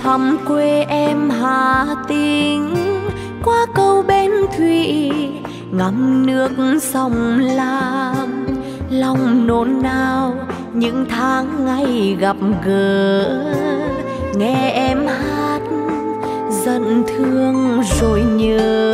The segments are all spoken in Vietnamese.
thăm quê em Hà Tĩnh, qua cầu bến thủy ngắm nước sông Lam, lòng nôn nao những tháng ngày gặp gỡ, nghe em hát giận thương rồi nhớ.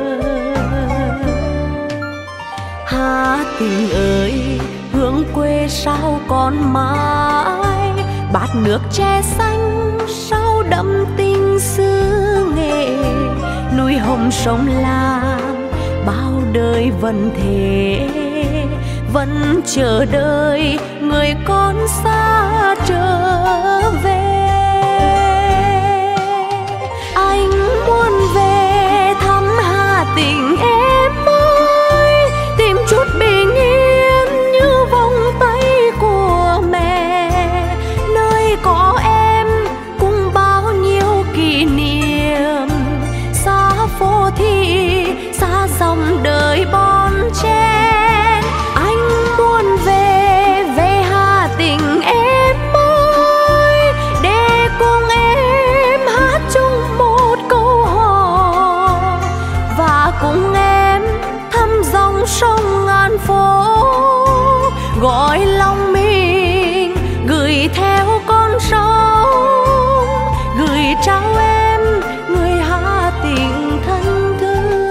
Hà Tĩnh ơi, hương quê sao còn mãi, bát nước tre xanh sao đậm tình xứ Nghệ, núi hồng sông Lam bao đời vẫn thế, vẫn chờ đợi người con xa trở về. Anh muốn về thăm Hà Tĩnh em ơi, tìm chút bình yên như vòng tay của mẹ, nơi có em cùng bao nhiêu kỷ niệm, xa phố thị xa dòng đời bon chen. Anh muốn về Hà Tĩnh em ơi, để cùng em hát chung một câu hò, và cùng em thăm dòng sông ngàn phố, gọi lòng mình gửi theo con sông, gửi trao em người Hà Tĩnh thân thương.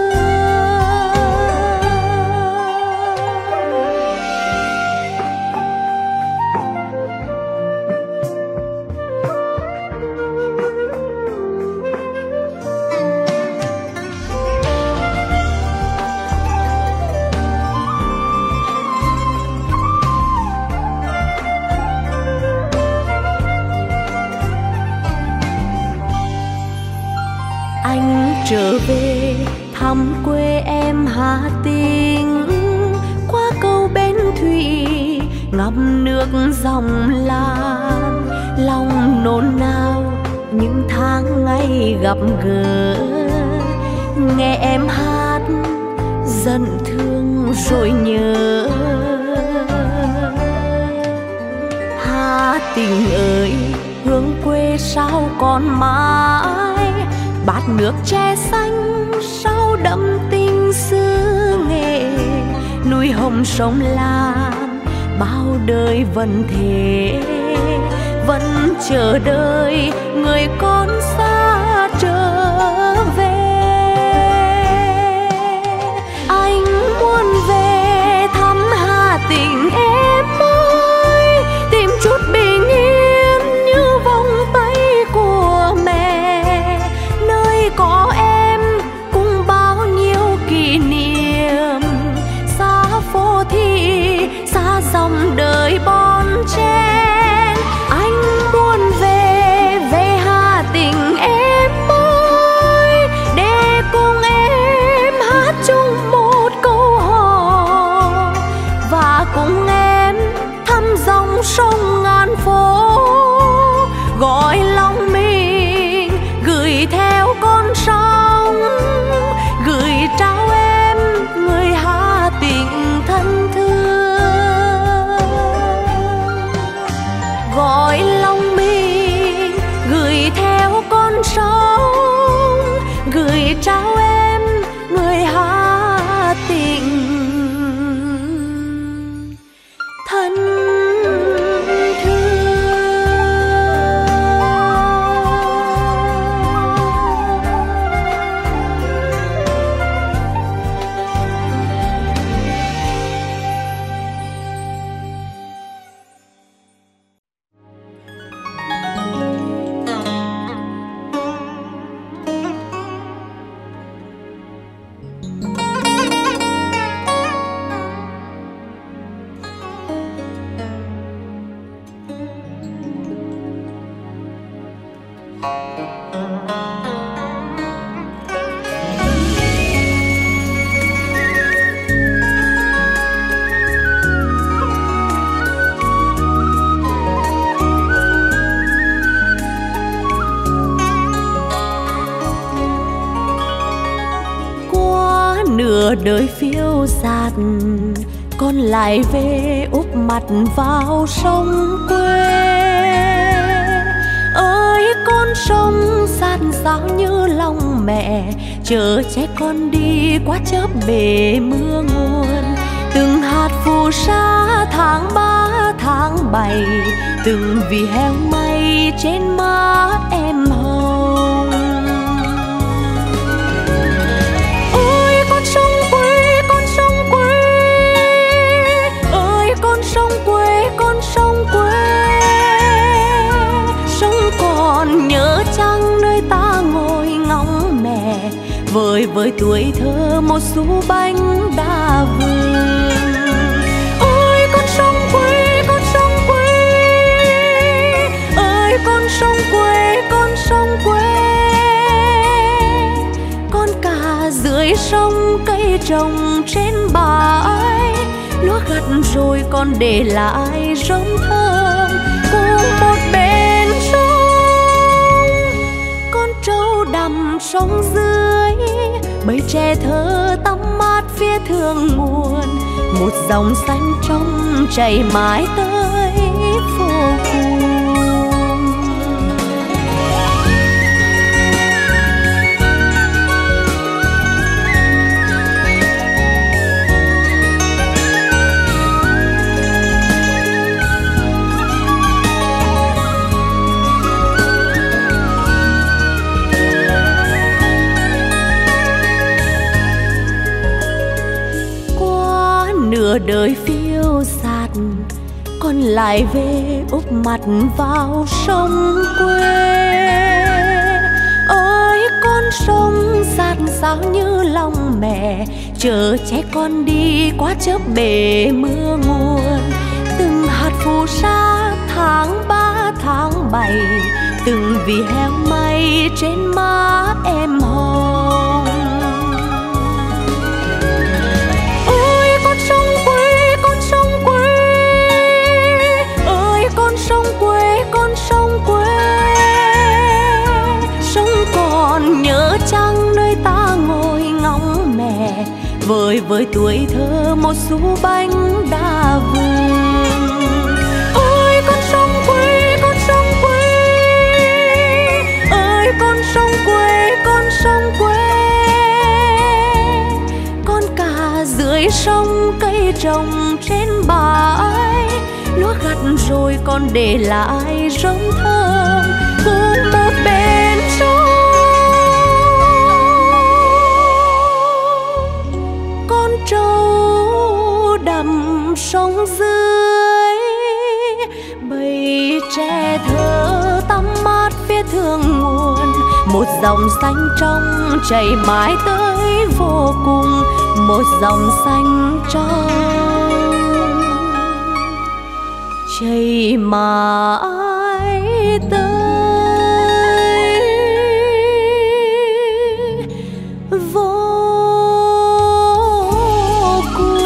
Anh trở về thăm quê em Hà Tĩnh, qua cầu bến thủy ngắm nước dòng Lam, lòng nôn nao những tháng ngày gặp gỡ, nghe em hát giận thương rồi nhớ. Hà Tĩnh ơi, hương quê sao còn mãi, bát nước tre xanh sao đậm tình xứ Nghệ, núi hồng sông Lam bao đời vẫn thế, vẫn chờ đợi người con xa trở về. Anh muốn về thăm Hà Tĩnh em ơi, tìm chút bình yên như vòng tay của mẹ, nơi có em cùng bao nhiêu kỷ niệm, xa phố thị xa dòng đời bon chen. Anh muốn về Hà Tĩnh em ơi, để cùng em hát chung một câu hò, và cùng em thăm dòng sông ngàn phố, gọi lòng mình gửi theo con sông, gửi trao em người Hà Tĩnh thân thương, gọi lòng mình gửi theo con sông, gửi trao em người Hà Tĩnh thân thương. Nửa đời phiêu dạt, con lại về úp mặt vào sông quê. Ơi con sông sát sao như lòng mẹ, chờ che con đi qua chớp bể mưa nguồn. Từng hạt phù sa tháng 3 tháng 7, từng vì heo may trên má em hồng. Ôi con sông quê, con sông quê, ơi con sông quê, con sông quê. Sông còn nhớ chăng nơi ta ngồi ngóng mẹ, vơi vơi tuổi thơ một xu bánh đa vườn. Ôi con sông quê, con sông quê, ơi con sông quê, con sông quê. Con cà dưới sông cây trồng trên bãi, lúa gặt rồi còn để lại rơm thơm cùng một bên sông. Con trâu đầm sông dưới, bầy tre thơ tắm mát phía thượng nguồn. Một dòng xanh trong chảy mãi tới vô cùng. Nửa đời phiêu dạt, con lại về úp mặt vào sông quê. Ơi con sông dạt dào như lòng mẹ, chờ che con đi qua chớp bể mưa nguồn. Từng hạt phù sa tháng 3 tháng 7, từng vì heo may trên má em hồng. Sông quê, con sông quê. Sông còn nhớ chăng nơi ta ngồi ngóng mẹ, vơi vơi tuổi thơ một xu bánh đa vườn. Ôi con sông quê, con sông quê, ơi con sông quê, con sông quê. Con cà dưới sông cây trồng trên bãi, lúa gặt rồi còn để lại rơm thơm cùng một bên sông. Con trâu đầm sông dưới, bầy tre thơ tắm mát phía thượng nguồn. Một dòng xanh trong chảy mãi tới vô cùng, một dòng xanh trong chảy mãi tới vô cùng.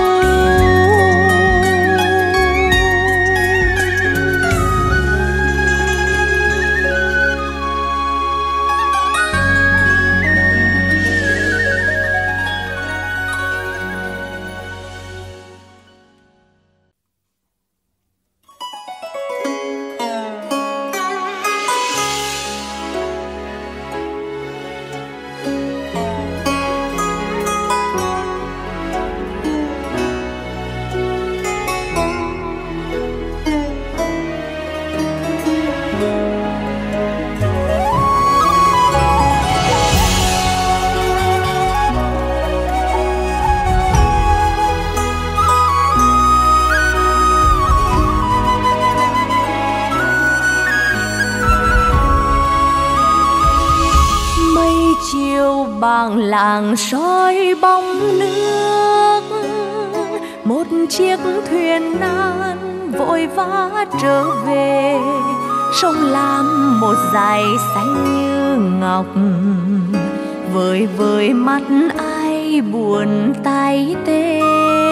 Bàng làng soi bóng nước, một chiếc thuyền nan vội vã trở về. Sông Lam một dải xanh như ngọc, vời vời mắt ai buồn tay tê.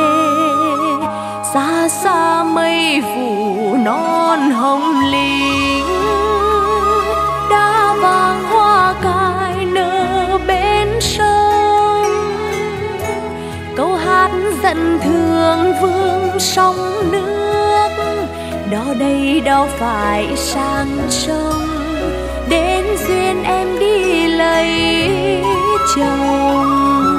Xa xa mây phủ non hồng lĩnh, đá vàng hoa cài nở bên sông. Câu hát dẫn thương vương sông nước, đó đây đâu phải sang sông. đến duyên em đi lấy chồng.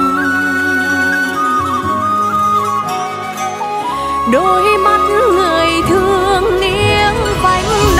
Đôi mắt người thương nghiêng vành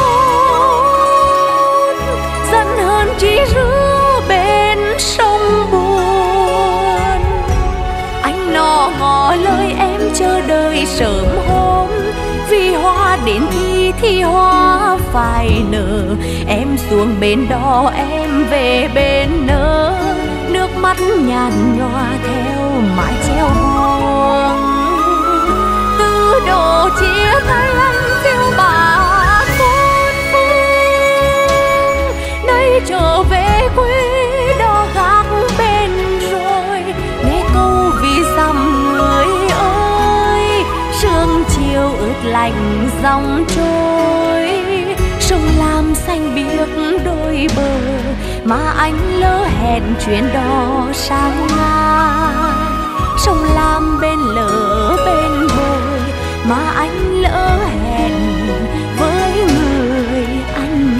nón, giận hơn chỉ rứa bên sông buồn. Anh nọ ngỏ lời em chờ đợi sớm hôm, vì hoa đến thì hoa phải nở. Em xuống bên đó em về bên nỡ, nước mắt nhàn nhòa theo mái treo buông. Từ độ chia tay anh phiêu bạt muôn phương, nay trở về quê đó gác bên rồi. Nghe câu vì dằm người ơi, sương chiều ướt lạnh dòng trôi. Sông Lam xanh biếc đôi bờ, mà anh lỡ hẹn chuyến đò sang Nga. Sông Lam bên lỡ bên bồi, mà anh lỡ hẹn với người anh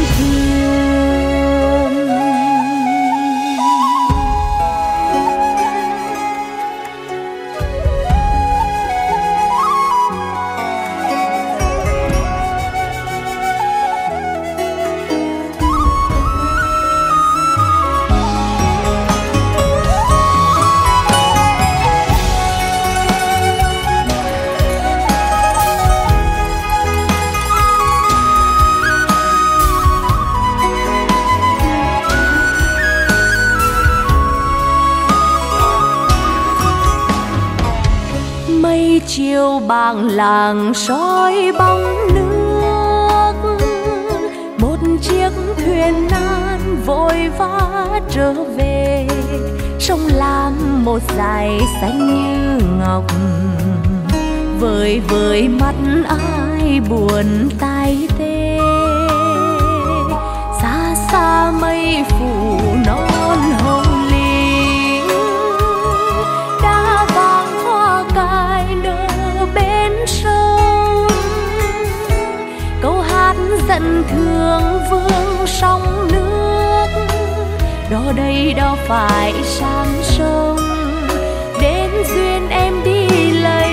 thương. Chiều bảng làng soi bóng nước, một chiếc thuyền nan vội vã trở về. Sông Lam một dải xanh như ngọc, vời vời mắt ai buồn tay tê. Xa xa mây phủ non hồng ling, đá vàng hoa cài nở bên sông. Câu hát giận thương vương sông nước, đó đây đó phải sang sông. Đến duyên em đi lấy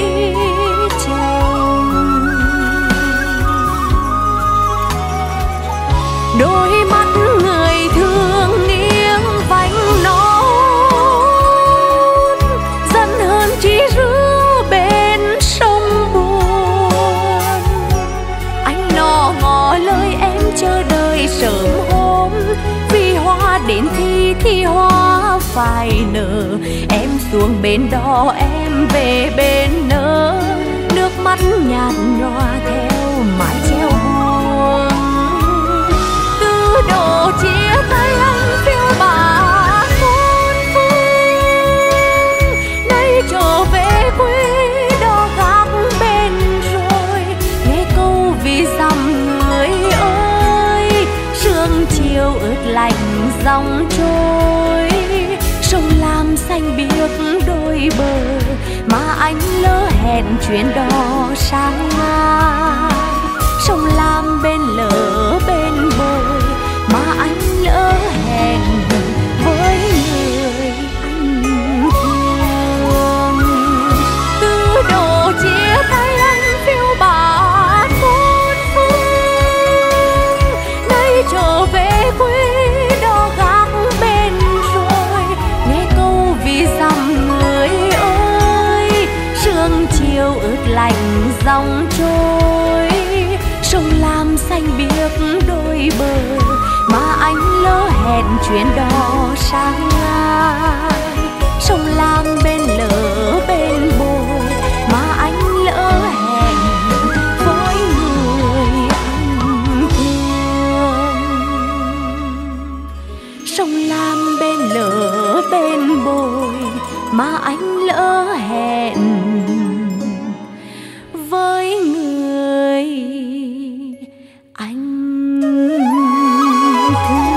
chồng. Đôi mắt người thương nghiêng vành nón, giận hơn chỉ rứa bên sông buồn. Anh nọ ngỏ lời em chờ đợi sớm hôm, vì hoa đến thì hoa phải nở. Em xuống bên đó em về bên nỡ, nước mắt nhàn nhòa theo mái treo buông. Từ độ chia tay anh phiêu bạt muôn phương, nay trở về quê đó gác bên rồi. Nghe câu vì dằm người ơi, sương chiều ướt lạnh dòng trôi. Sông Lam xanh biếc đôi bờ, mà anh lỡ hẹn chuyến đò sang Nga. Sông Lam bên lỡ bên bồi, mà anh lỡ hẹn với người anh thương. Từ độ chia tay anh phiêu bạt muôn phương, nay trở về quê đó gác bên rồi. Nghe câu vì dằm người ơi, sương chiều ướt lạnh dòng trôi. Sông Lam xanh biếc đôi bờ, mà anh lỡ hẹn chuyến đò sang Nga. Sông Lam bên lỡ bên bồi, mà anh lỡ hẹn với người anh thương. Sông Lam bên lỡ bên bồi, mà anh lỡ hẹn với người anh thương.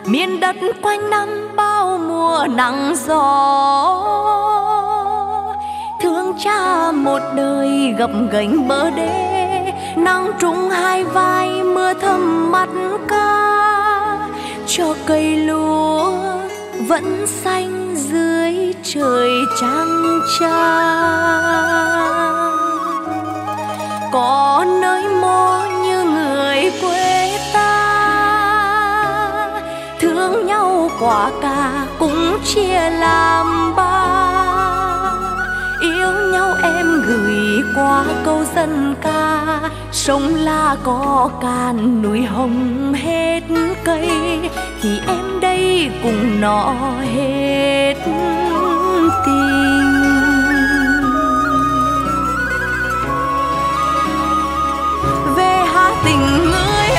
miền đất quanh năm bao mùa nắng gió. Thương cha một đời gập ghềnh bờ đê, nắng trúng hai vai mưa thấm mắt ca, cho cây lúa vẫn xanh dưới trời trăng trăng. Có nơi mô như người quê ta, thương nhau quả cà cũng chia làm ba. Yêu nhau em gửi qua câu dân ca, sông La có cạn núi hồng hết cây, thì em đây cùng nó hết tình. Về Hà Tĩnh người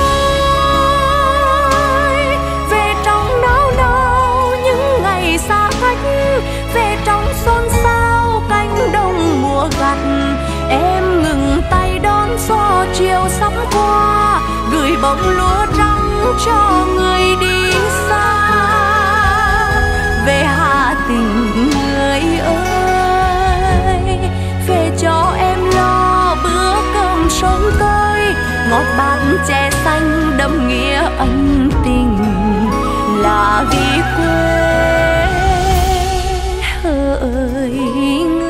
ơi, về trong nao nao những ngày xa cách, về trong xôn xao cánh đồng mùa gặt. Em ngừng tay đón gió chiều sắp qua, gửi bông lúa trắng cho người đi xa. Về Hà Tĩnh người ơi, về cho em lo bữa cơm sớm tối, ngọt bát chè xanh đậm nghĩa ân tình, là vì quê hỡi người.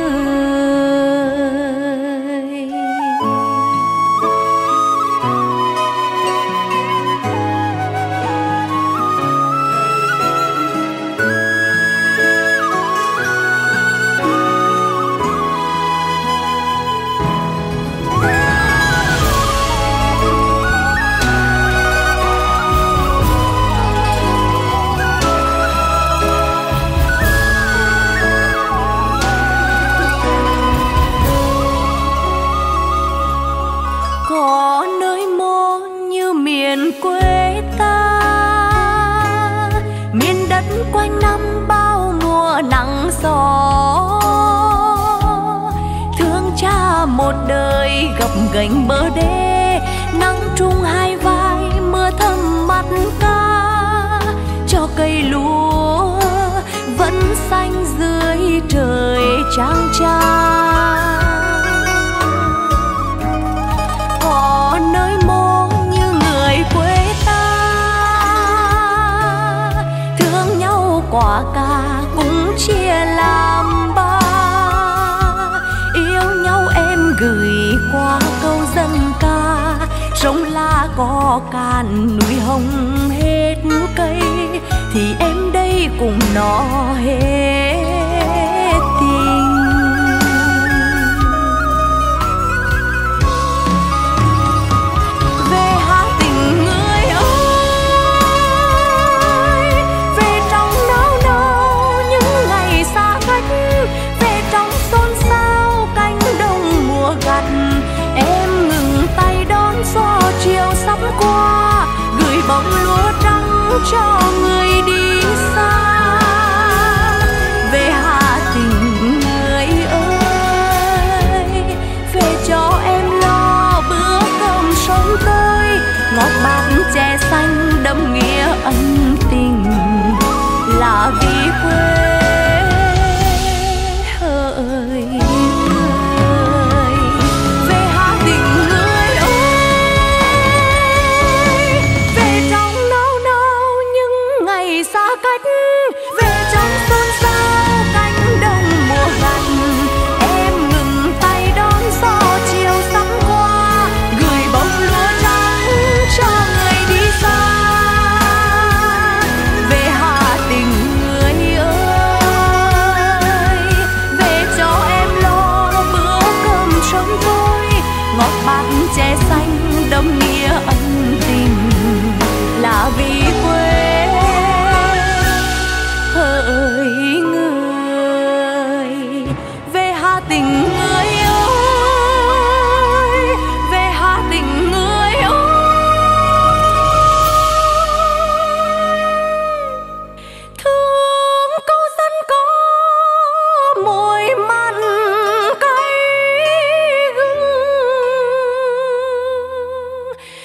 Một đời gập ghềnh bờ đê, nắng trúng hai vai mưa thấm mắt ca, cho cây lúa vẫn xanh dưới trời trăng trăng. Có nơi mô như người quê ta, thương nhau quả cà cũng chia làm ba. Yêu nhau em gửi qua câu dân ca, sông La có cạn núi hồng hết cây, thì em đây cùng nó hết tình. Về Hà Tĩnh người ơi, về trong nao nao những ngày xa cách, về trong xôn xao cánh đồng mùa gặt. Em ngừng tay đón gió chiều sắp qua, gửi bông lúa trắng cho người đi xa. Về Hà Tĩnh người ơi, về cho em lo bữa cơm sớm tối, ngọt bát chè xanh đậm nghĩa ân tình, là vì quê hỡi người. Về Hà Tĩnh người ơi, về trong nao nao những ngày xa cách, về trong xôn xao cánh đồng mùa gặt. Em ngừng tay đón gió chiều sắp qua, gửi bông lúa trắng cho người đi xa. Về Hà Tĩnh người ơi, về cho em lo bữa cơm sớm tối, ngọt bát chè xanh đậm nghĩa ân tình, là vì quê hỡi người. Về Hà Tĩnh người ơi, về Hà Tĩnh người ơi, thương câu dân có mùi mặn cay gừng,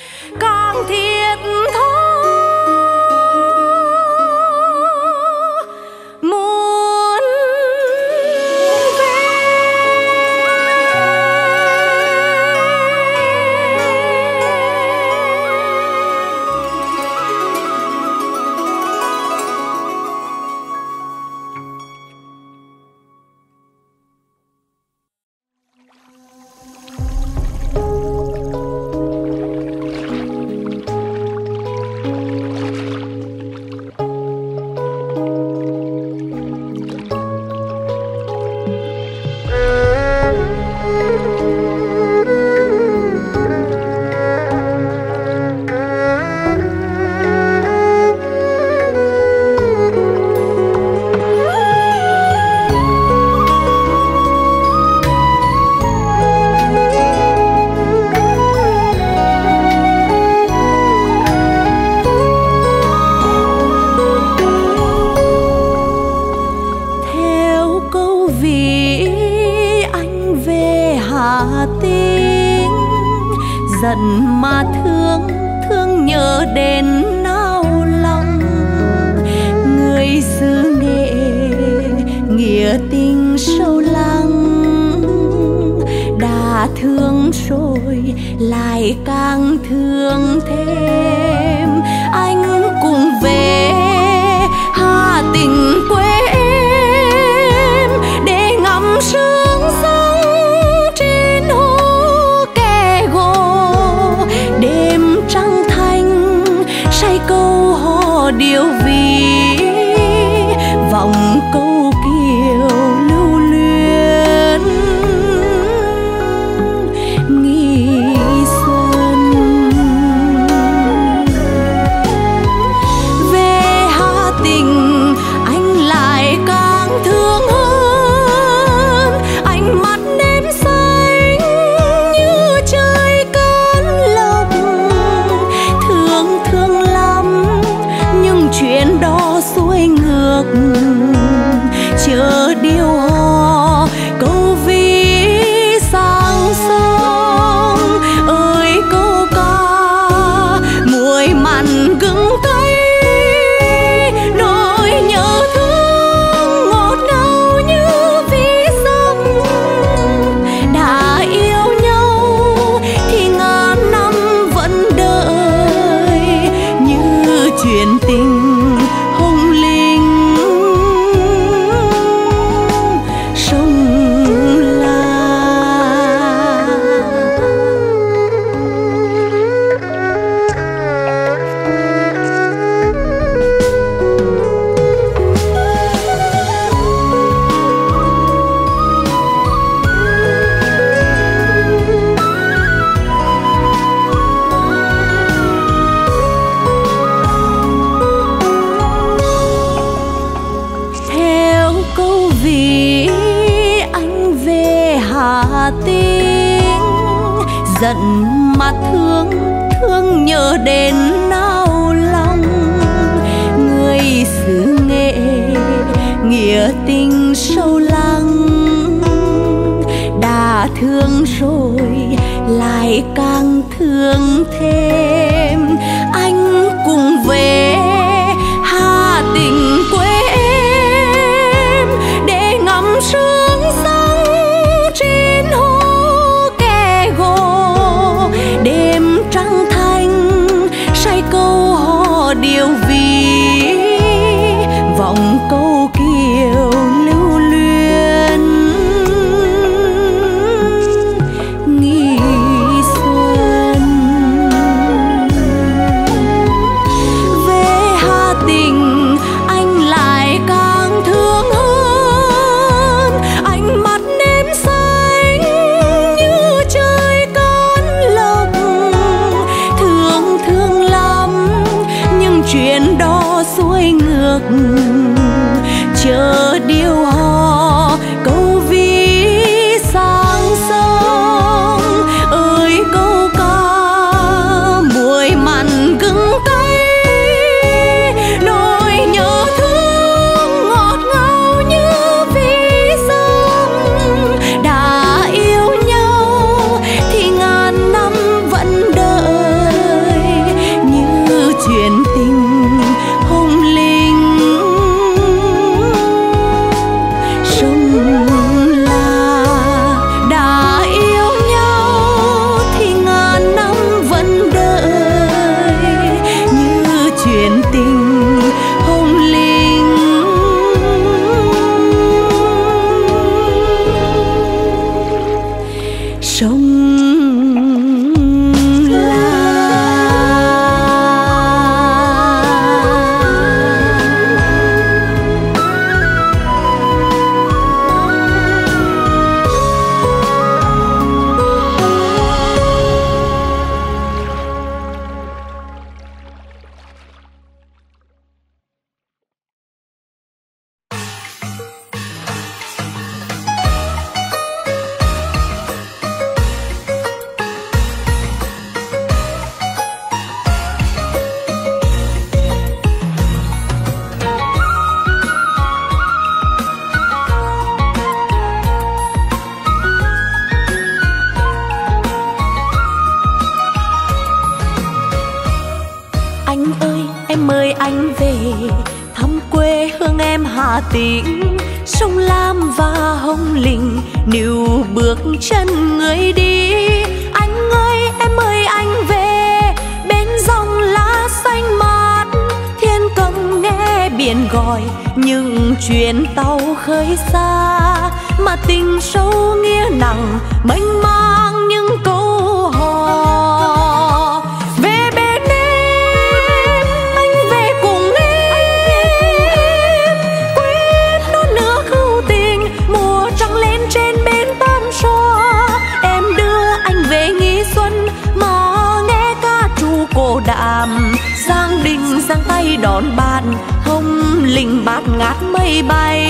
đến nao lòng. Người xứ Nghệ nghĩa tình sâu lắng, đã thương rồi lại càng thương thêm. Anh cùng về Hà Tĩnh quê em để ngắm sương răng trên hồ Kẻ Gỗ. Đêm trăng thanh say câu hò điệu ví, vòng câu kiều lưu luyến nghi xuân. Về Hà Tĩnh anh lại càng thương hơn, ánh mắt em xanh như trời cơn lốc. Thương thương lắm nhưng chuyện đó xuôi ngược, chờ điều hò câu ví sang sông. Ơi câu ca muối mặn gừng cay, nỗi nhớ thương ngọt ngào như ví dặm. Đã yêu nhau thì ngàn năm vẫn đợi, như chuyện tình hồng linh sông La. Theo câu ví anh về Hà Tĩnh, giận mà thương, thương nhớ đến nao lòng. Người xứ Nghệ nghĩa tình sâu lắng, đã thương rồi lại càng thương thêm. Anh cùng về Hà Tĩnh quê em để ngắm sương răng trên hồ Kẻ Gỗ. Đêm trăng thanh say câu hò điệu ví, vòng câu kiều lưu luyến nghi xuân. Về Hà Tĩnh anh lại càng thương hơn, ánh mắt em xanh như trời cơn lốc. Thương thương lắm nhưng chuyện đó xuôi ngược, chờ điều hò câu ví sang sông. Ơi câu ca muối mặn gừng cay, nỗi nhớ thương ngọt ngào như ví dặm. Đã yêu nhau thì ngàn năm vẫn đợi, như chuyện tình hồng linh anh về thăm quê hương em Hà Tĩnh, sông Lam và Hồng Lĩnh níu bước chân người đi. Anh ơi em ơi anh về bên dòng lá xanh mát, thiên cầm nghe biển gọi những chuyến tàu khơi xa, mà tình sâu nghĩa nặng mênh mang những câu hò. Về bên em, anh về cùng em, quyết non nước hữu tình mùa trăng lên trên bến Tam Xoa. Em đưa anh về Nghi Xuân mà nghe ca trù cổ đạm, Giang Đình giang tay đón bạn, Hồng Lĩnh bát ngát mây bay.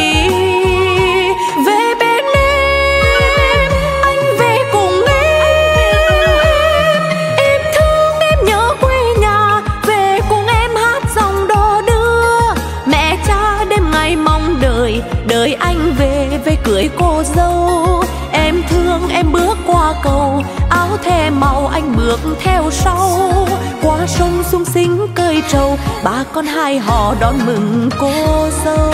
Về bên em, anh về cùng em thương em nhớ quê nhà, về cùng em hát dòng đò đưa. Mẹ cha đêm ngày mong đợi, đợi anh về về cưới cô dâu. Em thương em bước qua cầu, áo thề màu anh bước theo sau. Qua sông Sung Sính cơi trầu, ba con hai họ đón mừng cô dâu.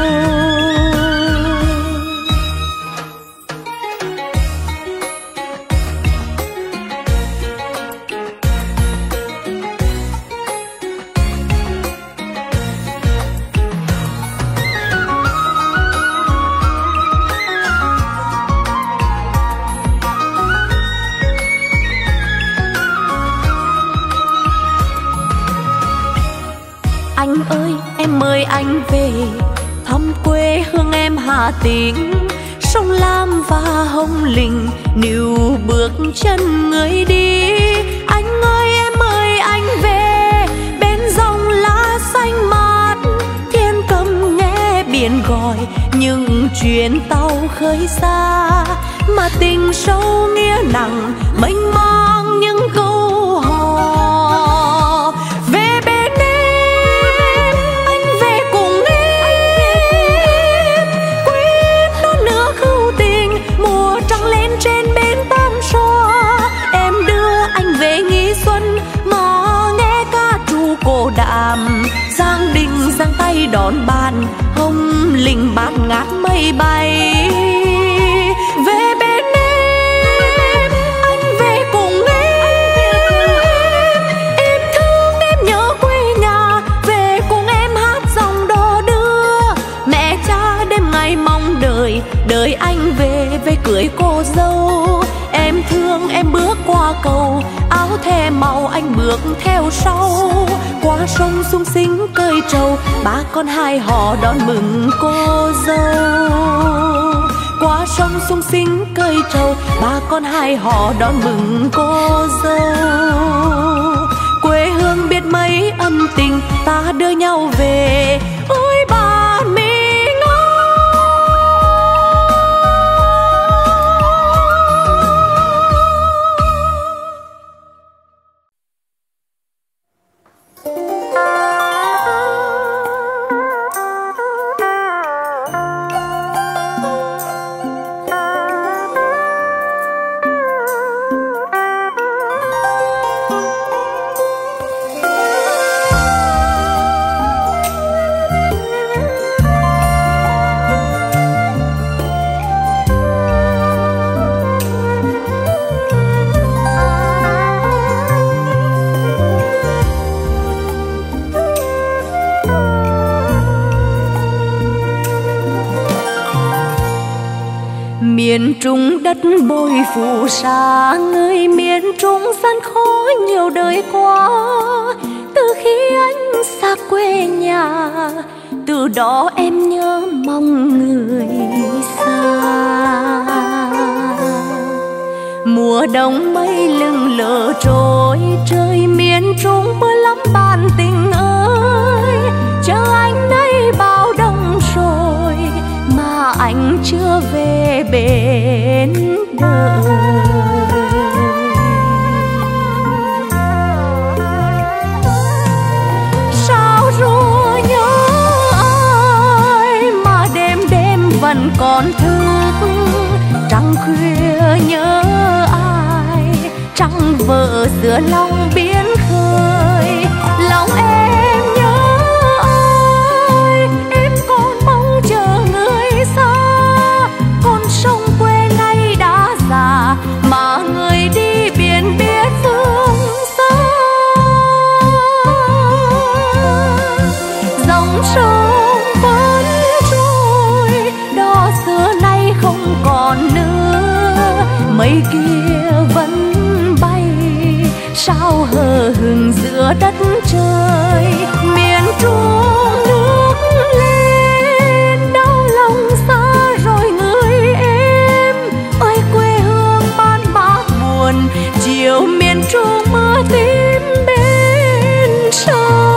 Anh ơi em ơi anh về thăm quê hương em Hà Tĩnh, sông Lam và Hồng Lĩnh níu bước chân người đi. Anh ơi em ơi anh về bên dòng lá xanh mát, thiên cầm nghe biển gọi những chuyến tàu khơi xa, mà tình sâu nghĩa nặng mênh mang những câu hò. Về bên em, anh về cùng em, quyết non nước hữu tình mùa trăng lên trên bến Tam Xoa. Em đưa anh về Nghi Xuân mà nghe ca trù cổ đạm, Giang Đình giang tay đón bạn, Hồng Lĩnh bát ngát mây bay. Về bên em, anh về cùng em thương em nhớ quê nhà, về cùng em hát dòng đò đưa. Mẹ cha đêm ngày mong đợi, đợi anh về về cưới cô dâu. Em thương em bước qua cầu, áo thề màu anh bước theo sau. Qua sông Sung Sính cơi trầu, ba con hai họ đón mừng cô dâu. Qua sông Sung Sính cơi trầu, ba con hai họ đón mừng cô dâu. Quê hương biết mấy ân tình, ta đưa nhau về ôi bạn mình. Miền Trung đất bồi phù sa, người miền Trung gian khó nhiều đời qua. Từ khi anh xa quê nhà, từ đó em nhớ mong người xa. Mùa đông mây lững lờ trôi, trời miền Trung mưa lắm bạn tình ơi. Chờ anh đây bao đông rồi mà anh chưa về bên đời. Sao ru nhớ ai mà đêm đêm vẫn còn thức, trăng khuya nhớ ai, trăng vợ giữa lòng biển khơi. Lòng em nhớ sông vẫn trôi, đò xưa nay không còn nữa, mây kia vẫn bay sao hờ hững giữa đất trời. Miền Trung nước lên đau lòng xa rồi người em ơi, quê hương man mác buồn, chiều miền Trung mưa tím bên sông.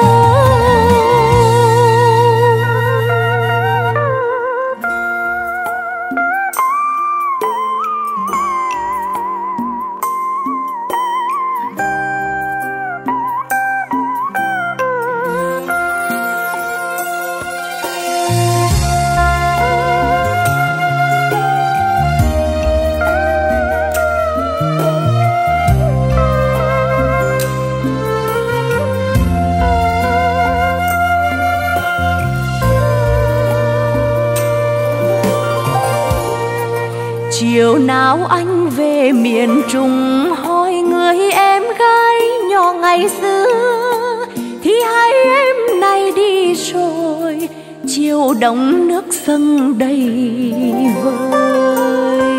Chiều nào anh về miền Trung hỏi người em gái nhỏ ngày xưa, thì hai em nay đi rồi, chiều đông nước sông đầy vơi.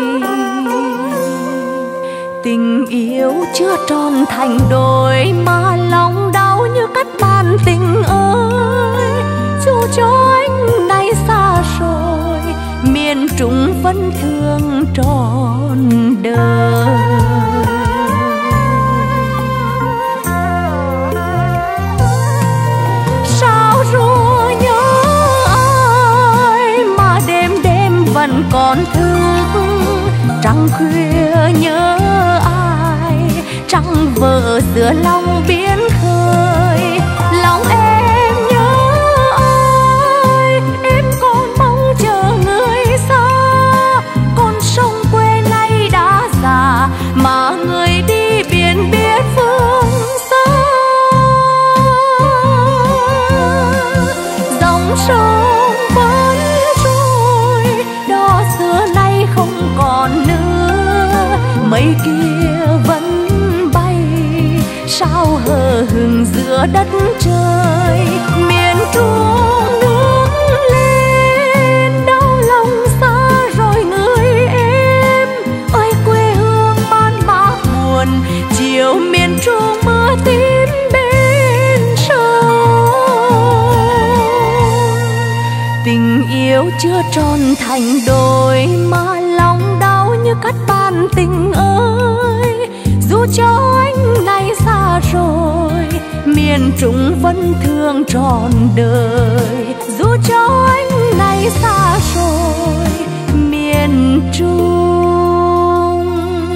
Tình yêu chưa tròn thành đôi mà lòng đau như cắt bàn tình ơi. Dù cho anh nay xa rồi, miền Trung vẫn thương trọn đời. Sao ru nhớ ai mà đêm đêm vẫn còn thức, trăng khuya nhớ ai, trăng vợ giữa lòng biển khơi. Lòng em nhớ ai, em còn mong chờ người xa, con sông quê nay đã già mà người đi biển biết phương xa. Dòng sông vẫn trôi, đò xưa nay không còn nữa, mây kia vẫn bay sao hờ hững giữa đất trời. Miền Trung nước lên đau lòng xa rồi người em ơi, quê hương man mác buồn, chiều miền Trung mưa tím bên sông. Tình yêu chưa tròn thành đôi mà lòng đau như cắt bàn tình ơi. Dù cho anh nay xa rồi, miền Trung vẫn thương trọn đời. Dù cho anh nay xa rồi, miền Trung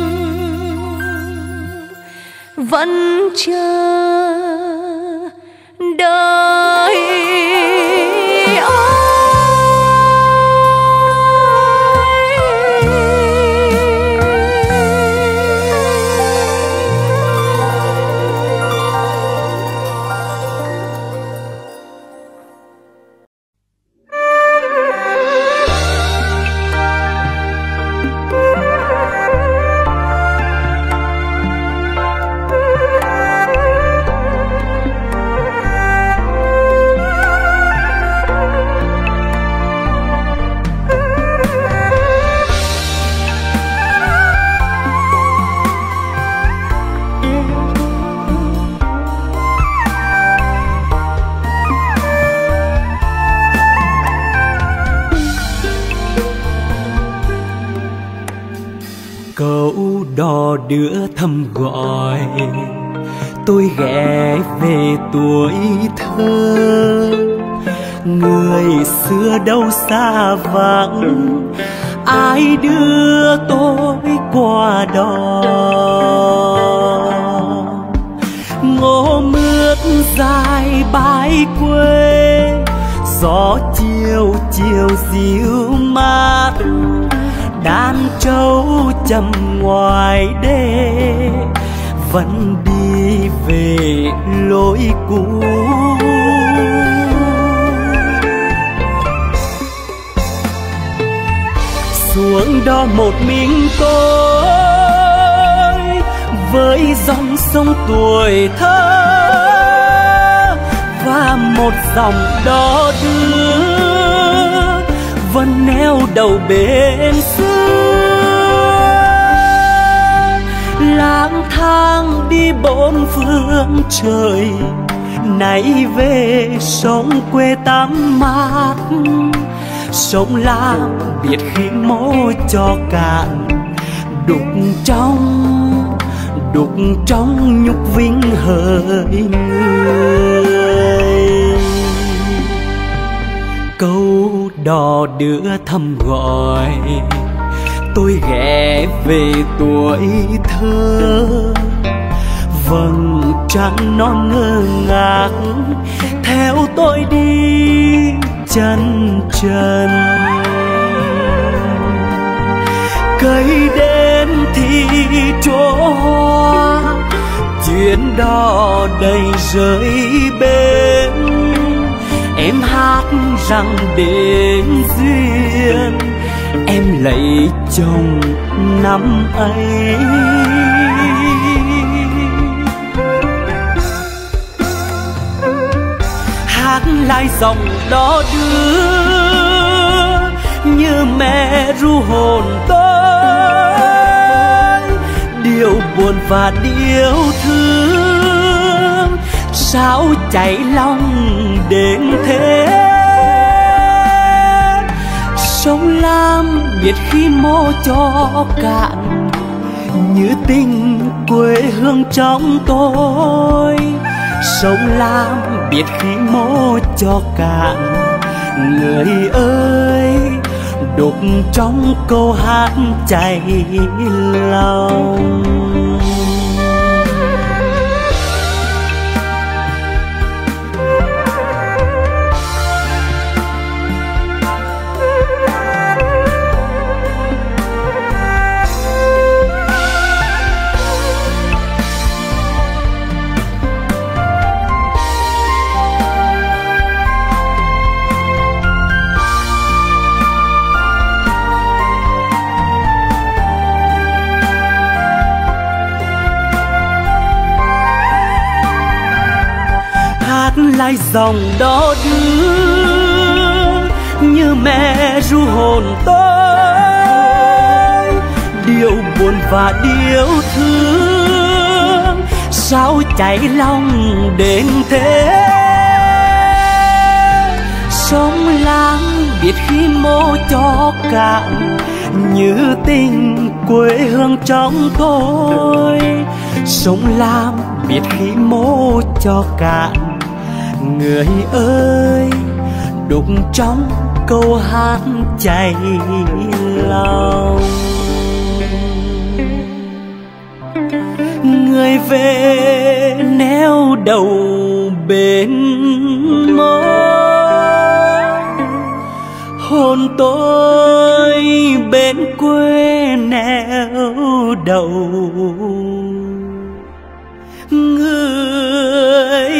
vẫn chờ đợi. Câu đò đưa thăm gọi tôi ghé về tuổi thơ. Người xưa đâu xa vắng, ai đưa tôi qua đó. Ngô mướt dài bãi quê, gió chiều chiều dịu mát. Đàn trâu chầm ngoài đê vẫn đi về lối cũ. Xuống đó một mình tôi với dòng sông tuổi thơ, và qua một dòng đò đưa vẫn neo đầu bên xưa. Lang thang đi bốn phương trời, nay về sống quê tắm mát. Sống làm biết khi mô cho cạn, đục trong nhục vinh hỡi người. Câu đò đưa thăm gọi tôi ghé về tuổi thơ. Vầng trăng non ngơ ngác theo tôi đi chân trần. Cây đến thì chỗ hoa, chuyến đò đầy rơi bến. Em hát rằng đến duyên, em lấy chồng năm ấy. Hát lại dòng đó đưa như mẹ ru hồn tôi. Điều buồn và điều thương sao cháy lòng đến thế. Sống lam biết khi mô cho cạn, như tình quê hương trong tôi. Sống lam biết khi mô cho cạn, người ơi đục trong câu hát chảy lòng. Lại dòng đó đưa như mẹ ru hồn tôi. Điều buồn và điều thương sao cháy lòng đến thế. Sống láng biết khi mô cho cạn, như tình quê hương trong tôi. Sống lam biết khi mô cho cạn, người ơi đục trong câu hát chảy lòng. Người về neo đầu bên mơ, hồn tôi bên quê neo đầu. Người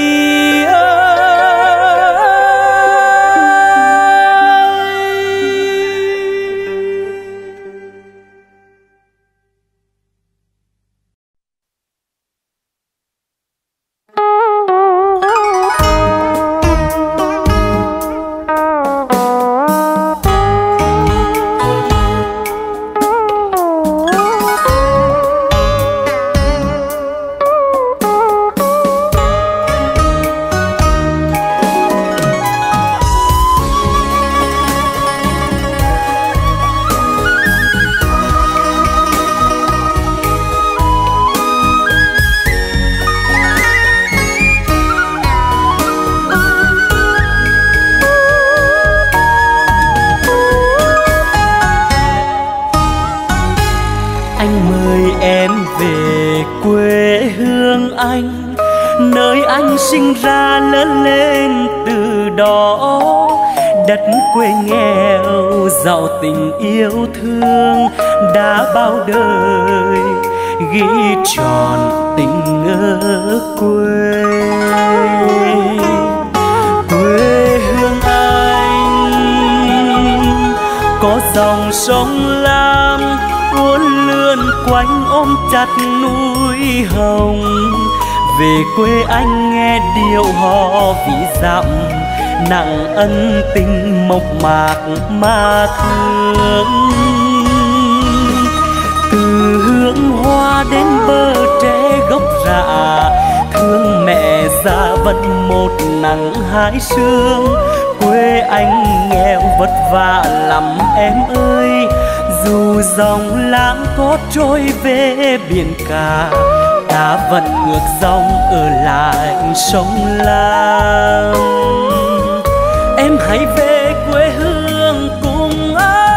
nơi anh sinh ra lớn lên từ đó. Đất quê nghèo giàu tình yêu thương, đã bao đời ghi tròn tình ở quê. Quê hương anh có dòng sông Lam uốn lượn quanh ôm chặt núi Hồng. Về quê anh nghe điệu hò ví dặm, nặng ân tình mộc mạc mà thương. Từ hương hoa đến bờ tre gốc rạ, thương mẹ già vẫn một nắng hai sương. Quê anh nghèo vất vả lắm em ơi, dù dòng lãng có trôi về biển cả, ta vẫn ngược dòng ở lại sông Lam. Em hãy về quê hương cùng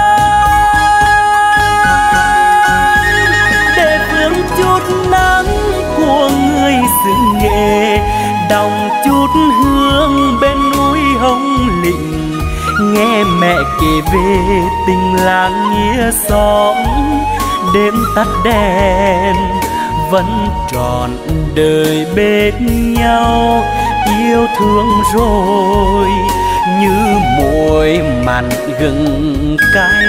anh, để vương chút nắng của người xứ Nghệ, đồng chút hương bên núi Hồng Lĩnh, nghe mẹ kể về tình làng nghĩa xóm. Đêm tắt đèn vẫn trọn đời bên nhau, yêu thương rồi như muối mặn gừng cay.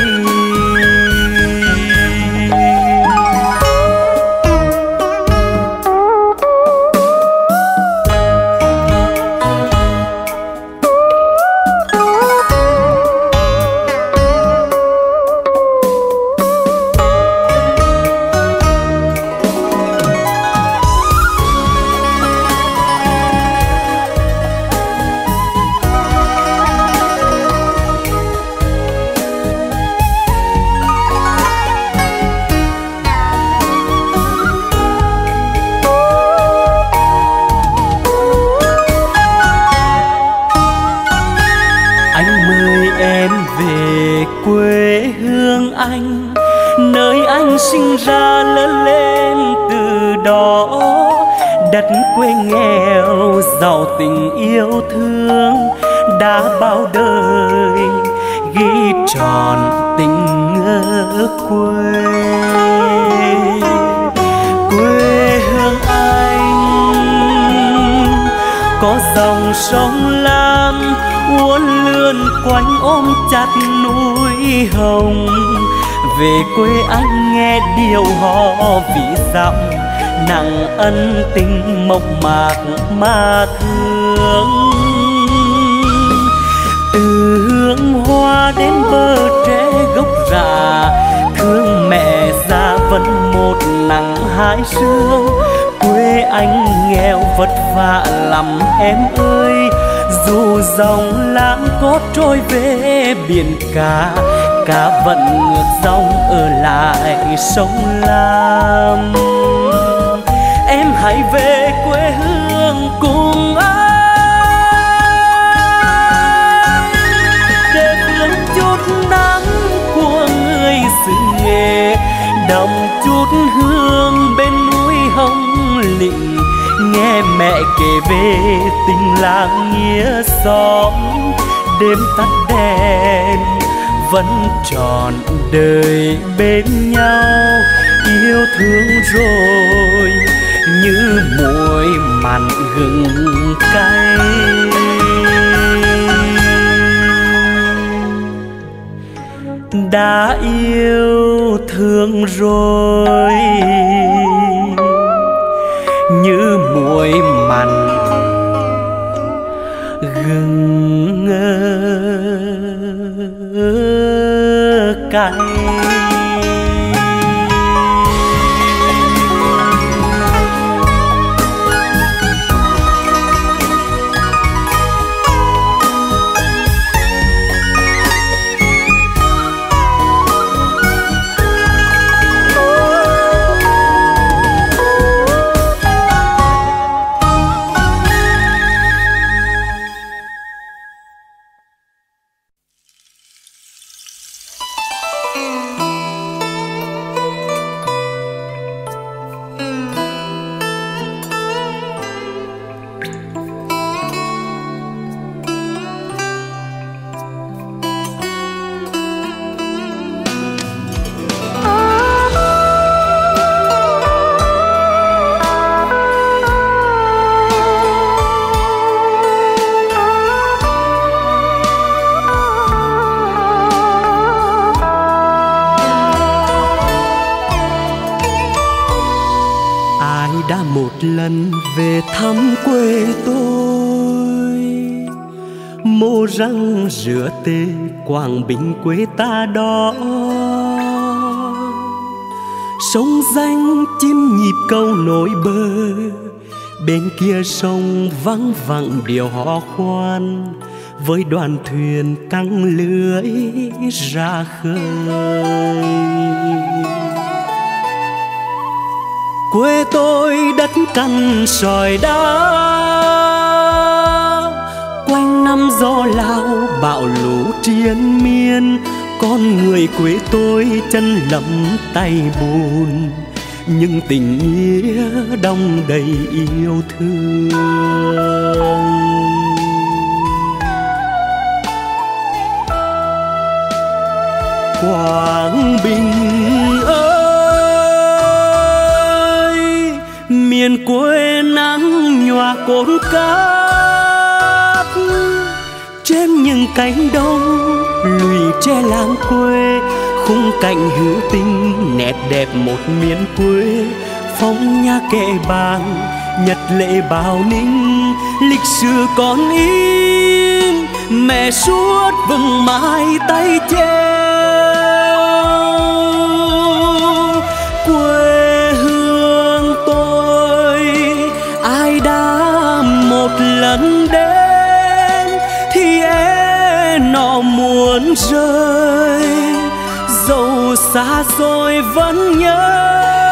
Quê hương anh, nơi anh sinh ra lớn lên từ đó. Đất quê nghèo giàu tình yêu thương, đã bao đời ghi tròn tình ở quê. Quê hương anh có dòng sông Lam uốn lượn quanh ôm chặt núi Hồng. Về quê anh nghe điệu hò ví dặm, nặng ân tình mộc mạc mà thương. Từ hương hoa đến bờ tre gốc rạ, thương mẹ già vẫn một nắng hai sương. Quê anh nghèo vất vả lắm em ơi, dù dòng lãng có trôi về biển cả, cá vẫn ngược dòng ở lại sông Lam. Em hãy về quê hương cùng anh, để vương chút nắng của người xứ Nghệ, đồng chút hương bên núi Hồng Lĩnh, nghe mẹ kể về tình làng nghĩa xóm. Đêm tắt đèn vẫn trọn đời bên nhau, yêu thương rồi như muối mặn gừng cay. Đã yêu thương rồi như muối mặn gừng cay. lần về thăm quê tôi, mô răng rửa tê Quảng Bình quê ta đó. Sông danh chim nhịp câu nổi bờ, bên kia sông vắng vẳng điều hò khoan, với đoàn thuyền căng lưới ra khơi. Quê tôi đất cằn sỏi đá, quanh năm gió lao bão lũ triền miên. Con người quê tôi chân lấm tay bùn, nhưng tình nghĩa đong đầy yêu thương. Quảng Bình ơi, miền quê nắng nhòa cồn cát, trên những cánh đồng lùi tre làng quê, khung cảnh hữu tình nét đẹp một miền quê. Phong nha kệ bàng nhật lệ bào ninh, lịch sử còn in mẹ suốt vừng mãi tay treo. Quê hương tôi ai đã một lần đến thì nó muốn rơi, dẫu xa xôi vẫn nhớ.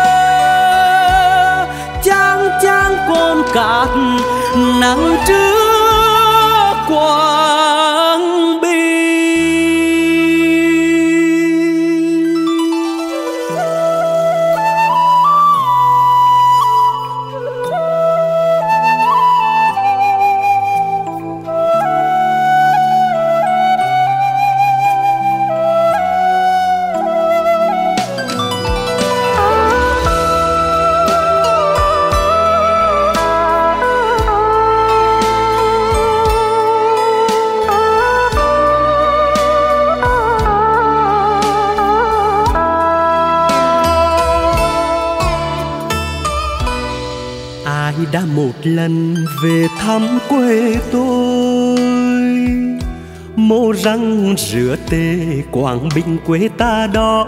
Chang chang cồn cát nắng trước Quảng Bình. Đã một lần về thăm quê tôi, mô răng rửa tê Quảng Bình quê ta đó.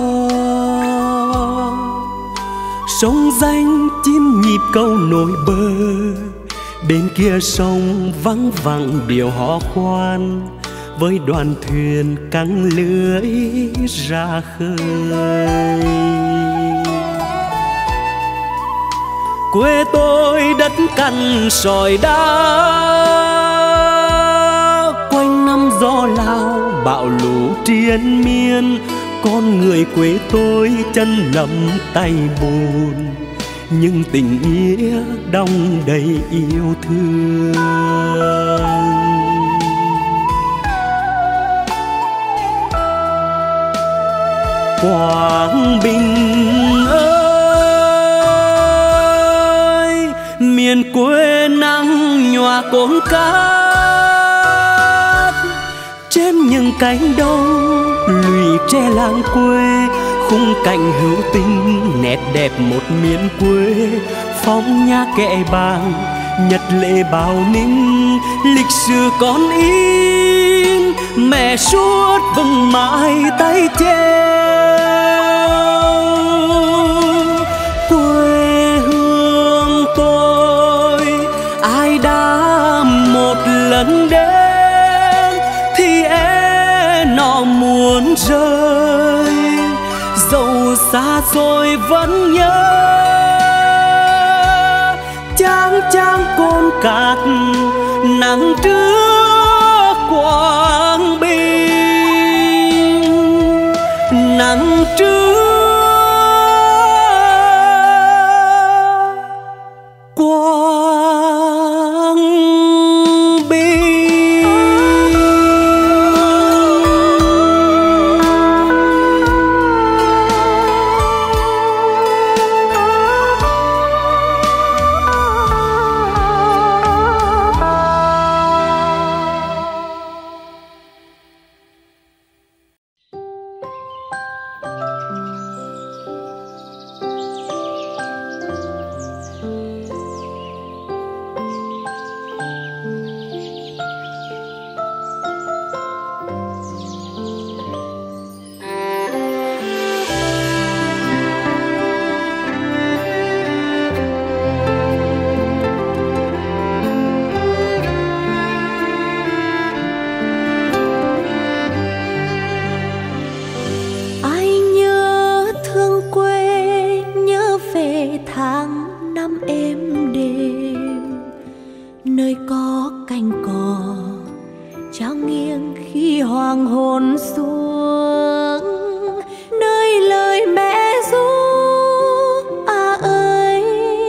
Sông danh chim nhịp câu nổi bờ, bên kia sông vắng vẳng điều hò khoan, với đoàn thuyền căng lưới ra khơi. Quê tôi đất cằn sỏi đá, quanh năm gió lao bão lũ triền miên. Con người quê tôi chân lấm tay bùn, nhưng tình nghĩa đong đầy yêu thương. Quảng Bình ơi, miền quê nắng nhòa cồn cát, trên những cánh đồng lùi tre làng quê, khung cảnh hữu tình nét đẹp một miền quê. Phong nha kệ bàng nhật lệ bào ninh, lịch sử còn in mẹ suốt vừng mãi tay treo. Quê hương tôi ai đã một lần đến thì nó muốn rơi, dẫu xa xôi vẫn nhớ. Chang chang cồn cát nắng trước Quảng Bình, nắng trước Quảng Bình. trao nghiêng khi hoàng hôn xuống, nơi lời mẹ ru à ơi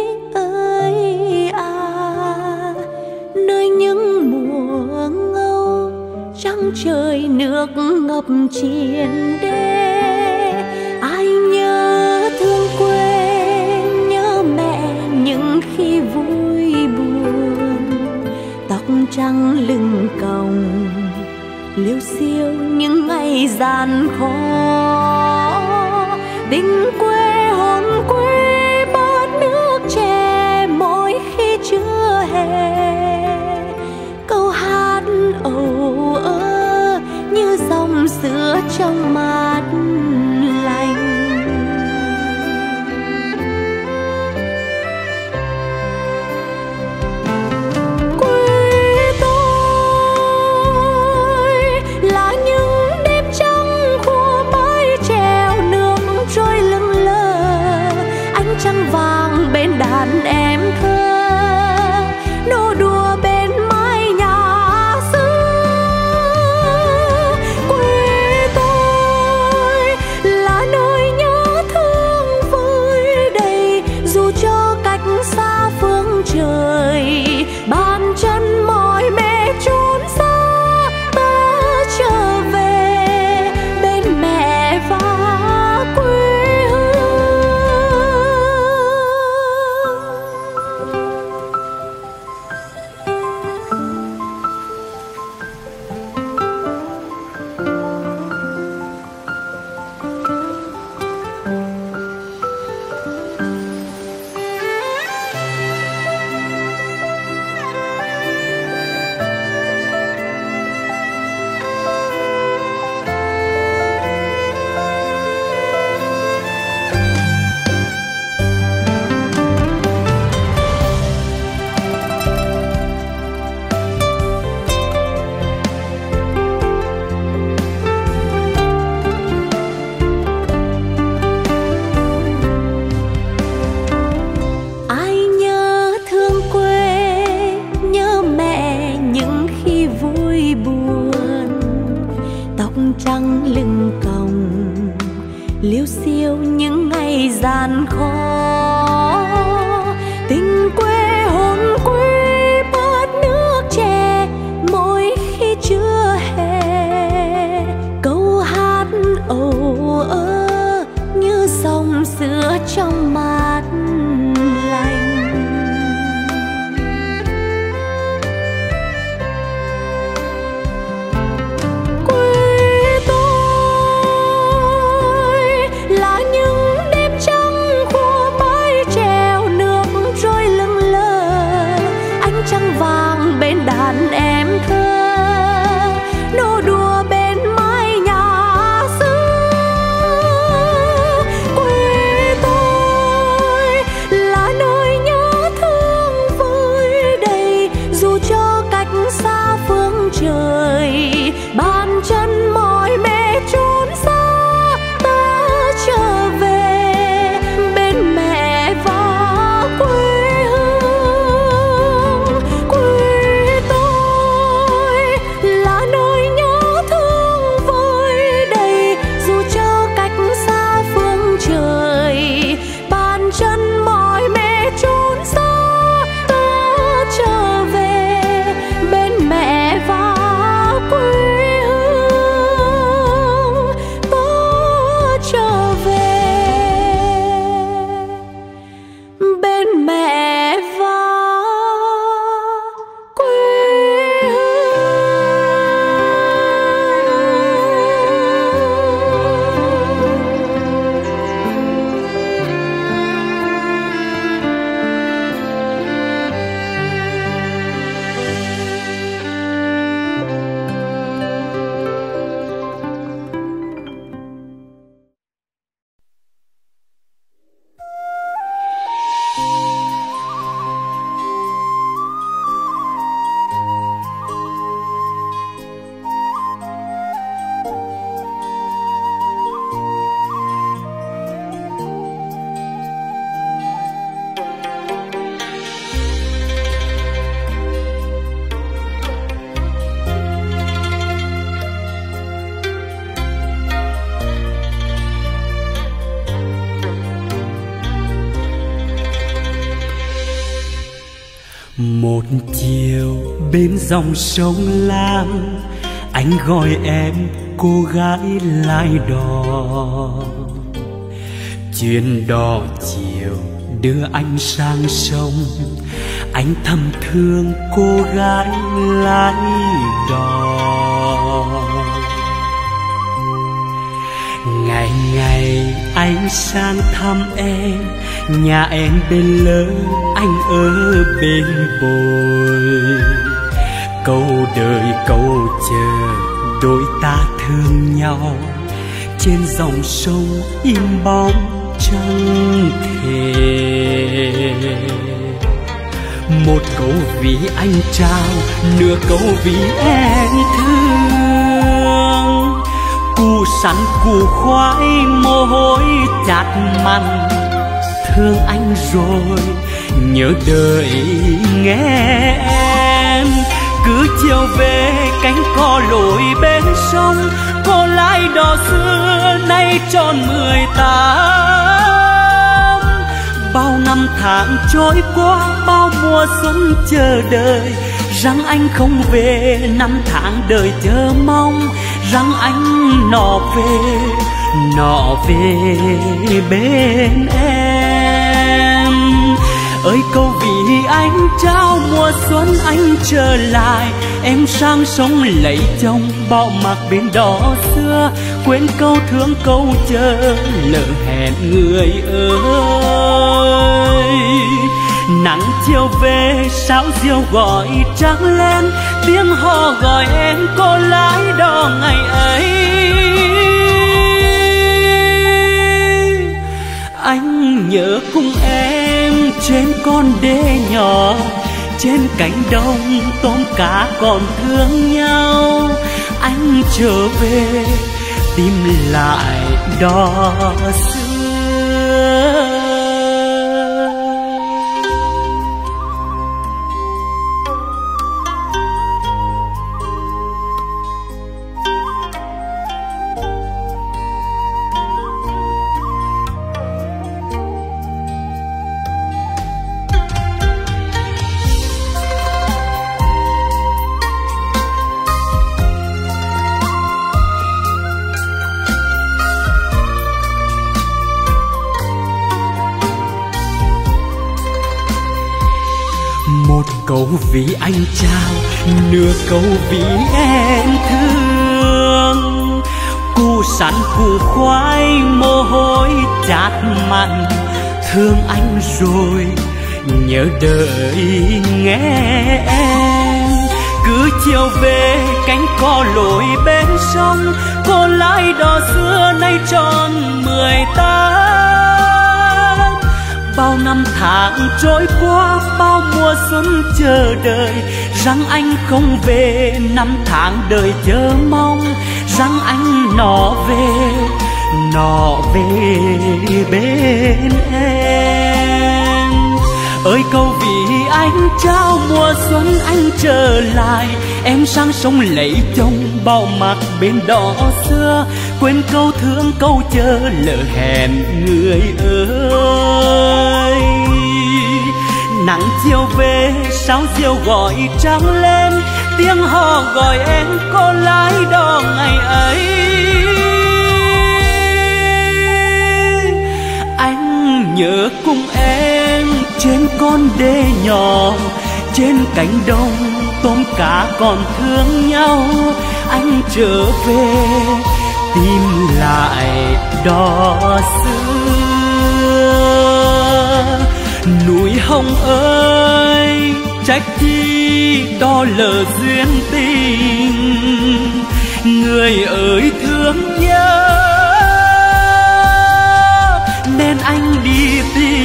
ơi à, nơi những mùa ngâu trăng trời nước ngập triền đê. Ai nhớ thương quê, nhớ mẹ những khi vui buồn, tóc trắng lưng còng liêu xiêu những ngày gian khó. Tình quê hồn quê bát nước chè mỗi khi chưa hè, câu hát âu ơ như dòng sữa trong mát lành. Đàn em thơ nô đùa bên mái nhà xưa. Quê tôi là nơi nhớ thương vơi đầy, dù cho cách xa phương trời. Bàn chân mỏi mẹ trốn xa, ta trở về bên mẹ và quê. Trăng lưng còng liêu xiêu những ngày gian khó. Tình quê hồn quê bát nước chè mỗi khi chưa hè, câu hát âu ơ như dòng sữa trong mát lành. Một chiều bên dòng sông Lam, anh gọi em cô gái lái đò. Chuyến đò chiều đưa anh sang sông, anh thầm thương cô gái lái đò. Ngày ngày anh sang thăm em, nhà em bên lỡ, anh ở bên bồi. Câu đời câu chờ đôi ta thương nhau, trên dòng sông im bóng chẳng thể. Một câu vì anh trao, nửa câu vì em thương. Củ sắn củ khoai mồ hôi chát mặn, thương anh rồi nhớ đời nghe em. Cứ chiều về cánh cò lội bên sông, cô lái đò xưa nay tròn 18. Bao năm tháng trôi qua, bao mùa xuân chờ đợi, rằng anh không về. Năm tháng đời chờ mong, rằng anh nọ về bên em. Ơi câu vì anh trao mùa xuân anh trở lại, em sang sông lấy chồng bỏ mặc bên đó xưa. Quên câu thương câu chờ lỡ hẹn người ơi. Nắng chiều về sáo diều gọi trắng lên, tiếng hò gọi em cô lái đò ngày ấy. Anh nhớ cùng em trên con đê nhỏ, trên cánh đồng tôm cá còn thương nhau. Anh trở về tìm lại đò xưa. Một câu vì anh trao, nửa câu vì em thương. Củ sắn củ khoai mồ hôi chát mặn, thương anh rồi nhớ đời nghe em. Cứ chiều về cánh cò lội bên sông, cô lái đò xưa nay tròn 18. Bao năm tháng trôi qua, bao mùa xuân chờ đợi, rằng anh không về. Năm tháng đời chờ mong, rằng anh nọ về bên em. Ơi câu vì anh trao mùa xuân anh trở lại, em sang sông lấy chồng bao mặc bên đó xưa. Quên câu thương câu chờ lỡ hẹn người ơi. Nắng chiều về sáo diều gọi trắng lên, tiếng hò gọi em cô lái đò ngày ấy. Anh nhớ cùng em trên con đê nhỏ, trên cánh đồng tôm cá còn thương nhau. Anh trở về tìm lại đò xưa. Núi Hồng ơi trách chi đò lỡ duyên tình, người ơi thương nhớ nên anh đi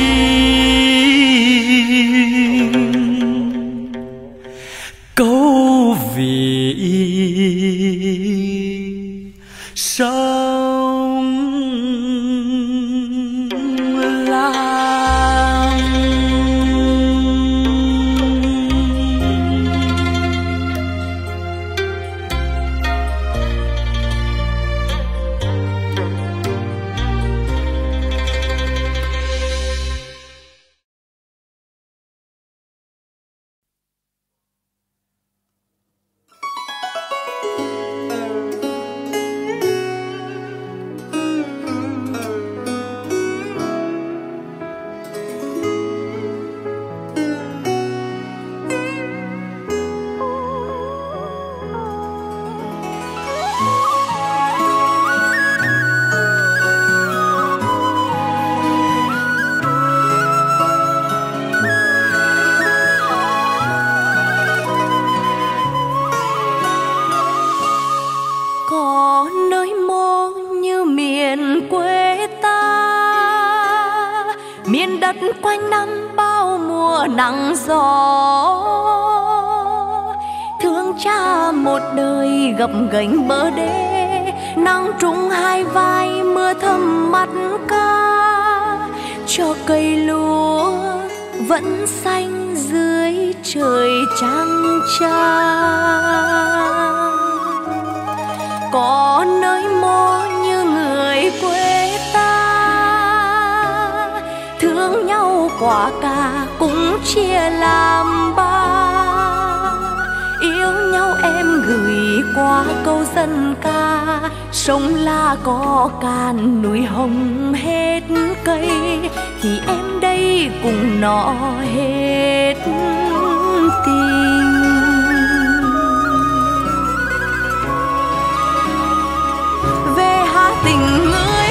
tìm. Câu vì sông Lam. đất quanh năm bao mùa nắng gió. Thương cha một đời gập ghềnh bờ đê, nắng trúng hai vai mưa thấm mắt ca. Cho cây lúa vẫn xanh dưới trời trăng trăng. Có nơi mô như người quê ta, thương nhau quả cà cũng chia làm ba. Yêu nhau em gửi qua câu dân ca, sông La có cạn núi hồng hết cây, thì em đây cùng nó hết tình. Về Hà Tĩnh người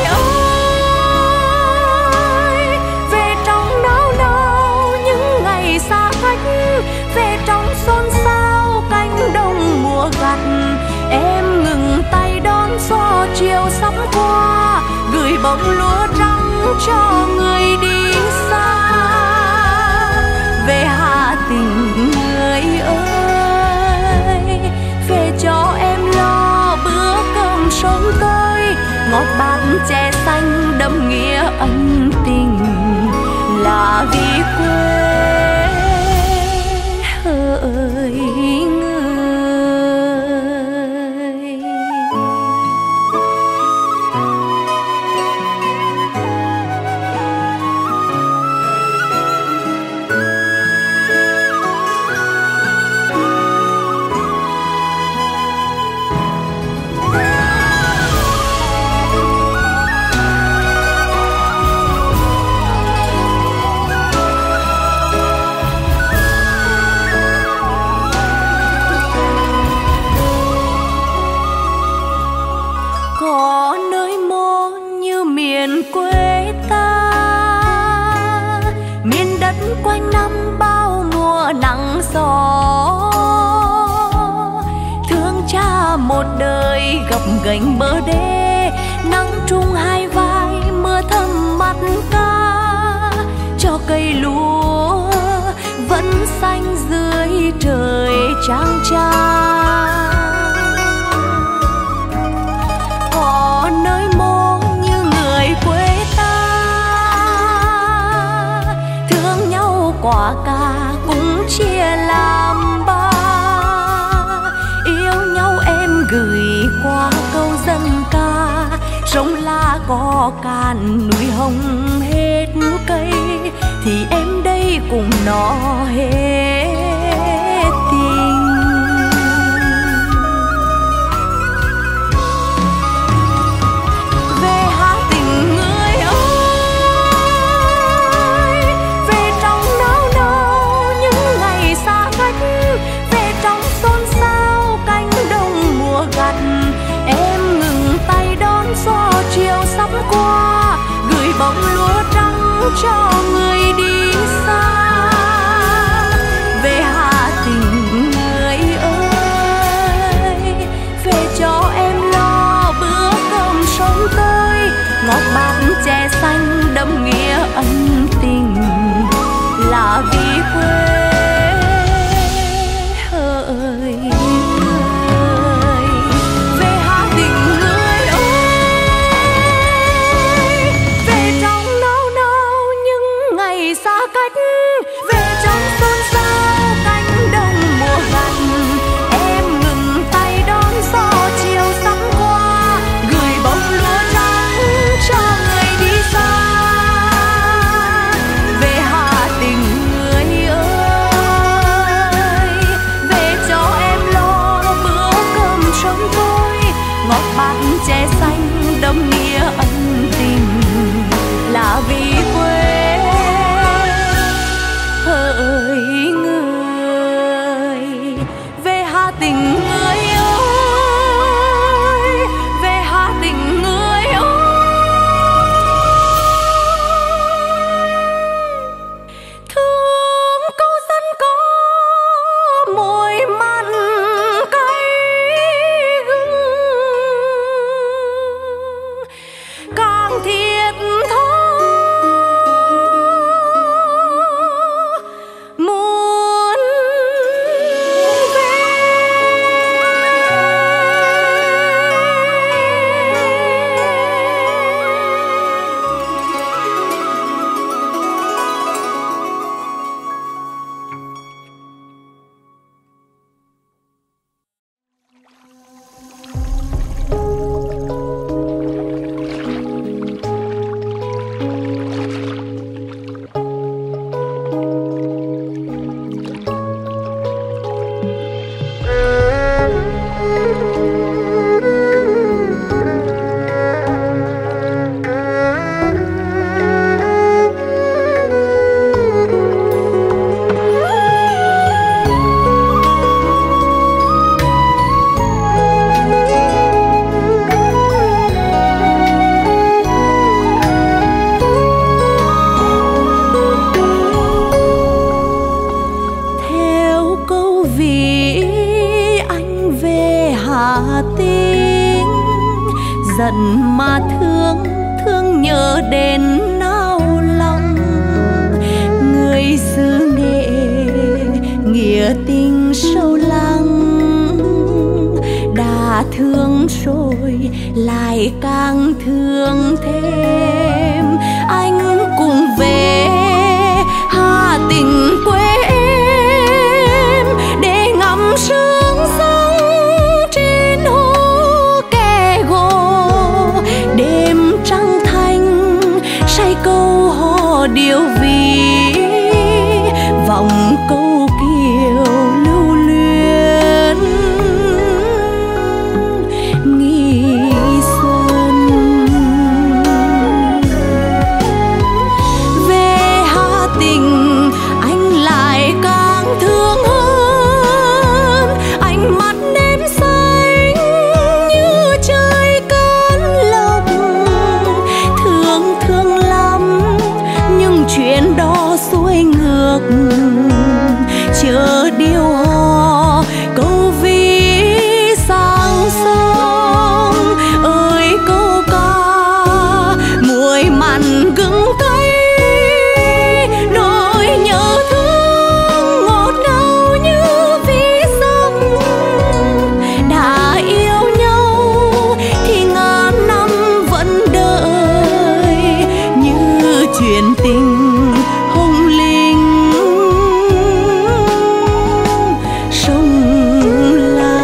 ơi, về trong nao nao những ngày xa cách, về trong xôn xao cánh đồng mùa gặt. Em ngừng tay đón gió chiều sắp qua, gửi bông lúa trắng cho người đi xa. Về Hà Tĩnh người ơi, về cho em lo bữa cơm sớm tối, ngọt bát chè xanh đậm nghĩa ân tình, là vì quê hỡi người. Có nơi mô như miền quê ta, miền đất quanh năm bao mùa nắng gió. Thương cha một đời gập ghềnh bờ đê, nắng trúng hai vai mưa thấm mắt ca. Cho cây lúa vẫn xanh dưới trời trăng trăng. Có nơi mô như người quê ta, thương nhau quả cà cũng chia làm ba. Yêu nhau em gửi qua câu dân ca, sông La có cạn núi hồng hết cây, thì em đây cùng nó hết tình. Em ngừng tay đón gió chiều sắp qua, gửi bông lúa trắng cho người đi xa. Về Hà Tĩnh người ơi, về cho em lo bữa cơm sớm tối, ngọt bát chè xanh đậm nghĩa ân tình, là vì quê hỡi. Chè xanh đậm nghĩa ân tình, là vì quê hỡi người. Về Hà Tĩnh người ơi, về Hà Tĩnh người ơi, thương câu dân có mùi mặn cay gừng, càng thiệt thòi Hà Tĩnh. Giận mà thương, thương nhớ đến nao lòng. Người xứ Nghệ nghĩa tình sâu lắng. Đã thương rồi lại càng thương thêm. Anh cùng về Hà Tĩnh quê em để ngắm sương sông trên hồ Kẻ Gỗ. Đêm trăng thanh say câu hò điệu ví, vòng câu kiều lưu luyến nghi xuân. Về Hà Tĩnh anh lại càng thương hơn. Ánh mắt đêm xanh như trời cơn lốc. Thương thương lắm nhưng chuyện đó xuôi ngược. Chờ điều hò câu ví sang sông. Ơi câu ca muối mặn gừng cay, nỗi nhớ thương ngọt ngào như ví dặm. Đã yêu nhau thì ngàn năm vẫn đợi, như chuyện tình hồng linh sông La.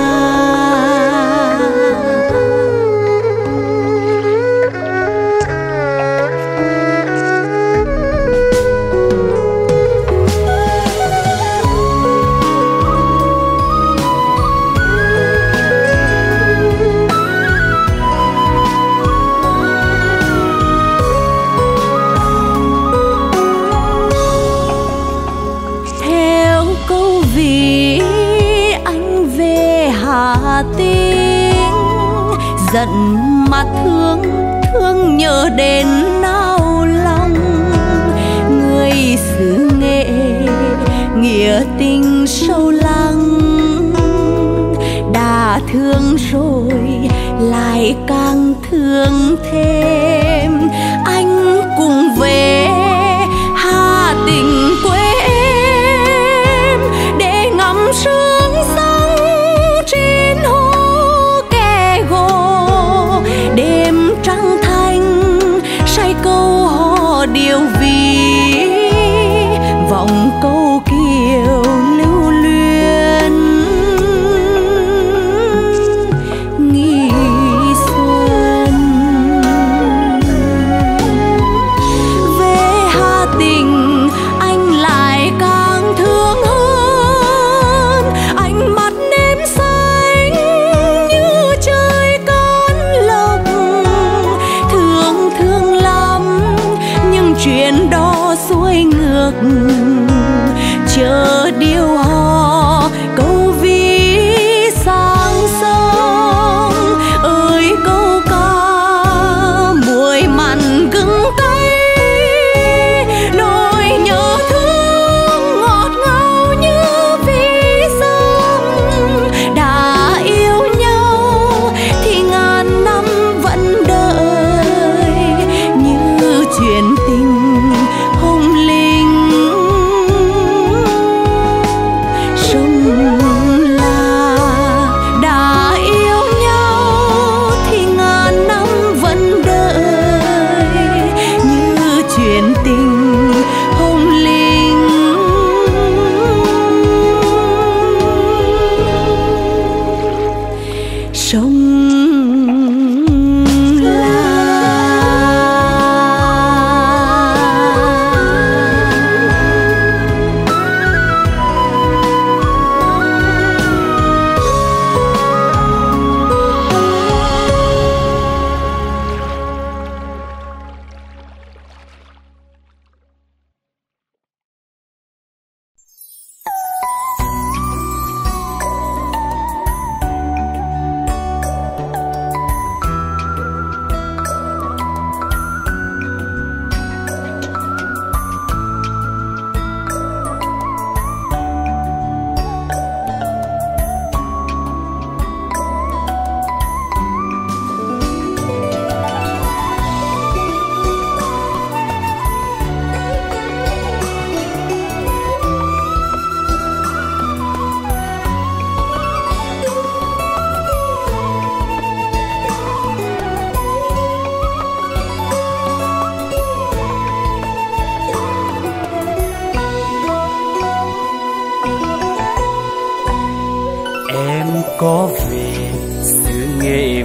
Theo câu ví anh về Hà Tĩnh. Giận mà thương, thương nhớ đến nao lòng. Người xứ Nghệ nghĩa tình sâu lắng. Đã thương rồi lại càng thương thêm. Anh cùng về Hà Tĩnh quê em để ngắm sương sông trên hồ Kẻ Gỗ. Đêm trăng thanh say câu hò điệu ví, vòng câu kiều lưu luyến nghi xuân. Về Hà Tĩnh anh lại càng thương hơn. Ánh mắt đêm xanh như trời cơn lốc. Thương thương lắm nhưng chuyện đó xuôi ngược. Chờ điều hò câu ví sang sông. Ơi câu ca muối mặn gừng cay, nỗi nhớ thương ngọt ngào như ví dặm. Đã yêu nhau thì ngàn năm vẫn đợi, như chuyện tình hồng linh sông La. Đã yêu nhau thì ngàn năm vẫn đợi, như chuyện tình hồng linh sông La.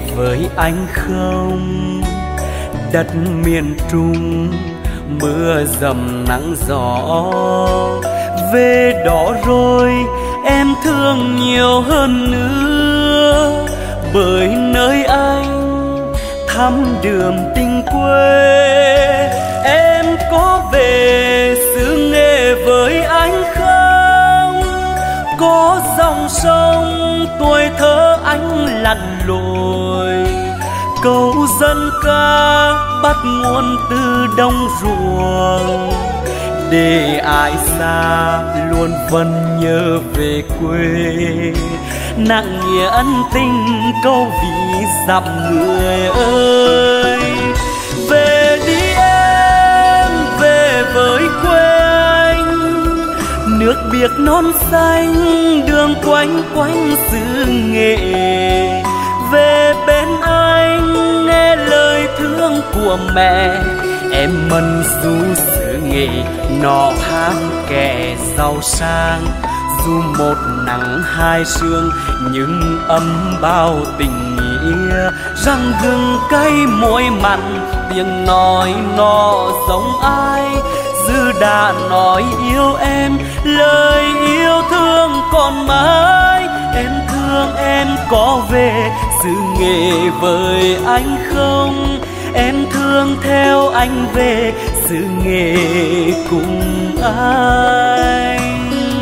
với anh không? Đất miền Trung mưa dầm nắng gió, về đó rồi em thương nhiều hơn nữa, bởi nơi anh thăm đường tình quê. Em có về xứ Nghệ với anh không? Có dòng sông tuổi thơ anh lặn lội, câu dân ca bắt nguồn từ đồng ruộng, để ai xa luôn vẫn nhớ về quê. Nặng nghĩa ân tình câu ví dặm người ơi. Về đi em, về với quê anh, nước biếc non xanh đường quanh quanh xứ Nghệ. Về bên anh nghe lời thương của mẹ, em mân du xứ Nghệ nọ ham kẻ giàu sang. Dù một nắng hai sương nhưng ấm bao tình nghĩa, răng gừng cay môi mặn tiếng nói nó giống ai. Dư đã nói yêu em, lời yêu thương còn mãi. Em thương em có về xứ Nghệ với anh không? Em thương theo anh về xứ Nghệ cùng anh.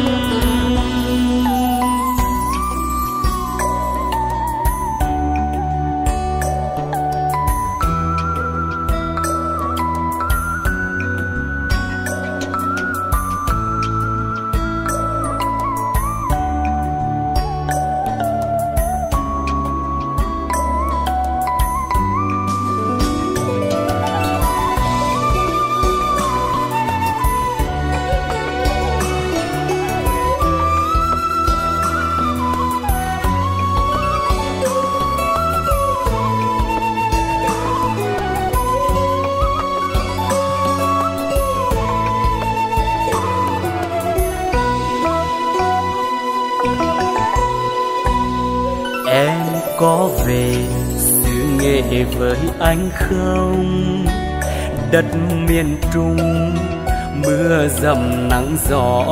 Có về xứ Nghệ với anh không? Đất miền Trung mưa dầm nắng gió,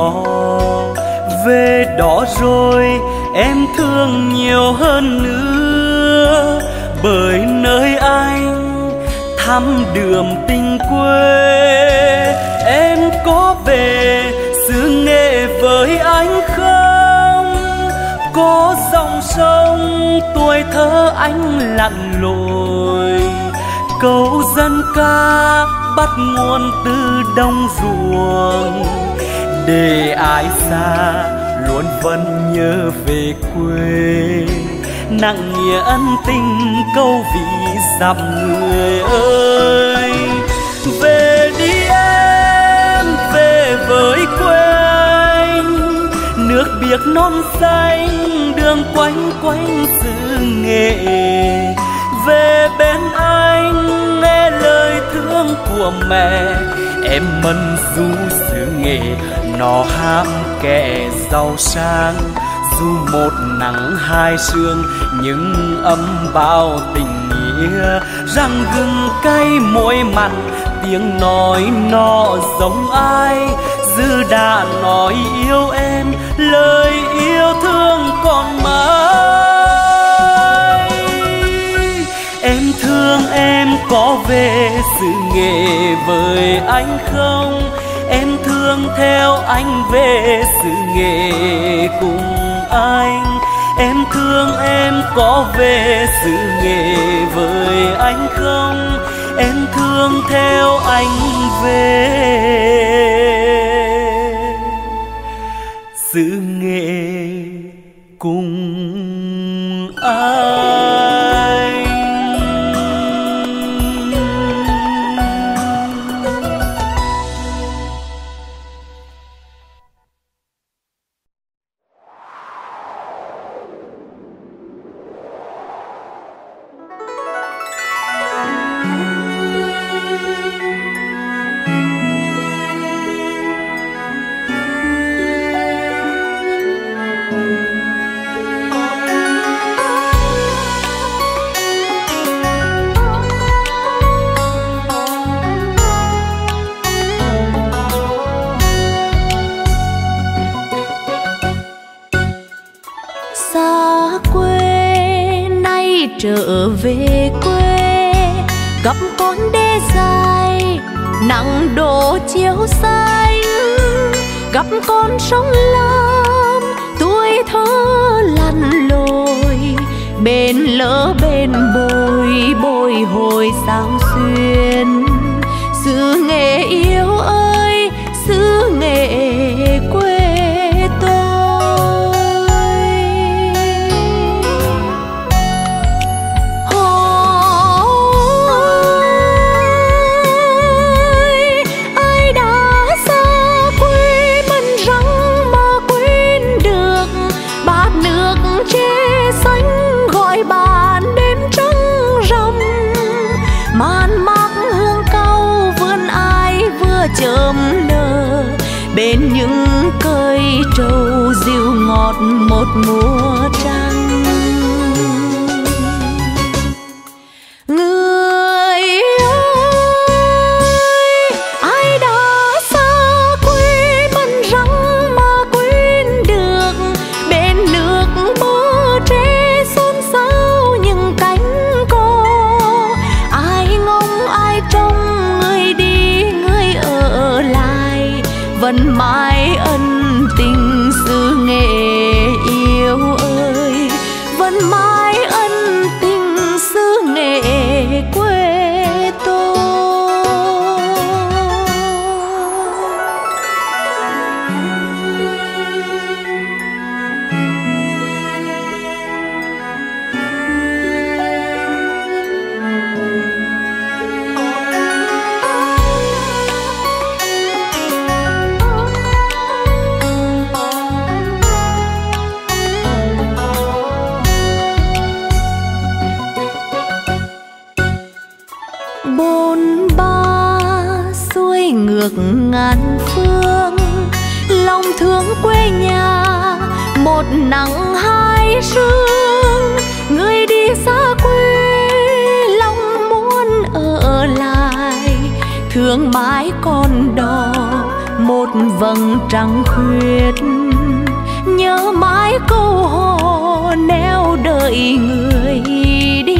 về đó rồi em thương nhiều hơn nữa, bởi nơi anh thăm đường tình quê. Em có về xứ Nghệ với anh không? Có dòng sông tuổi thơ anh lặn lội, câu dân ca bắt nguồn từ đồng ruộng, để ai xa luôn vẫn nhớ về quê. Nặng nghĩa ân tình câu ví dặm người ơi. Về đi em, về với quê anh, nước biếc non xanh đường quanh quanh xứ Nghệ. Về bên anh nghe lời thương của mẹ, em mân du xứ Nghệ nó ham kẻ giàu sang. Dù một nắng hai sương nhưng ấm bao tình nghĩa, răng gừng cay môi mặn tiếng nói nó giống ai. Dư đã nói yêu em, lời yêu thương còn mãi. Em thương em có về xứ Nghệ với anh không? Em thương theo anh về xứ Nghệ cùng anh. Em thương em có về xứ Nghệ với anh không? Em thương theo anh về xứ Nghệ cùng anh. về quê, gặp con đê dài nắng đổ chiếu xanh, gặp con sông Lam tuổi thơ lặn lội, bên lỡ bên bồi bồi hồi sao xuyên. Xứ Nghệ yêu ơi, xứ Nghệ quê tôi. Hỏi ai đã xa quê mình răng mà quên được, bát nước tre xanh gọi bạn đêm trăng rằm, man mác hương cau vươn ai vừa chớm nở, bên những cây trầu dịu ngọt một mùa trăng. Người ơi, ai đã xa quê mình răng mà quên được, bên nước bờ tre xôn xao những cánh cò, ai ngóng ai trông người đi người ở lại, vẫn mãi ân tình xứ Nghệ yêu ơi, vẫn mãi ân tình xứ Nghệ quê tôi. Bôn ba xuôi ngược ngàn phương, lòng thương quê nhà một nắng hai sương. Người đi xa quê lòng muốn ở lại, thương mãi con đò một vầng trăng khuyết, nhớ mãi câu hò neo đợi người đi.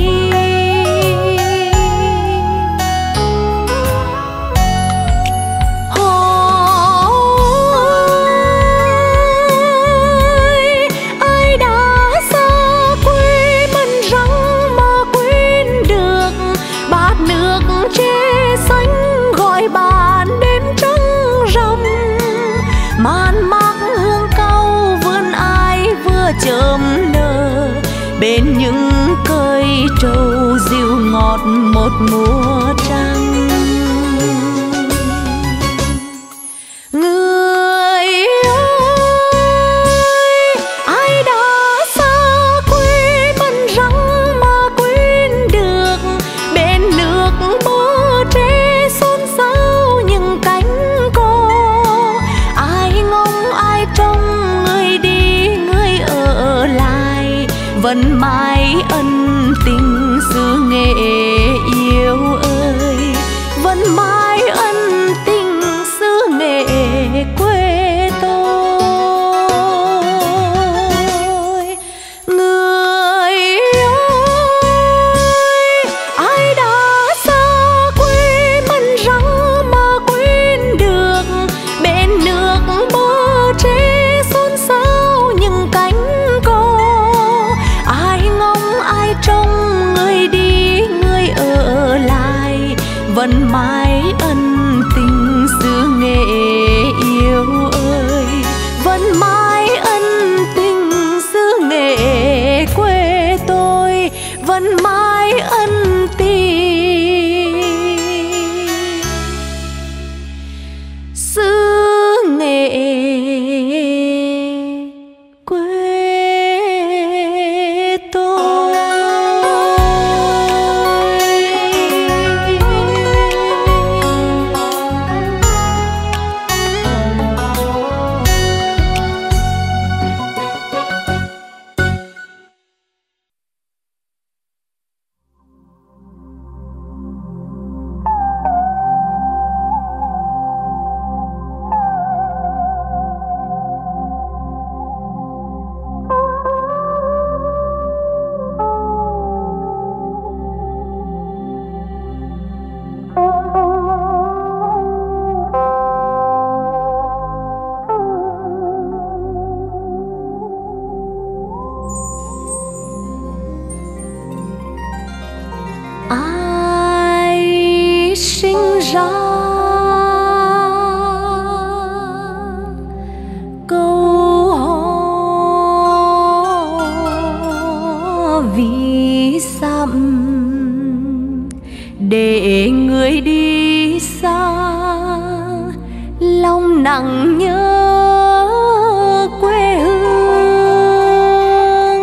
Chớm nở bên những cây trầu dịu ngọt một mùa trăng. Người ơi, ai đã xa quê mình răng mà quên được, bên nước bờ tre xôn xao những cánh cò, ai ngóng ai trông người đi người ở lại, vẫn mãi ân tình xứ Nghệ yêu ơi, vẫn mãi ân tình xứ Nghệ quê tôi. Người ơi, ai đã xa quê mình răng mà quên được, bên nước bờ tre xôn xao những cánh cò, ai ngóng ai trông người đi người ở lại, vẫn mãi ân tình xứ Nghệ yêu ơi, vẫn mãi ân tình xứ Nghệ quê tôi, vẫn mãi ân tình xứ Nghệ quê tôi. để người đi xa, lòng nặng nhớ quê hương.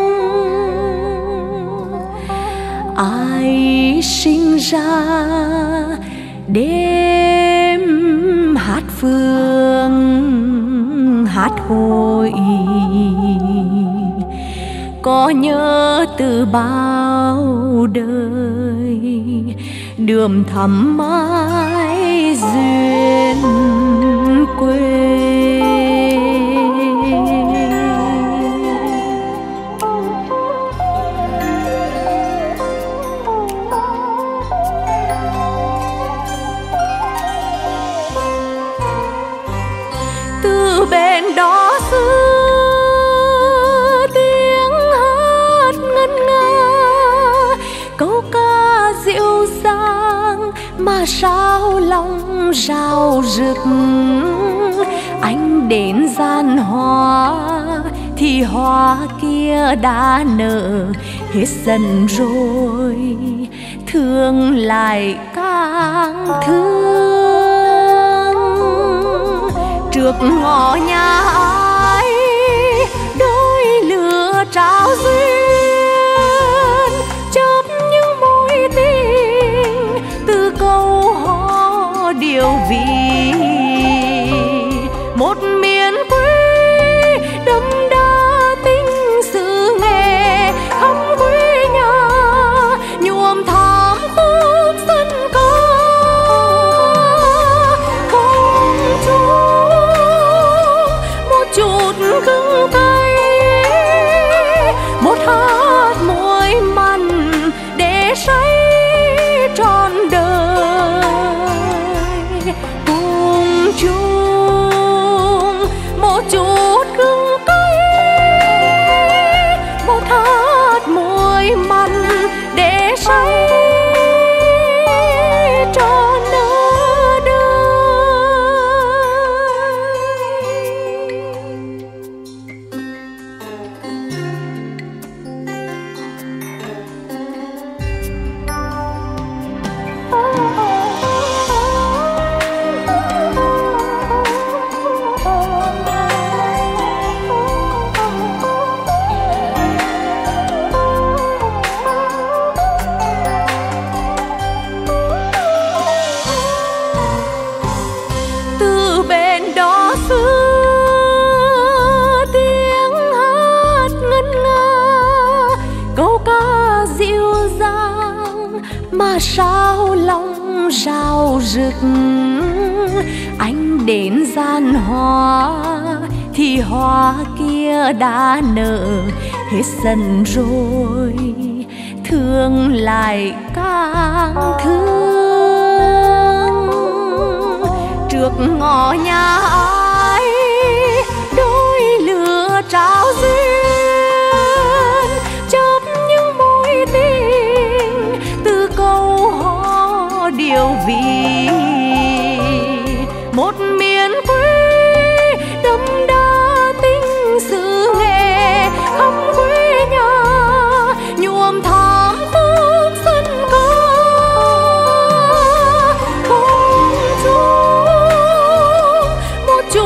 Ai sinh ra đêm hát phương hát hội, có nhớ từ bao đời đường thắm mãi duyên quê. Từ bên đó xưa tiếng hát ngân nga, câu ca dịu dàng mà sao lòng rào rực. Anh đến gian hoa thì hoa kia đã nở hết dần rồi, thương lại càng thương. Trước ngõ nhà ai đôi lửa trao duyên, chớp những mối tình từ câu hò điều vì. Một miền quê đậm đà tình xứ nghề, khắp quê nhà nhuộm thắm khúc dân ca. Không chung một chút cưng cay, một hạt muối mặn để say trọn đời. Cùng chung một chút cưng cay, một hạt muối mặn để say trọn đời. Từ bên đó xưa tiếng hát ngân nga, câu ca dịu dàng mà sao lòng rào rực. Anh đến gian hoa thì hoa kia đã nở hết dần rồi, thương lại càng thương. Trước ngõ nhà ai đôi lửa trao duyên, chớp những mối tình từ câu hò điều vì. Một miền quê đậm đà tình xứ nghề, khắp quê nhà nhuộm thắm khúc dân ca. Không chung một chút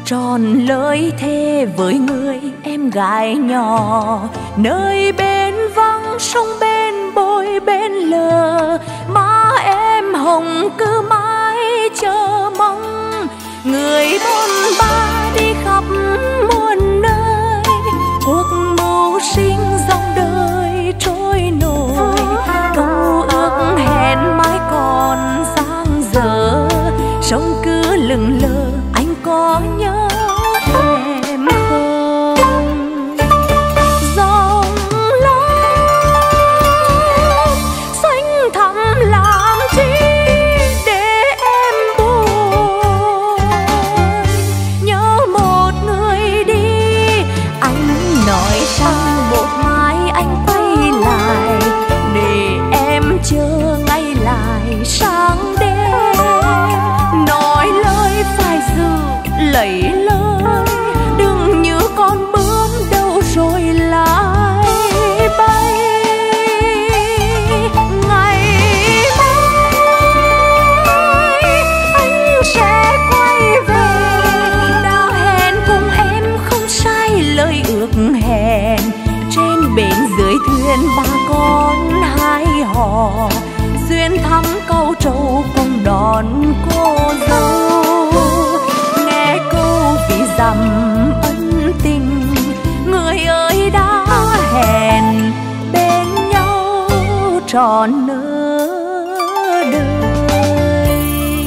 tròn lời thề với người em gái nhỏ, nơi bên vắng sông bên bồi bên lờ, má em hồng cứ mãi chờ mong. Người bôn ba đi khắp muôn nơi, cuộc mưu sinh dòng đời trôi nổi, câu ước hẹn mãi còn dang dở, sông cứ lững lờ anh có nhớ em không? Dòng lắm xanh thẳm làm chi để em buồn, nhớ một người đi anh nói rằng một mai anh quay lại, để em chờ ngay lại sáng đêm. Nói lời phải giữ lấy lời, đừng như con bướm đâu rồi lại bay. Ngày mai anh sẽ quay về, đã hẹn cùng em không sai lời ước hẹn. Trên bến dưới thuyền ba con hai hò, duyên thăm câu trầu cùng đón cô dâu. Nghe câu vì dằm ân tình, người ơi đã hẹn bên nhau trọn nửa đời.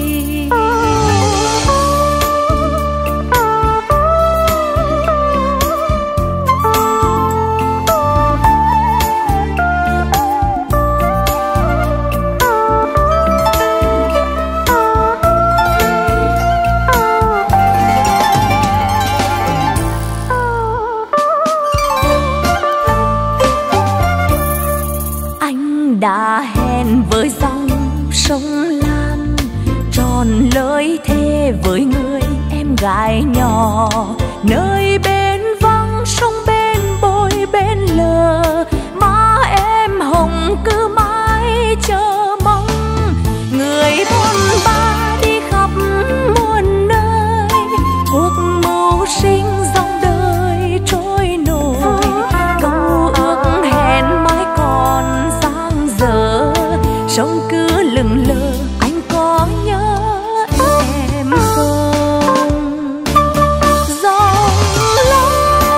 Đã hẹn với dòng sông Lam, tròn lời thề với người em gái nhỏ, nơi bên vắng sông bên bồi bên lờ, má em hồng cứ mãi chờ mong. Người bôn ba đi khắp muôn nơi, cuộc mưu sinh dòng đời trôi nổi, câu ước hẹn mãi còn giờ, sông cứ lững lờ anh có nhớ em không? Dòng lắm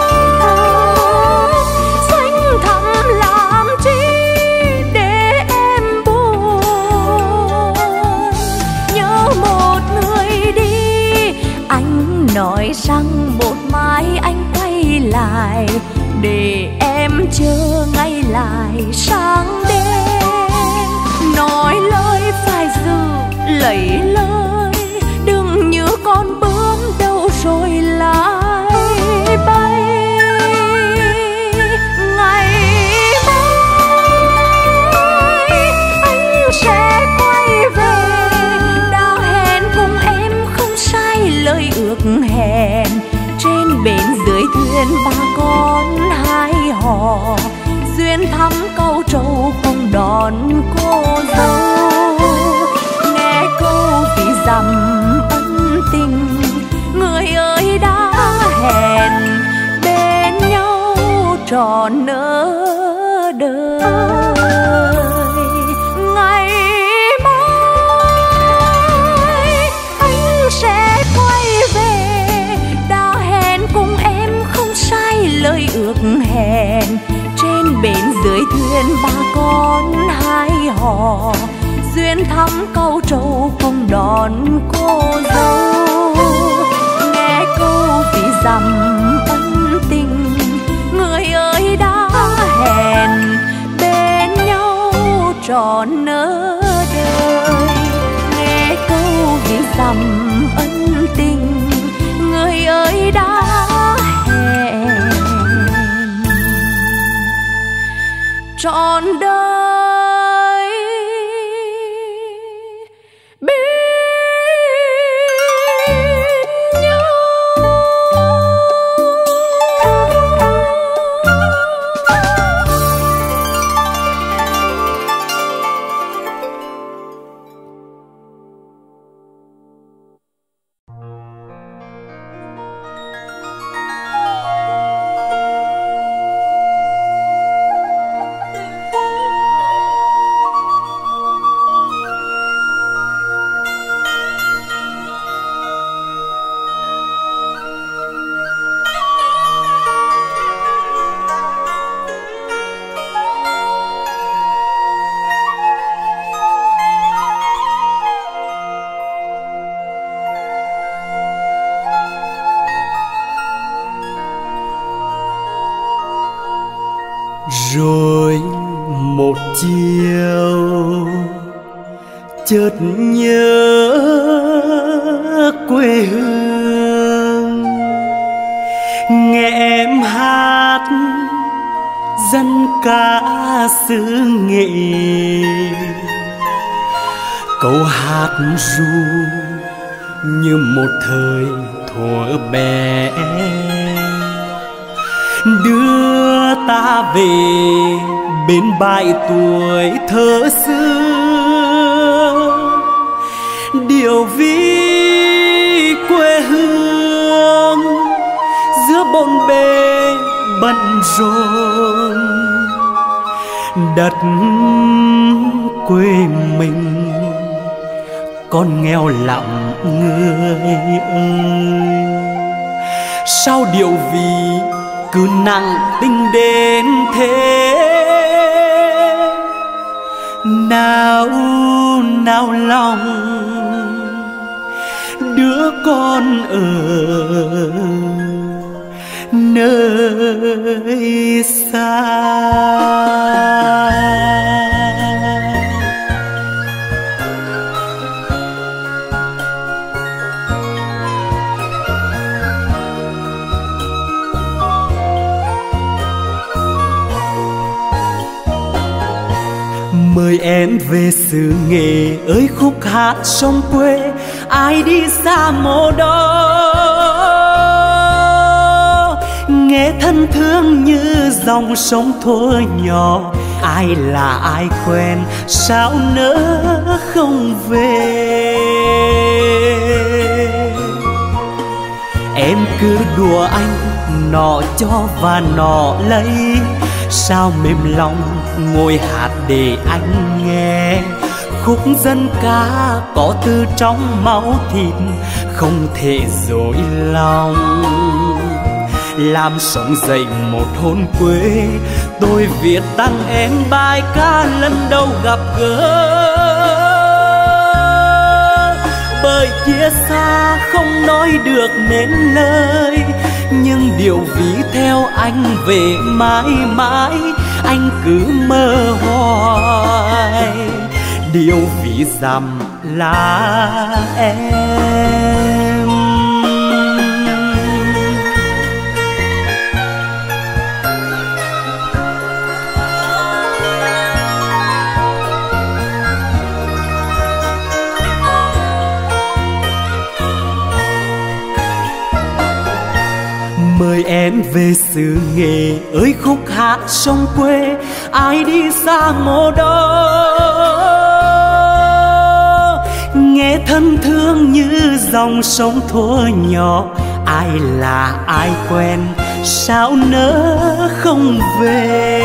xanh thẳm làm chi để em buồn, nhớ một người đi anh nói rằng một mai anh quay lại, để em chờ ngay lại sáng đêm. Nói lời phải giữ lấy lời, đừng như con bướm đâu rồi lại bay. Ngày mai anh sẽ quay về, đã hẹn cùng em không sai lời ước hẹn. Trên bến dưới thuyền ba con hai hò, duyên thăm câu trầu cùng đón cô dâu. Nghe câu vì dằm ân tình, người ơi đã hẹn bên nhau trọn nửa đời. Ngày mai anh sẽ quay về, đã hẹn cùng em không sai lời ước hẹn. Trên bến dưới thuyền ba con hai hò, duyên thăm câu trầu cùng đón cô dâu. Nghe câu vì dằm ân tình, người ơi đã hẹn bên nhau trọn nửa đời. Nghe câu vì dằm ân tình, người ơi đã hẹn trọn đời bên nhau. Rồi một chiều chợt nhớ quê hương, nghe em hát dân ca xứ Nghệ. Câu hát ru như một thời thuở bé, đưa ta về bên bãi tuổi thơ xưa. Điều ví quê hương giữa bộn bề bận rộn, đất quê mình con nghèo lặng người ơi. Sao điều vì cứ nặng tình đến thế, nào nào lòng đứa con ở nơi xa. Mời em về xứ Nghệ ơi, khúc hát sông quê ai đi xa mồ đó. Nghe thân thương như dòng sông thuở nhỏ, ai là ai quen sao nỡ không về. Em cứ đùa anh nọ cho và nọ lấy, sao mềm lòng ngồi hát để anh nghe. Khúc dân ca có từ trong máu thịt, không thể dối lòng. Làm sống dậy một hồn quê, tôi viết tặng em bài ca lần đầu gặp gỡ. Bởi chia xa không nói được nên lời, nhưng điều ví theo anh về mãi mãi, anh cứ mơ hoài. Điều ví dặm là em. Mời em về xứ Nghệ ơi, khúc hát sông quê ai đi xa mồ đó. Nghe thân thương như dòng sông thuở nhỏ, ai là ai quen sao nỡ không về.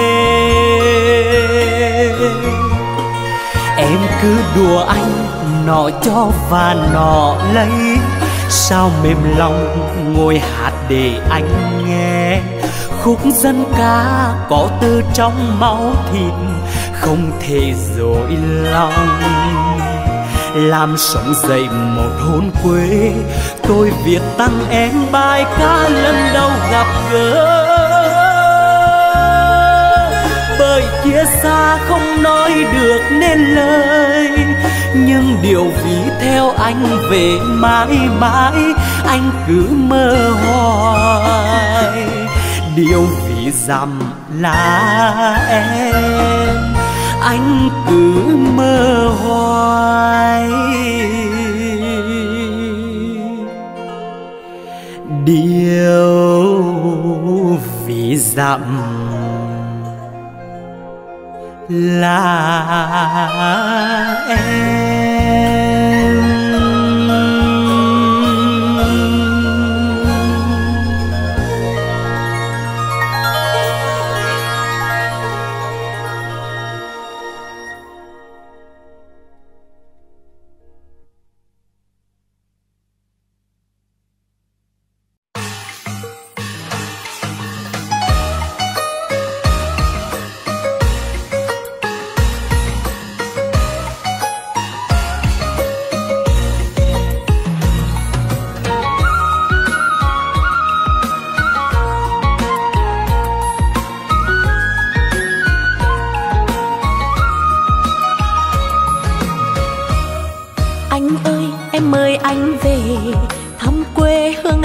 Em cứ đùa anh nọ cho và nọ lấy, sao mềm lòng ngồi hát để anh nghe. Khúc dân ca có từ trong máu thịt, không thể dối lòng. Làm sống dậy một hồn quê, tôi viết tặng em bài ca lần đầu gặp gỡ. Bởi chia xa không nói được nên lời, nhưng điều ví theo anh về mãi mãi, anh cứ mơ hoài. Điều ví dặm là em, anh cứ mơ hoài. Điều ví dặm là em.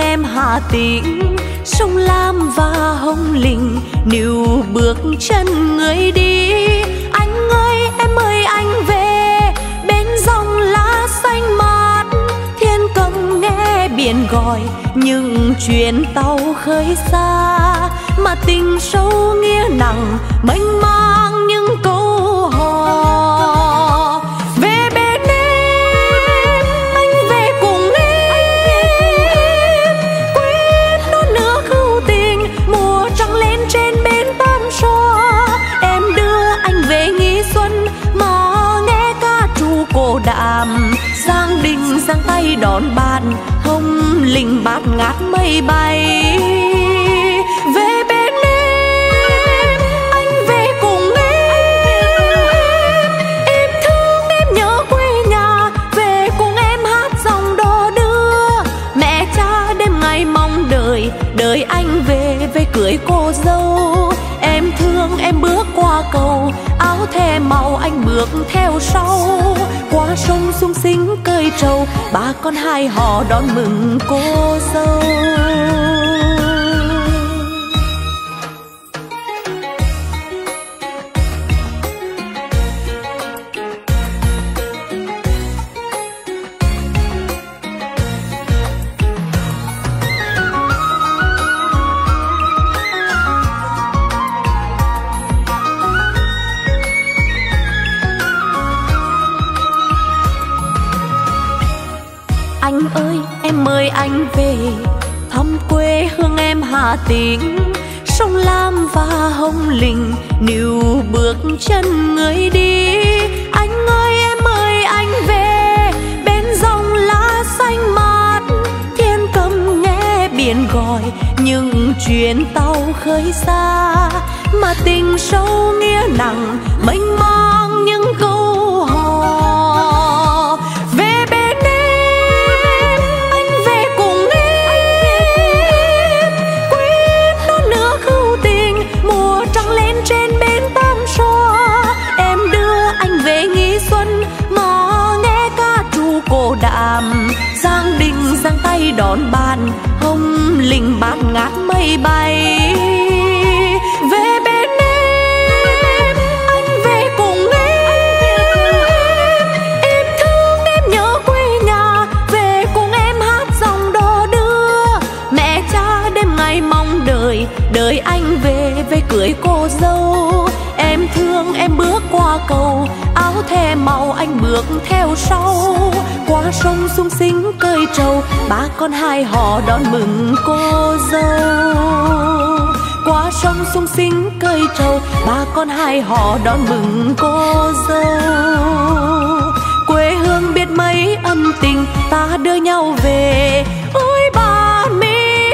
em Hà Tĩnh, sông Lam và Hồng Lĩnh níu bước chân người đi. Anh ơi anh về bên dòng lá xanh mát, thiên cầm nghe biển gọi những chuyến tàu khơi xa, mà tình sâu nghĩa nặng mênh mang những câu hò. Về bên em, anh về cùng em, quyết non nước hữu tình mùa trăng lên trên bến Tam Xoa. Em đưa anh về Nghi Xuân mà nghe ca trù cổ đạm, Giang Đình giang tay đón bạn, Hồng Lĩnh bạt ngát mây bay. Về bên em, anh về cùng em thương em nhớ quê nhà, về cùng em hát dòng đò đưa. Mẹ cha đêm ngày mong đợi, đợi anh về cưới cô dâu. Em thương em bước qua cầu, áo thề màu anh bước theo sau. Qua sông Sung Sính cơi trầu, ba con hai họ đón mừng cô dâu. Anh ơi em mời anh về thăm quê hương em Hà Tĩnh, sông Lam và Hồng Lĩnh níu bước chân người đi. Anh ơi em ơi anh về bên dòng lá xanh mát, thiên cầm nghe biển gọi những chuyến tàu khơi xa, mà tình sâu nghĩa nặng mênh mang những câu hò. Về bên em, anh về cùng em, quyết non nước hữu tình mùa trăng lên trên bến Tam Xoa. Em đưa anh về Nghi Xuân mà nghe ca trù cổ đạm, Giang Đình giang tay đón bạn, Hồng Lĩnh bạt ngát mây bay. Về bên em, anh về cùng em thương em nhớ quê nhà, về cùng em hát dòng đò đưa. Mẹ cha đêm ngày mong đợi, đợi anh về cưới cô dâu. Em thương em bước qua cầu, áo thề màu anh bước theo sau. Qua sông Sung Sính cơi trầu, ba con hai họ đón mừng cô dâu. Qua sông Sung Sính cơi trầu, ba con hai họ đón mừng cô dâu. Quê hương biết mấy ân tình, ta đưa nhau về ôi bạn mình.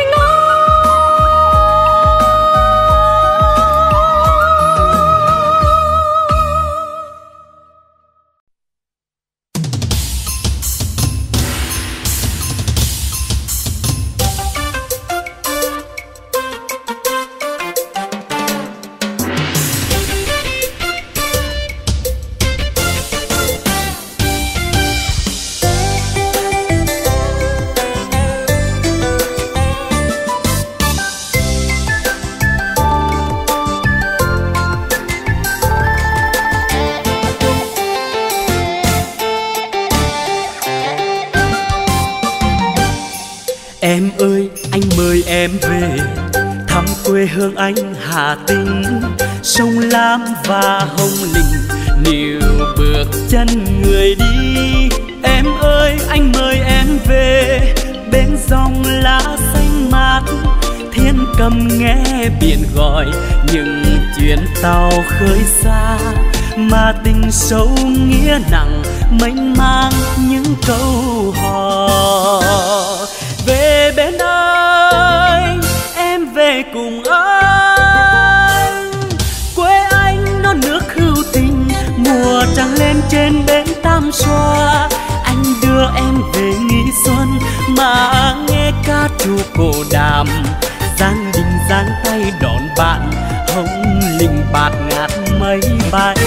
Em ơi anh mời em về thăm quê hương anh Hà Tĩnh, sông Lam và Hồng Lĩnh níu bước chân người đi. Em ơi anh mời em về bên dòng lá xanh mát, thiên cầm nghe biển gọi những chuyến tàu khơi xa, mà tình sâu nghĩa nặng mênh mang những câu hò. Về bên anh, em về cùng anh, quê anh non nước hữu tình mùa trăng lên trên bến Tam Xoa. Anh đưa em về Nghi Xuân mà nghe ca trù cổ đàm, Giang Đình giang tay đón bạn, Hồng Lĩnh bạt ngát mây bay.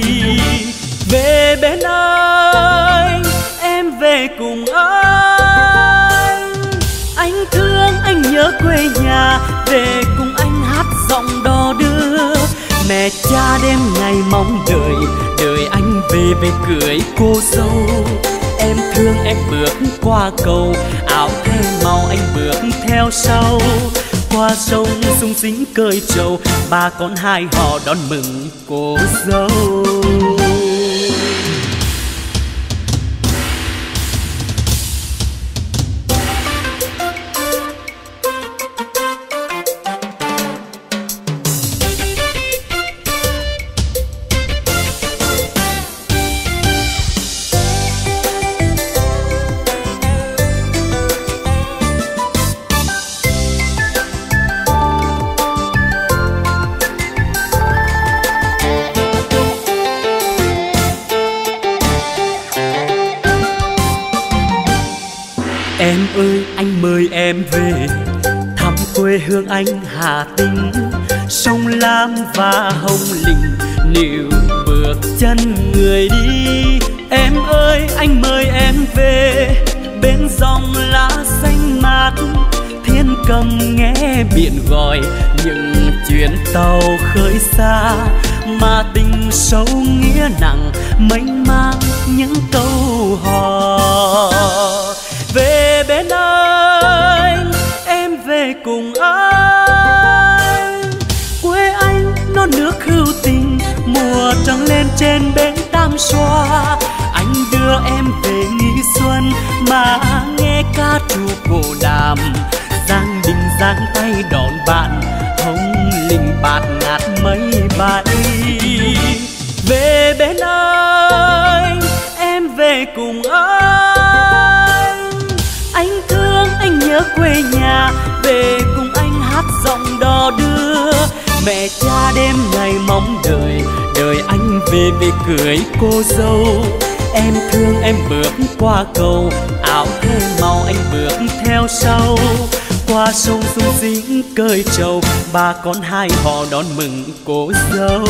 Về bên anh, em về cùng anh thương thương anh nhớ quê nhà, về cùng anh hát giọng đò đưa. Mẹ cha đêm ngày mong đợi, đợi anh về về cưới cô dâu. Em thương em bước qua cầu, áo thêu màu anh bước theo sau. Qua sông sung sính cơi trầu, ba con hai họ đón mừng cô dâu. Em ơi anh mời em về thăm quê hương anh Hà Tĩnh. Sông Lam và Hồng Lĩnh níu bước chân người đi. Em ơi anh mời em về bên dòng lá xanh mát. Thiên cầm nghe biển gọi những chuyến tàu khơi xa, mà tình sâu nghĩa nặng mênh mang những câu hò. Về bên anh, em về cùng anh. Quê anh non nước hữu tình, mùa trăng lên trên bến Tam Xoa. Anh đưa em về nghỉ xuân mà nghe ca trù cổ đàm. Giang Đình giang tay đón bạn, Hồng Lĩnh bạt ngát mây bay. Về bên anh, em về cùng anh. Anh thương anh nhớ quê nhà, về cùng anh hát giọng đò đưa. Mẹ cha đêm ngày mong đợi, đợi anh về về cưới cô dâu. Em thương em bước qua cầu, áo thêu màu anh bước theo sau. Qua sông sung sính cơi trầu, ba con hai họ đón mừng cô dâu.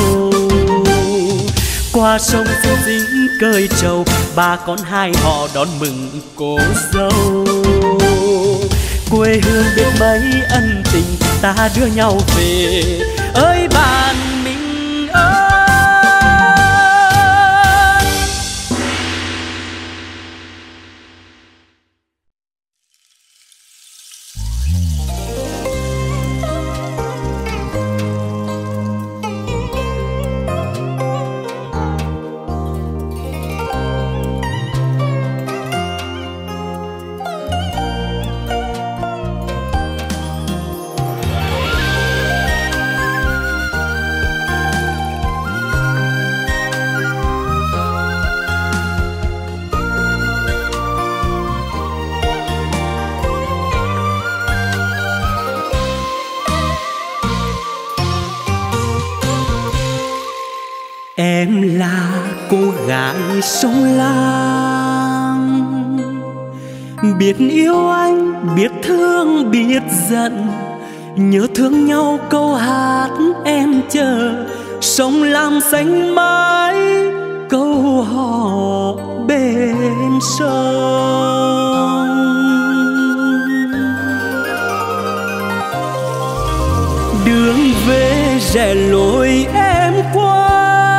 Qua sông sung sính cơi trầu, ba con hai họ đón mừng cô dâu. Quê hương biết mấy ân tình, ta đưa nhau về ơi bạn mình ơi. Em là cô gái sông Lam, biết yêu anh, biết thương, biết giận. Nhớ thương nhau câu hát em chờ, sông Lam xanh mãi câu hò bên sông. Đường về rẽ lối em qua,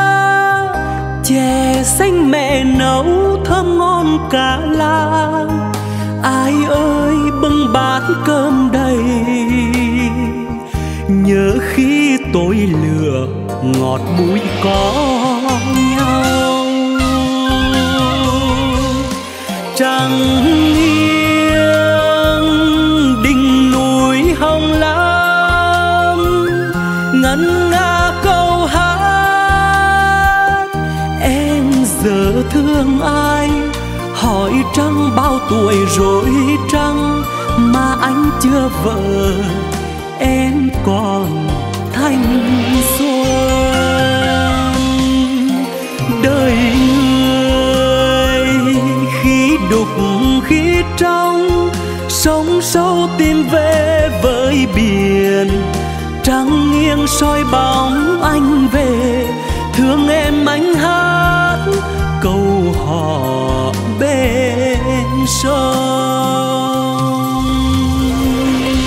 chè xanh mẹ nấu thơm ngon cả làng. Ai ơi bưng bát cơm đầy, nhớ khi tôi lửa ngọt bùi có nhau. Trăng nghiêng đỉnh núi Hồng Lam, ngân nga câu hát. Em giờ thương ai, hỏi trăng bao tuổi rồi trăng, mà anh chưa vợ em còn thanh xuân. Đời người khi đục khi trong, sông sâu tìm về với biển. Trăng nghiêng soi bóng anh về, thương em anh hát câu hò bên sông.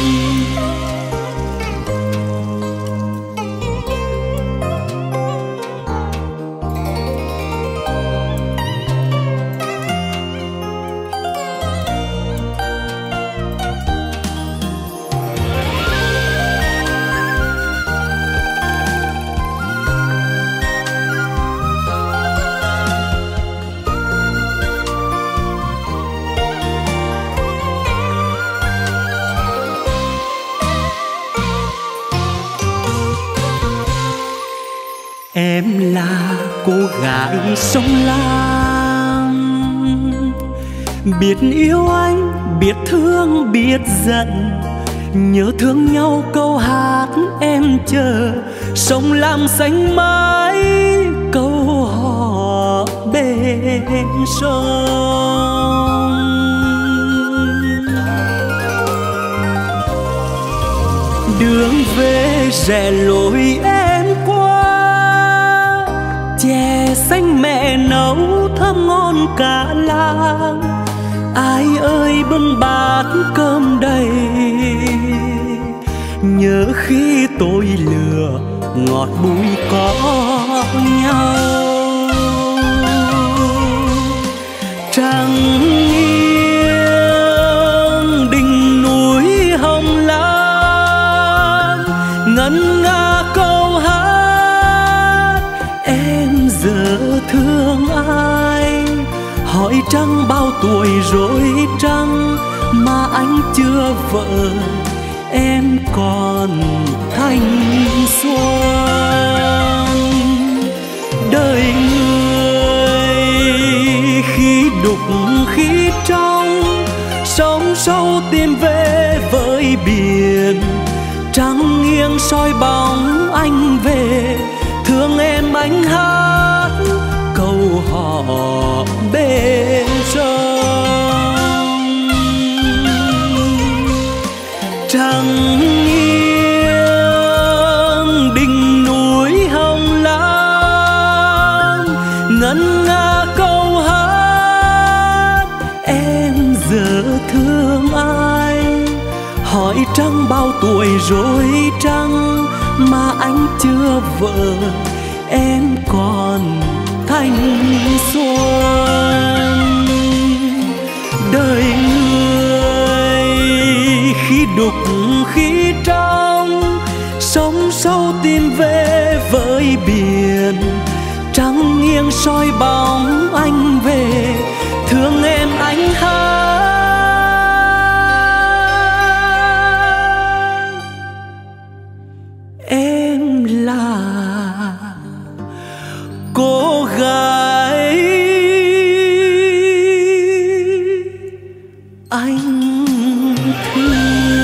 Em là cô gái sông Lam, biết yêu anh, biết thương, biết giận, nhớ thương nhau câu hát em chờ. Sông Lam xanh mãi câu hò bên sông. Đường về rẽ lối em qua, chè xanh mẹ nấu thơm ngon cả làng. Ai ơi bưng bát cơm đầy, nhớ khi tôi lừa ngọt bùi có nhau. Trăng nghiêng đỉnh núi Hồng Lan, ngân nga câu hát em giờ thương ai. Hỏi trăng bao tuổi rồi trăng mà anh chưa vợ, em còn thanh xuân. Đời người khi đục khi trong, sóng sâu tìm về với biển. Trăng nghiêng soi bóng anh về, thương em anh hát câu hò bên sông. Trăng nghiêng đỉnh núi Hồng Lan, ngân nga câu hát em giờ thương ai. Hỏi trăng bao tuổi rồi trăng mà anh chưa vợ, em còn thanh xuân. Đời người khi đục khi trong, sóng sâu tìm về với biển. Trăng nghiêng soi bóng anh về, thương em anh hát em là cô gái anh thương.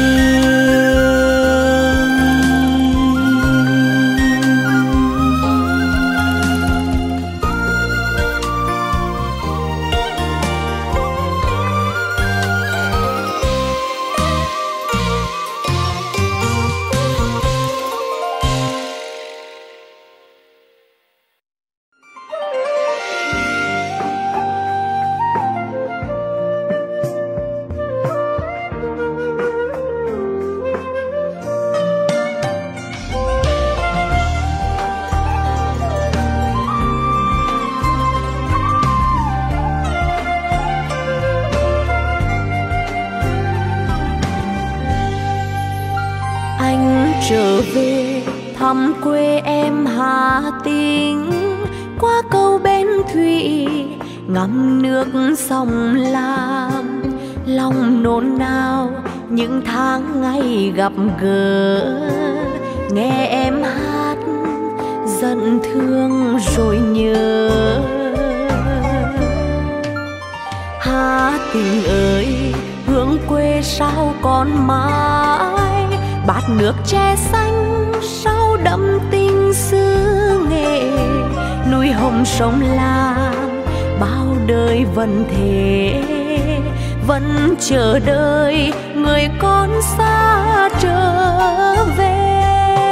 Trở về thăm quê em Hà Tĩnh, qua cầu Bến Thủy ngắm nước sông Lam. Lòng nôn nao những tháng ngày gặp gỡ, nghe em hát giận thương rồi nhớ. Hà Tĩnh ơi hương quê sao còn mãi, bát nước tre xanh sao đậm tình xứ Nghệ. Núi Hồng sông Lam bao đời vẫn thế, vẫn chờ đợi người con xa trở về.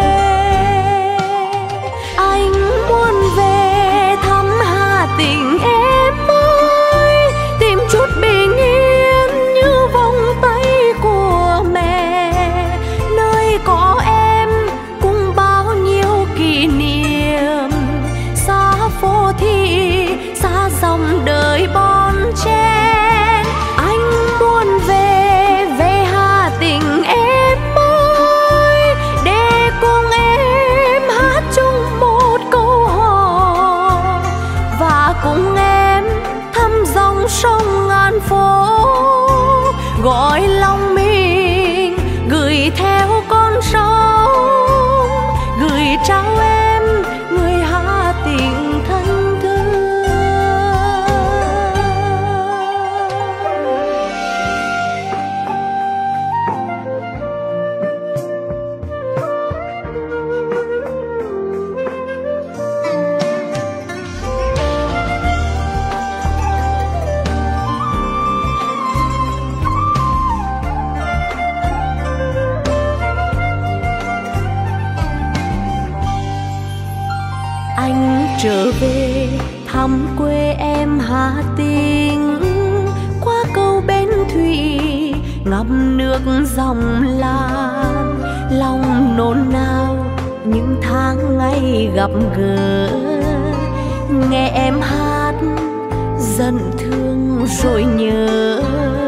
Anh muốn về thăm Hà Tĩnh em ơi, tìm chút bình yên như vòng tay của mẹ, nơi có em cùng bao nhiêu kỷ niệm. Xa phố thị xa dòng đời bon chen, anh muốn về về Hà Tĩnh em ơi, để cùng em hát chung một câu hò, và cùng em thăm dòng sông ngàn phố, gọi lòng mình gửi theo con sông, gửi trao em người Hà trở về thăm quê em Hà Tĩnh, qua cầu bến thủy ngắm nước dòng Lam, lòng nôn nao những tháng ngày gặp gỡ, nghe em hát dần thương rồi nhớ.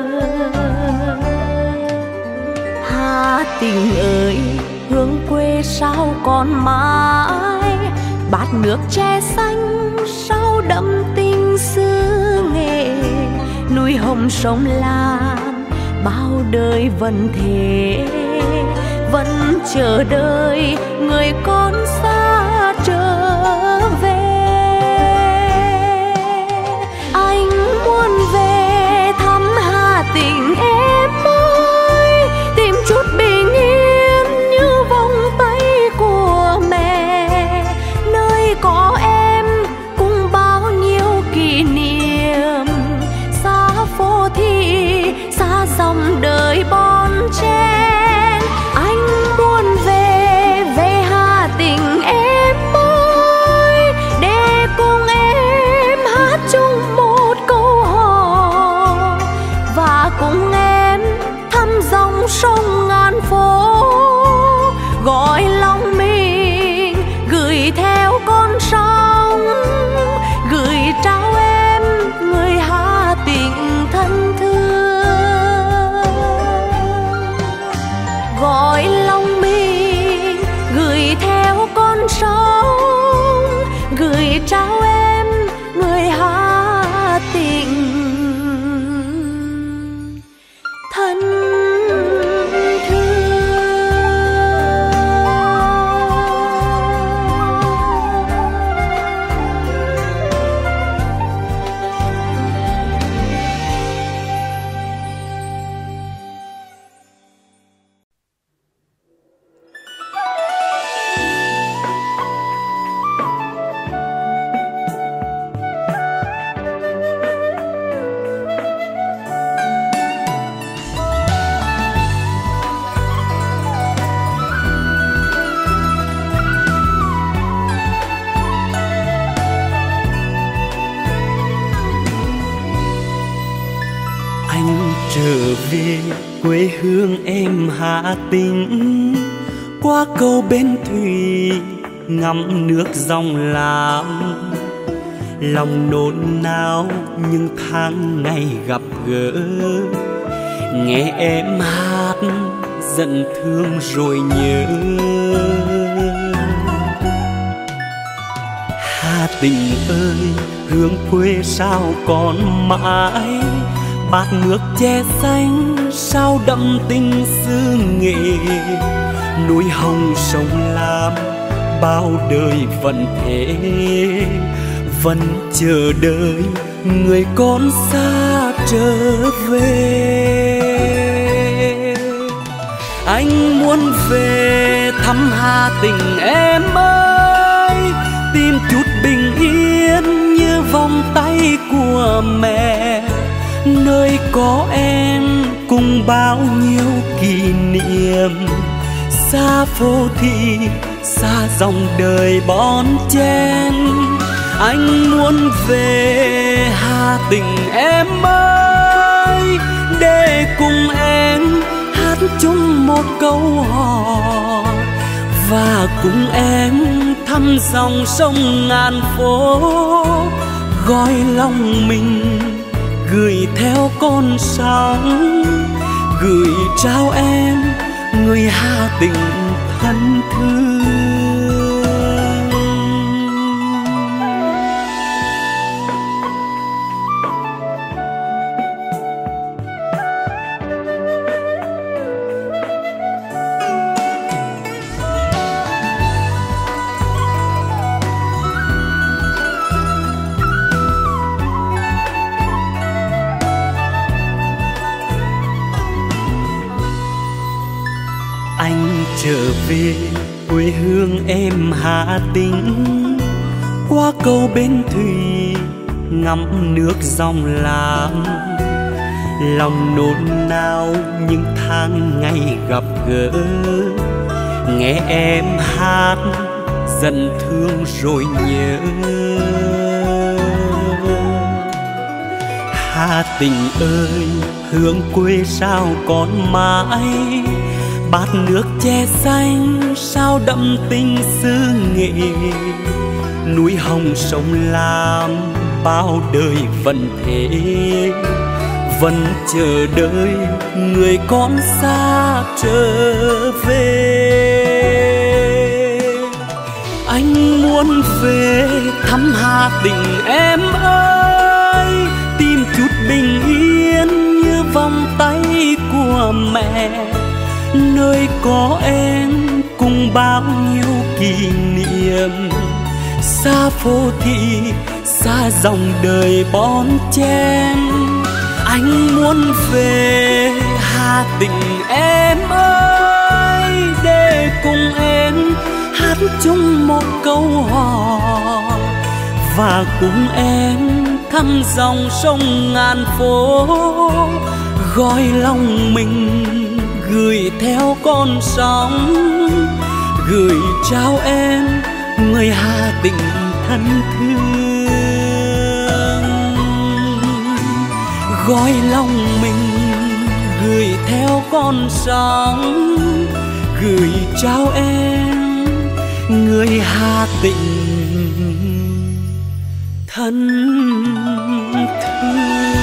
Hà Tĩnh ơi, hương quê sao còn mãi, bát nước tre xanh sao đậm tình xứ Nghệ, núi hồng sông Lam bao đời vẫn thế, vẫn chờ đợi người con xa trở về. Anh muốn về thăm Hà Tĩnh em ơi, tìm chút bình yên như vòng tay của mẹ, nơi có em cùng bao nhiêu kỷ niệm, xa phố thị xa dòng đời bon chen. Anh muốn về Hà Tĩnh em ơi, để cùng em hát chung một câu hò, và cùng em thăm dòng sông ngàn phố, gọi lòng mình gửi theo con sóng, gửi trao em người Hà Tĩnh thân thương, gọi lòng mình gửi theo con sóng, gửi trao em người Hà Tĩnh thân thương. Trở về quê hương em Hà Tĩnh, qua cầu bến thủy ngắm nước dòng Lam, lòng nôn nao những tháng ngày gặp gỡ, nghe em hát giận thương rồi nhớ. Hà Tĩnh ơi, hương quê sao còn mãi, bát nước che xanh sao đậm tình xứ Nghệ, núi hồng sông Lam bao đời vẫn thế, vẫn chờ đợi người con xa trở về. Anh muốn về thăm Hà Tĩnh em ơi, tìm chút bình yên như vòng tay của mẹ, nơi có em cùng bao nhiêu kỷ niệm, xa phố thị xa dòng đời bon chen. Anh muốn về Hà Tĩnh em ơi, để cùng em hát chung một câu hò, và cùng em thăm dòng sông ngàn phố, gọi lòng mình gửi theo con sóng, gửi trao em người Hà Tĩnh thân thương. Anh trở về quê hương em Hà Tĩnh, qua cầu bến thủy ngắm nước dòng Lam, lòng nôn nao những tháng ngày gặp gỡ, nghe em hát dần thương rồi nhớ. Hà Tĩnh ơi, hương quê sao còn mãi, bát nước che xanh sao đậm tình xứ nghệ. Núi hồng sông Lam bao đời vẫn thế, vẫn chờ đợi người con xa trở về. Anh muốn về thăm Hà Tĩnh em ơi, tìm chút bình yên như vòng tay của mẹ, nơi có em cùng bao nhiêu kỷ niệm. Xa phố thị, xa dòng đời bon chen, anh muốn về Hà Tĩnh em ơi, để cùng em hát chung một câu hò, và cùng em thăm dòng sông ngàn phố, gọi lòng mình gửi theo con sóng, gửi trao em người Hà Tĩnh thân thương. Gọi lòng mình gửi theo con sóng, gửi trao em người Hà Tĩnh thân thương.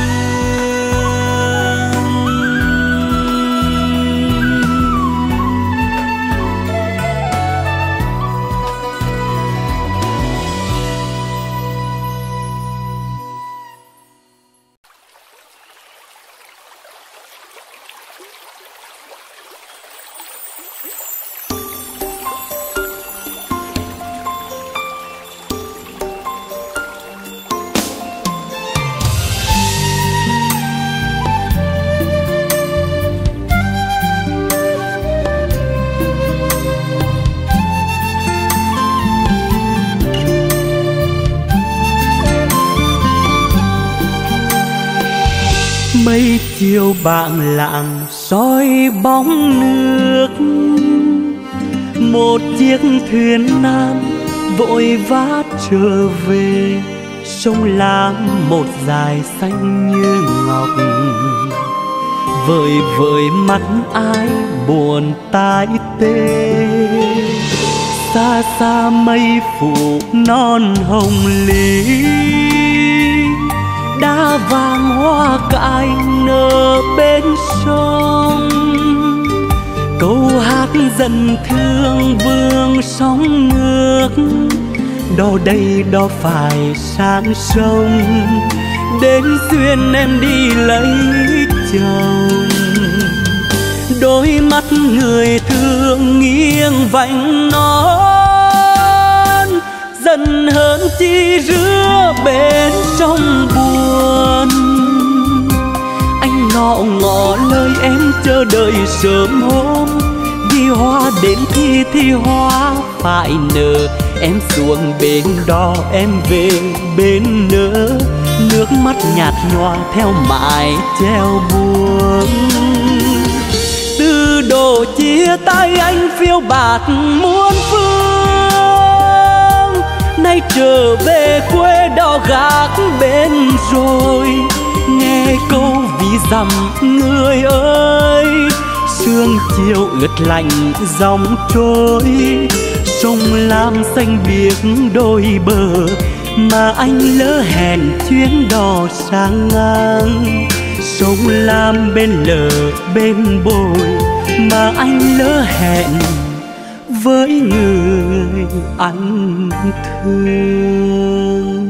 Mấy chiều bạn lặng soi bóng nước, một chiếc thuyền nan vội vã trở về, sông Lam một dải xanh như ngọc. Vời vợi mắt ai buồn tai tê, xa xa mây phủ non hồng lý, đá vàng hoa cải nở bên sông. Câu hát dần thương vương sóng ngược, đò đây đò phải sang sông, đến duyên em đi lấy chồng. Đôi mắt người thương nghiêng vành non, dần hơn chi rứa bên sông buồn. Anh ngọ ngọ lời em chờ đợi sớm hôm, vì hoa đến thì hoa phải nở. Em xuống bên đò em về bên nỡ, nước mắt nhạt nhòa theo mãi treo buông. Từ độ chia tay anh phiêu bạt muôn phương, nay trở về quê đò gác bên rồi. Nghe câu ví dặm người ơi, sương chiều ướt lạnh dòng trôi. Sông Lam xanh biếc đôi bờ, mà anh lỡ hẹn chuyến đò sang ngang. Sông Lam bên lờ bên bồi, mà anh lỡ hẹn với người anh thương.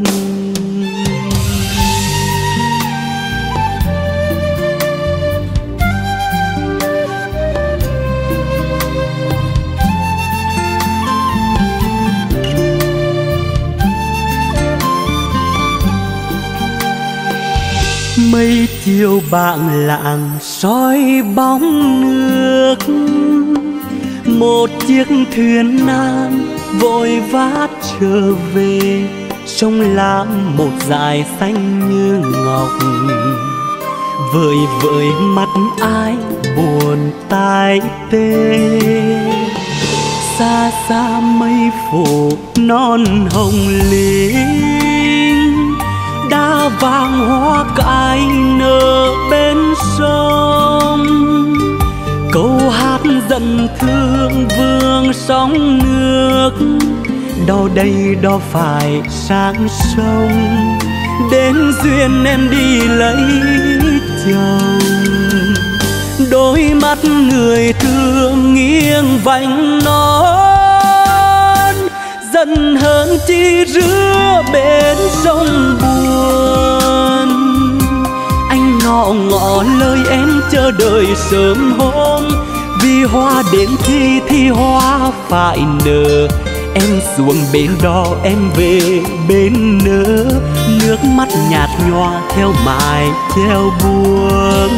Mấy chiều bạn lặng soi bóng nước, một chiếc thuyền nan vội vã trở về. Sông Lam một dải xanh như ngọc, vời vợi mắt ai buồn tai tê. xa xa mây phủ non hồng linh, đá vàng hoa cải nở bên sông. Câu hát dẫn thương vương sóng nước, đò đây đò phải sang sông. Đến duyên em đi lấy chồng, đôi mắt người thương nghiêng vành non. Giận hơn chi rứa bên sông buồn, anh ngọ ngọ lời em chờ đợi sớm hôm. Vì hoa đến thì hoa phải nở, em xuống bến đò em về bên nỡ. Nước mắt nhạt nhòa theo mãi theo buồn.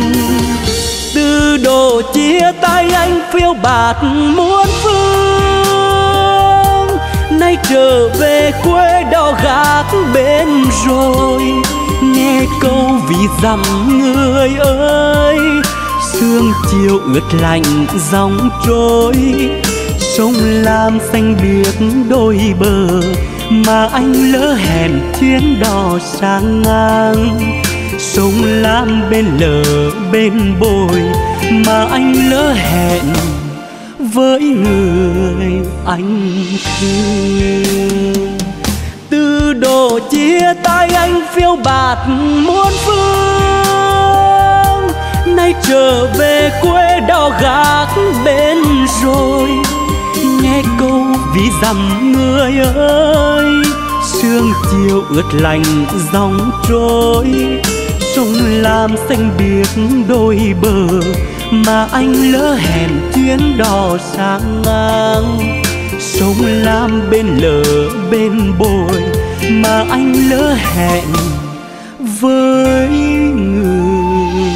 Từ độ chia tay anh phiêu bạt muôn phương, nay trở về quê đò gác bên rồi. Nghe câu ví dặm người ơi, sương chiều ướt lạnh dòng trôi. Sông Lam xanh biếc đôi bờ, mà anh lỡ hẹn chuyến đò sang ngang. Sông Lam bên lờ bên bồi, mà anh lỡ hẹn với người anh thương. Từ độ chia tay anh phiêu bạt muôn phương, nay trở về quê đò gác bên rồi. Nghe câu ví dặm người ơi, sương chiều ướt lạnh dòng trôi. Sông Lam xanh biếc đôi bờ, mà anh lỡ hẹn chuyến đò sang ngang. Sông Lam bên lờ bên bồi, mà anh lỡ hẹn với người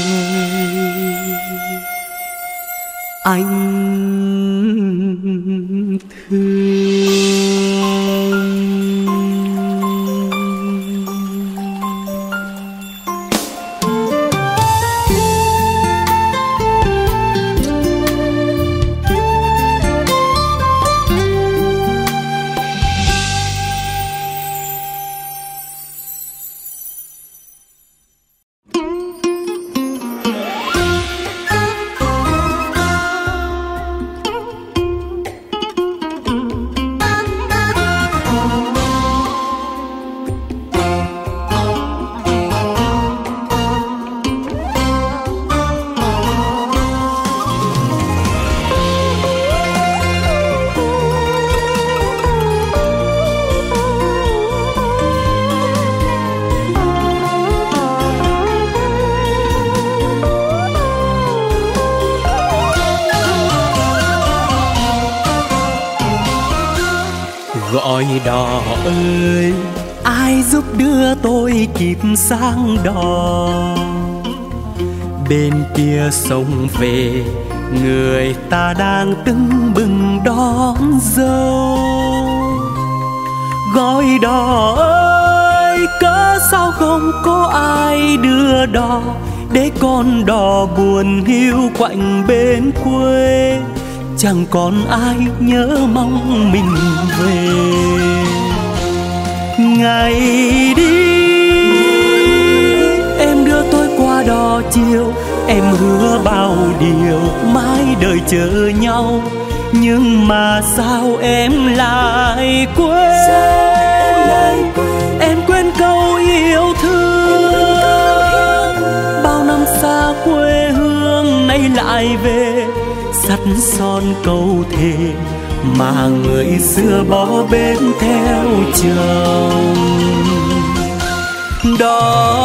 anh thương. Gọi đò ơi, ai giúp đưa tôi kịp sang đò. Bên kia sông về, người ta đang tưng bừng đón dâu. Gọi đò ơi, cớ sao không có ai đưa đò, để con đò buồn hiu quạnh bên quê. Chẳng còn ai nhớ mong mình về. Ngày đi em đưa tôi qua đò chiều, em hứa bao điều mãi đời chờ nhau. Nhưng mà sao em lại quên, em quên câu yêu thương. Bao năm xa quê hương nay lại về, sắt son câu thề mà người xưa bỏ bên theo chồng. Đò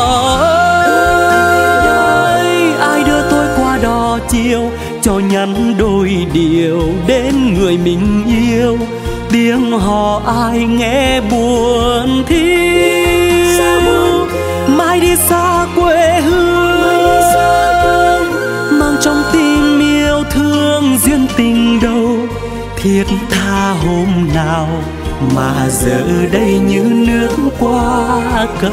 ơi, ai đưa tôi qua đò chiều, cho nhắn đôi điều đến người mình yêu. Tiếng hò ai nghe buồn thiêu, mai đi xa quê hương, mang trong tim yêu thương duyên tình đâu. Thiết tha hôm nào mà giờ đây như nước qua cầu.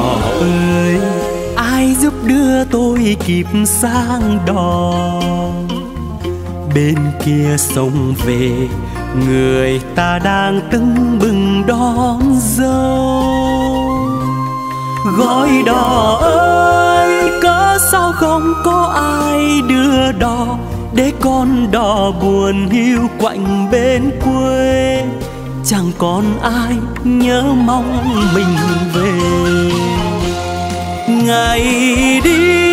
đò ơi, ai giúp đưa tôi kịp sang đò. Bên kia sông về, người ta đang tưng bừng đón dâu. Gọi đò ơi, cớ sao không có ai đưa đò, để con đò buồn hiu quạnh bên quê. Chẳng còn ai nhớ mong mình về. Ngày đi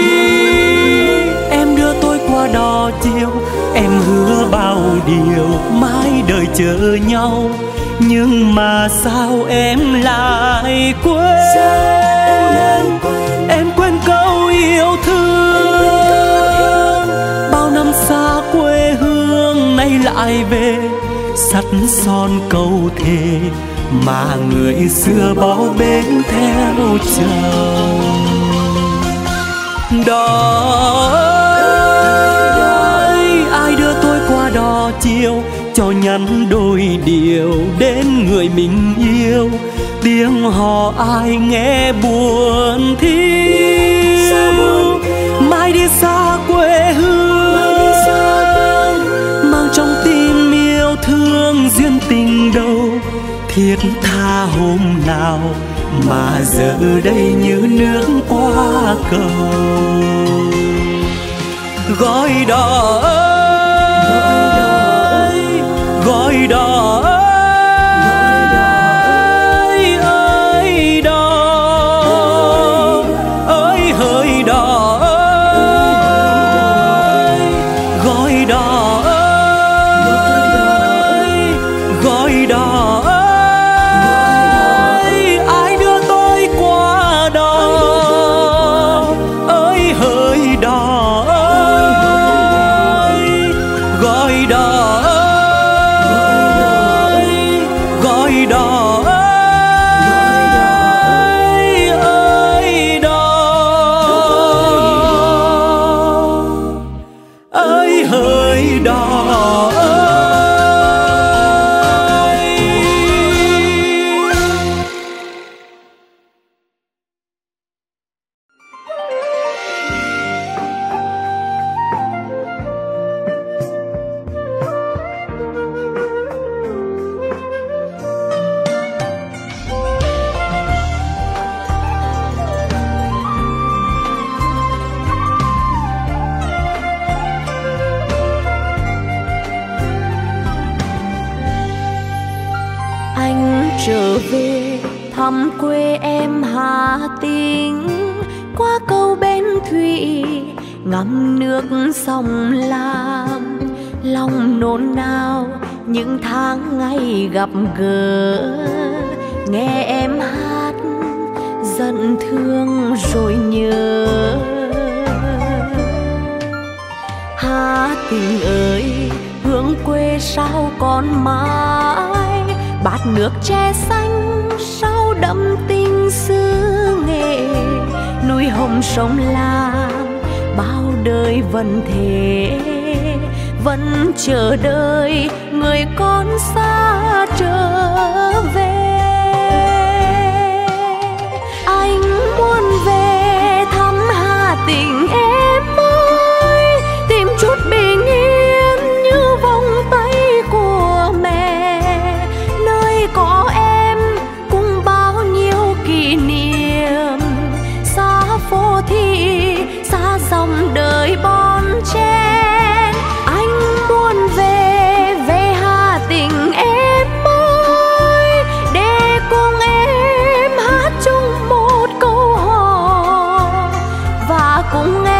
em đưa tôi qua đò chiều, em hứa bao điều mãi đời chờ nhau. Nhưng mà sao em lại quên? Em quên câu yêu thương. Bao năm xa quê hương nay lại về, sắt son câu thề mà người xưa bao bến theo chồng. Đò ơi, ai đưa tôi qua đò chiều, cho nhắn đôi điều đến người mình yêu. Tiếng hò ai nghe buồn thiêu, mai đi xa quê hương, mang trong tim yêu thương duyên tình đâu. Thiết tha hôm nào mà giờ đây như nước qua cầu. Gọi đò ơi, gọi đò ơi, ơi đò ơi, hỡi đò ơi, gọi đò ơi, gọi đò ơi. Ai đưa tôi qua đò ơi, hỡi đò ơi, gọi đò ơi, gọi đò ơi, ơi đò ơi, hỡi đò ơi. Anh trở về thăm quê em Hà Tĩnh, qua cầu Bến Thủy ngắm nước sông Lam. Lòng nôn nao những tháng ngày gặp gỡ, nghe em hát giận thương rồi nhớ. Hà Tĩnh ơi, hương quê sao còn mãi, bát nước tre xanh sao đậm tình xứ Nghệ. Núi hồng sông Lam bao đời vẫn thế, vẫn chờ đợi người con xa trở về. Anh muốn về thăm Hà Tĩnh em ơi, tìm chút bình yên như vòng tay của mẹ, nơi có em cùng bao nhiêu kỷ niệm. Xa phố thị, xa dòng đời bon chen, anh muốn về, về Hà Tĩnh em ơi, để cùng em hát chung một câu hò và cùng em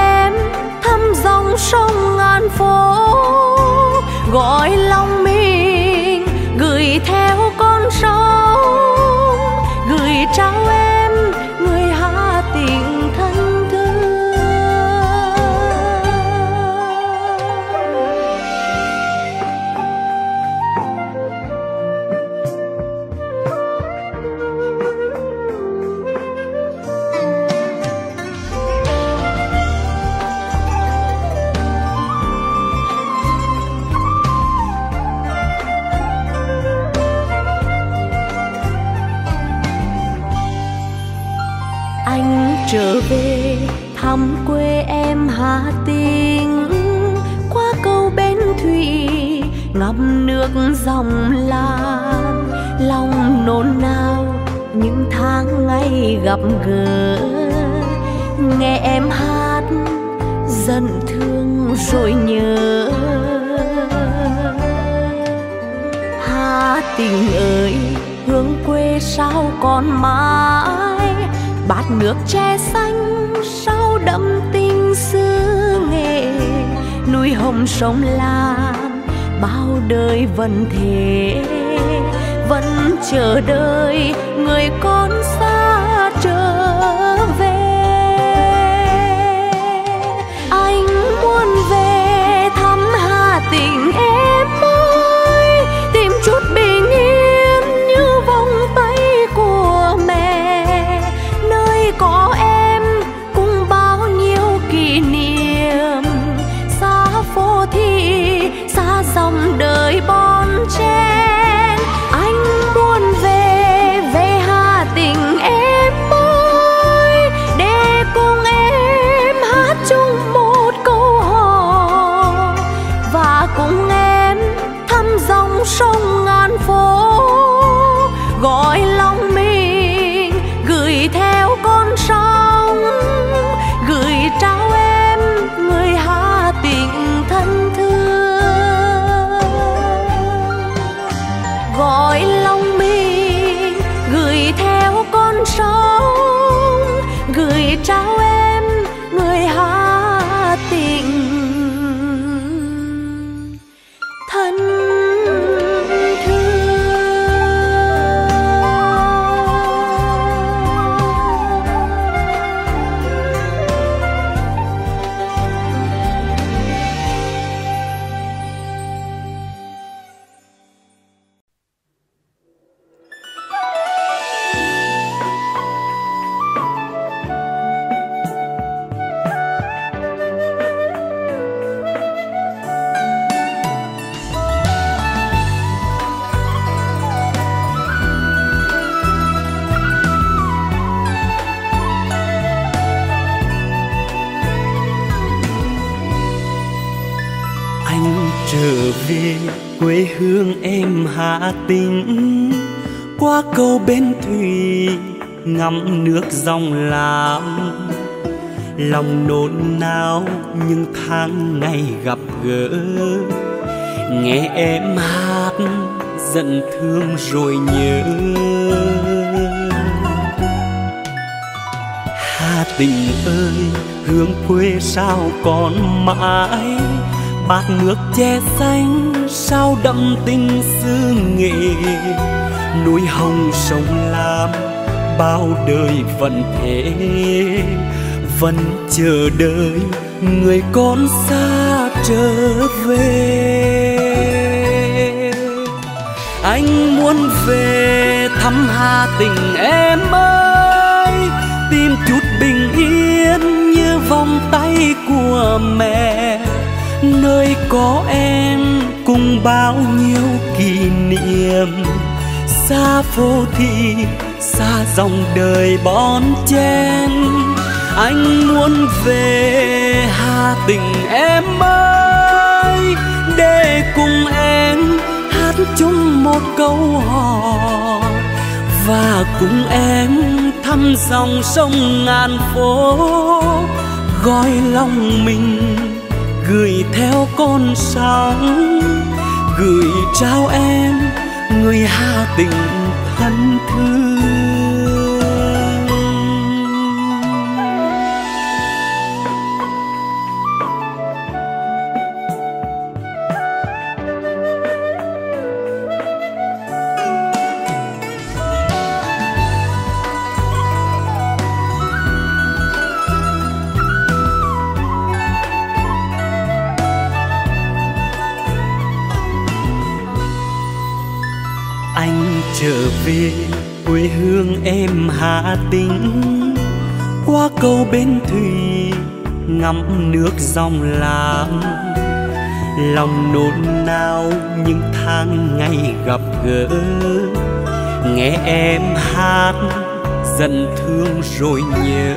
Anh trở về thăm quê em Hà Tĩnh, qua cầu bến thủy ngập nước dòng Lam, lòng nôn nao những tháng ngày gặp gỡ. Nghe em hát giận thương rồi nhớ. Hà Tĩnh ơi, hương quê sao còn mãi, bát nước tre xanh sao đậm tình xứ Nghệ. Núi hồng sông Lam bao đời vẫn thế, vẫn chờ đợi người con xa trở về. Anh muốn về thăm Hà Tĩnh em ơi, tìm chút bình yên như vòng tay của mẹ, nơi có em cùng bao nhiêu kỷ niệm. Xa phố thị, xa dòng đời bon chen, anh muốn về, về Hà Tĩnh em ơi, để cùng em hát chung một câu hò, và cùng em thăm dòng sông ngàn phố, gọi lòng mình gửi theo con sóng, gửi trao em người Hà Tĩnh thân thương. Gọi lòng mình gửi theo con sóng, gửi trao em người Hà Tĩnh thân thương. Trở về quê hương em Hà Tĩnh, qua cầu bến thủy ngắm nước dòng Lam, lòng nôn nao những tháng ngày gặp gỡ. Nghe em hát giận thương rồi nhớ. Hà Tĩnh ơi, hương quê sao còn mãi, bát nước che xanh sao đậm tình xứ Nghệ. Núi hồng sông Lam bao đời vẫn thế, vẫn chờ đợi người con xa trở về. Anh muốn về thăm Hà Tĩnh em ơi, tìm chút bình yên như vòng tay của mẹ, nơi có em cùng bao nhiêu kỷ niệm. Xa phố thị, xa dòng đời bon chen, anh muốn về Hà Tĩnh em ơi, để cùng em hát chung một câu hò, và cùng em thăm dòng sông ngàn phố, gọi lòng mình gửi theo con sóng, gửi trao em người Hà Tĩnh thân thương. Anh trở về quê hương em Hà Tĩnh, qua cầu bến thủy ngắm nước dòng Lam, lòng nôn nao những tháng ngày gặp gỡ. Nghe em hát dần thương rồi nhớ.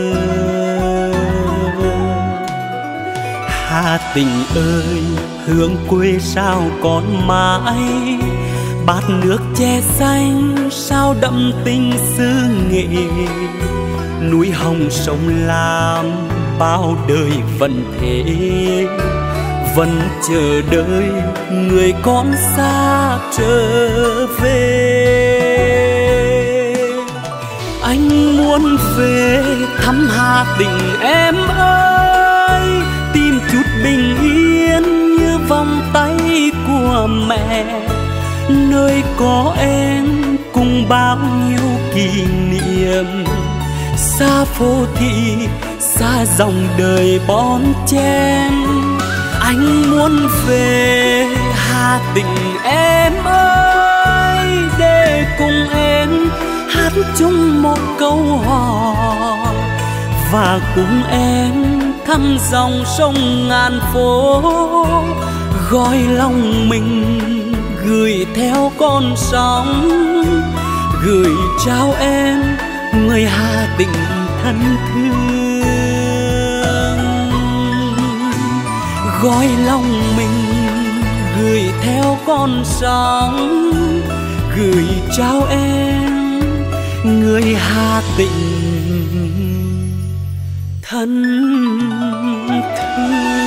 Hà Tĩnh ơi, hương quê sao còn mãi, bát nước che xanh sao đậm tình xứ Nghệ. Núi hồng sông Lam bao đời vẫn thế, vẫn chờ đợi người con xa trở về. Anh muốn về thăm Hà Tĩnh em ơi, tìm chút bình yên như vòng tay của mẹ, nơi có em cùng bao nhiêu kỷ niệm. Xa phố thị, xa dòng đời bon chen, anh muốn về Hà Tĩnh em ơi, để cùng em hát chung một câu hò, và cùng em thăm dòng sông ngàn phố, gọi lòng mình gửi theo con sóng, gửi trao em người Hà Tĩnh thân thương. Gọi lòng mình gửi theo con sóng, gửi trao em người Hà Tĩnh thân thương.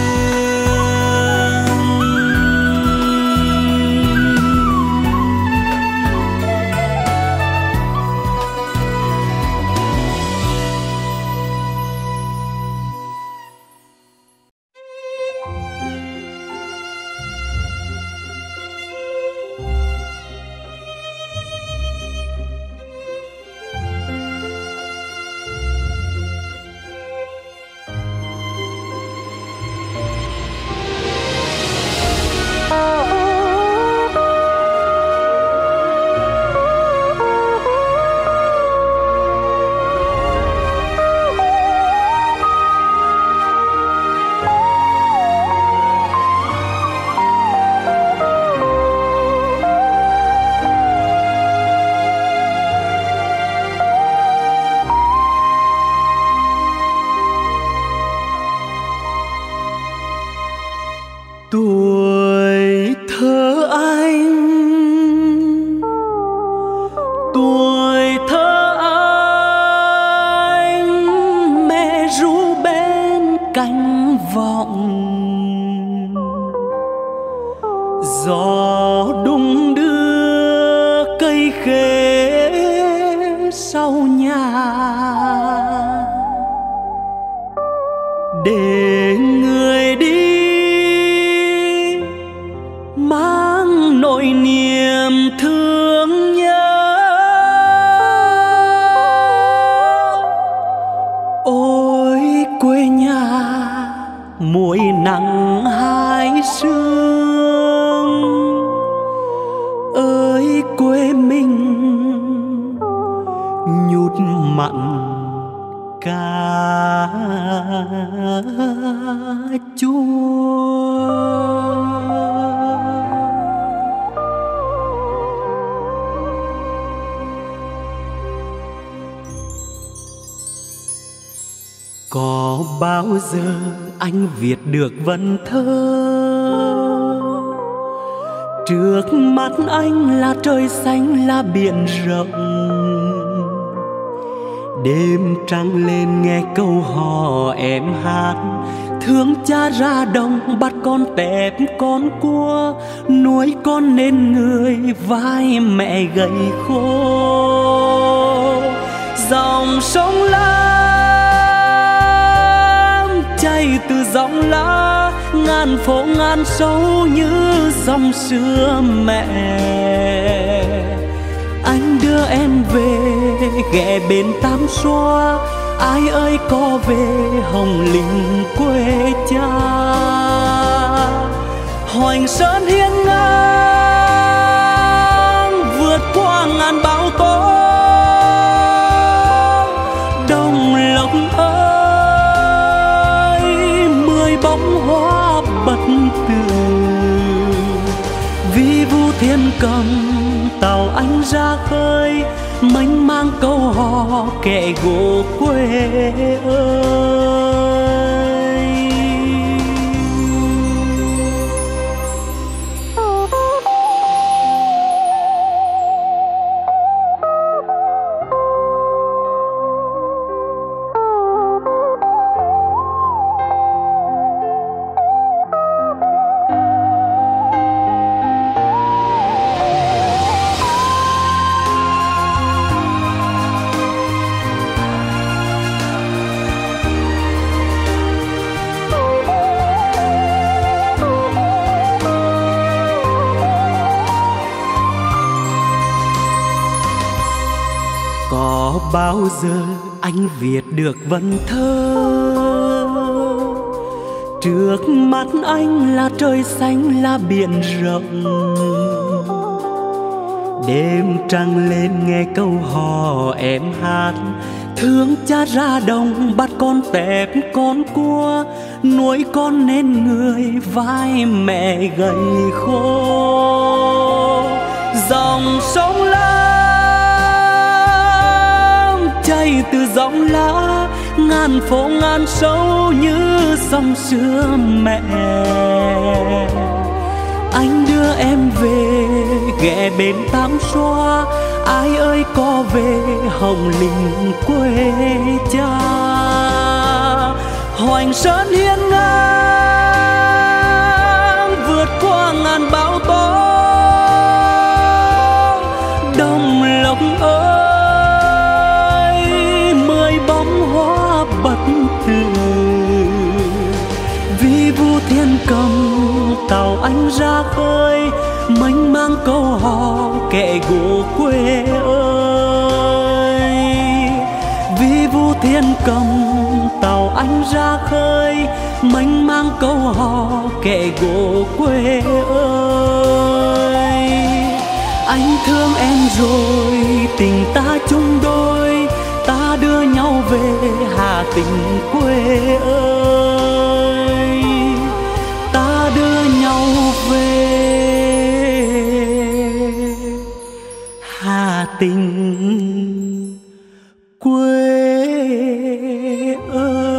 Tuổi thơ anh, tuổi thơ anh, mẹ ru bên cánh vọng, gió đung đưa cây khế sau nhà, để người đi mang nỗi niềm thương nhớ. Ôi quê nhà muối nắng hai sương, ơi quê mình nhút mặn cà chua. Có bao giờ anh viết được vần thơ, trước mắt anh là trời xanh là biển rộng, đêm trăng lên nghe câu hò em hát, thương cha ra đồng bắt con tép con cua, nuôi con nên người vai mẹ gầy khô. Dòng sông Lam chảy từ dòng lá, ngàn phố ngàn sâu như dòng xưa mẹ. Anh đưa em về ghé bên Tam Xoa, ai ơi có về Hồng Linh quê cha. Hoành Sơn hiên ngang vượt qua ngàn bão tố, Đồng Lộc ơi 10 bông hoa bật tường. Vi vu thiên cầm tàu anh ra khơi, mênh mang câu hò kẻ gỗ quê ơi. Bao giờ anh viết được vần thơ, trước mắt anh là trời xanh là biển rộng. Đêm trăng lên nghe câu hò em hát, thương cha ra đồng bắt con tép con cua, nuôi con nên người vai mẹ gầy khô. Dòng sông chảy từ giọng lá, ngàn phố ngàn sâu như dòng xưa mẹ. Anh đưa em về ghé bên Tam Xoa, ai ơi có về Hồng Linh quê cha. Hoành Sơn hiên ngang vượt qua ngàn bão tố, Đồng Lộc ơi bất tử. Vì Vu Thiên cầm tàu anh ra khơi, mênh mang câu hò kẻ gỗ quê ơi. Vì Vu Thiên cầm tàu anh ra khơi, mênh mang câu hò kẻ gỗ quê ơi. Anh thương em rồi tình ta chung đôi, ta đưa nhau về Hà Tĩnh quê ơi. Ta đưa nhau về Hà Tĩnh quê ơi.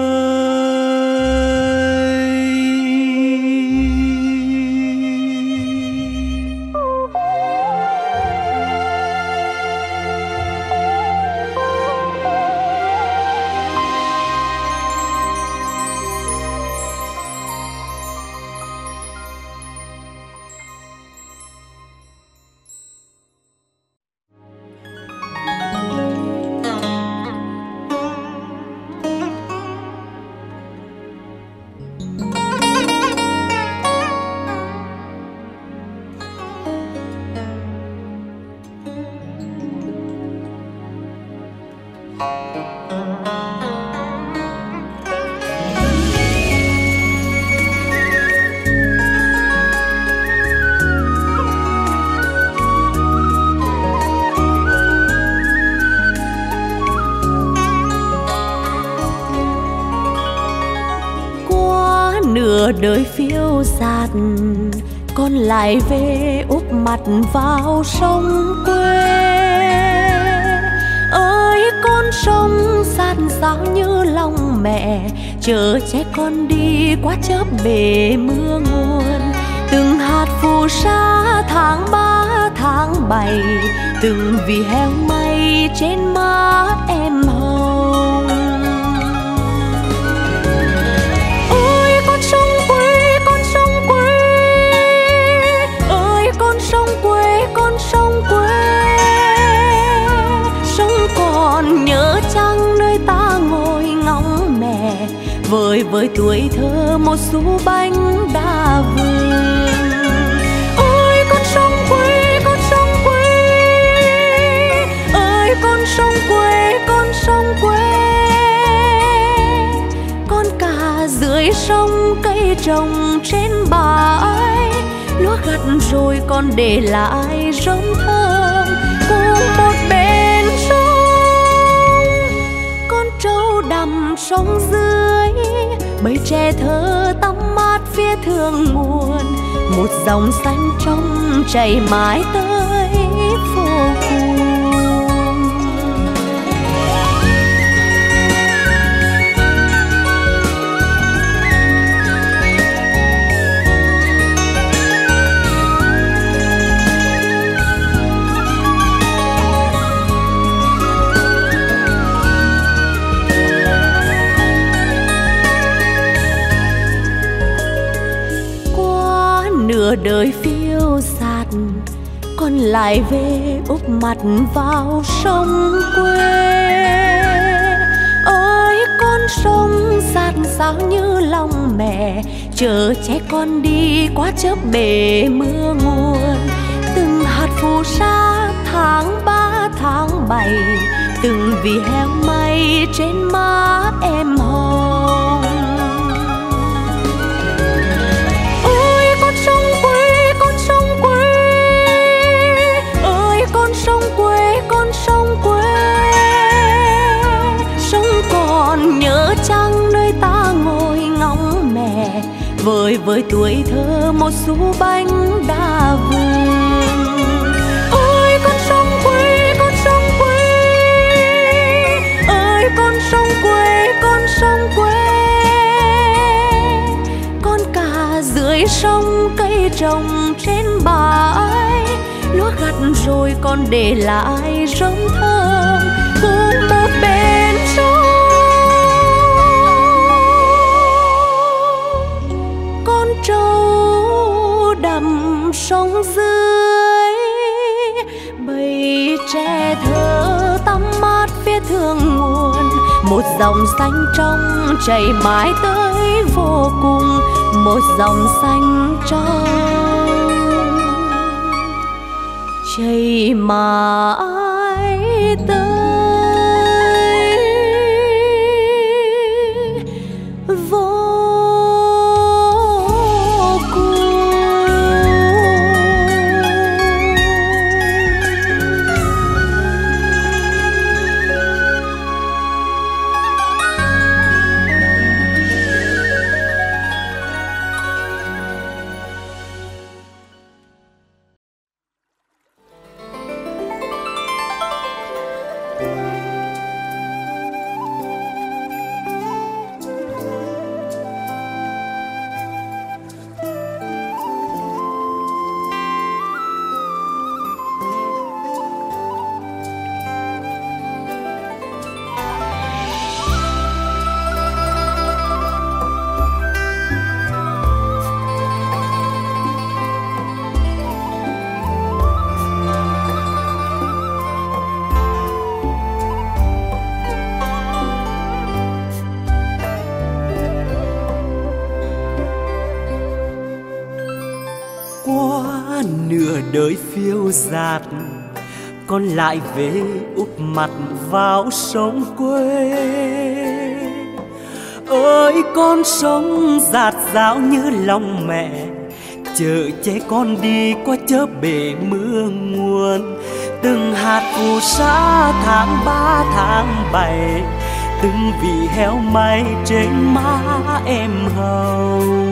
Nửa đời phiêu dạt, con lại về úp mặt vào sông quê. Ơi con sông san sao như lòng mẹ, chờ che con đi qua chớp bể mưa nguồn. Từng hạt phù sa tháng 3 tháng 7, từng vì heo may trên má em hồng. Ôi con sông quê, con sông quê, ơi con sông quê, con sông quê. Sông còn nhớ chăng nơi ta ngồi ngóng mẹ, vơi với tuổi thơ một xu bánh đa vườn. Ôi con sông quê, con sông quê, ơi con sông quê, con sông quê. Con cà dưới sông cây trồng trên bãi, lúa gặt rồi còn để lại rơm thơm cùng một bên sông. Con trâu đầm sông dưới, bầy tre thơ tắm mát phía thượng nguồn. Một dòng xanh trong chảy mãi tới vô cùng. nửa đời phiêu dạt, con lại về úp mặt vào sông quê. Ơi con sông dạt dào như lòng mẹ, chờ trẻ con đi qua chớp bể mưa nguồn. Từng hạt phù sa tháng 3 tháng 7, từng vì heo may trên má em hồng. Ôi con sông quê, con sông quê, ơi con sông quê, con sông quê. Sông còn nhớ chăng nơi ta ngồi ngóng mẹ, vơi với tuổi thơ một xu bánh đa vườn. Ôi con sông quê, con sông quê, ơi con sông quê, con sông quê. Con cả dưới sông cây trồng trên bãi, lúa gặt rồi còn để lại rơm thơm cùng một bên sông. Con trâu đầm sông dưới, bầy tre thơ tắm mát phía thượng nguồn. Một dòng xanh trong chảy mãi tới vô cùng, một dòng xanh trong chảy mãi tới vô nửa đời phiêu dạt, con lại về úp mặt vào sông quê. Ơi con sông dạt dào như lòng mẹ, chờ trẻ con đi qua chớp bể mưa nguồn. Từng hạt phù sa tháng 3 tháng 7, từng vị heo may trên má em hồng.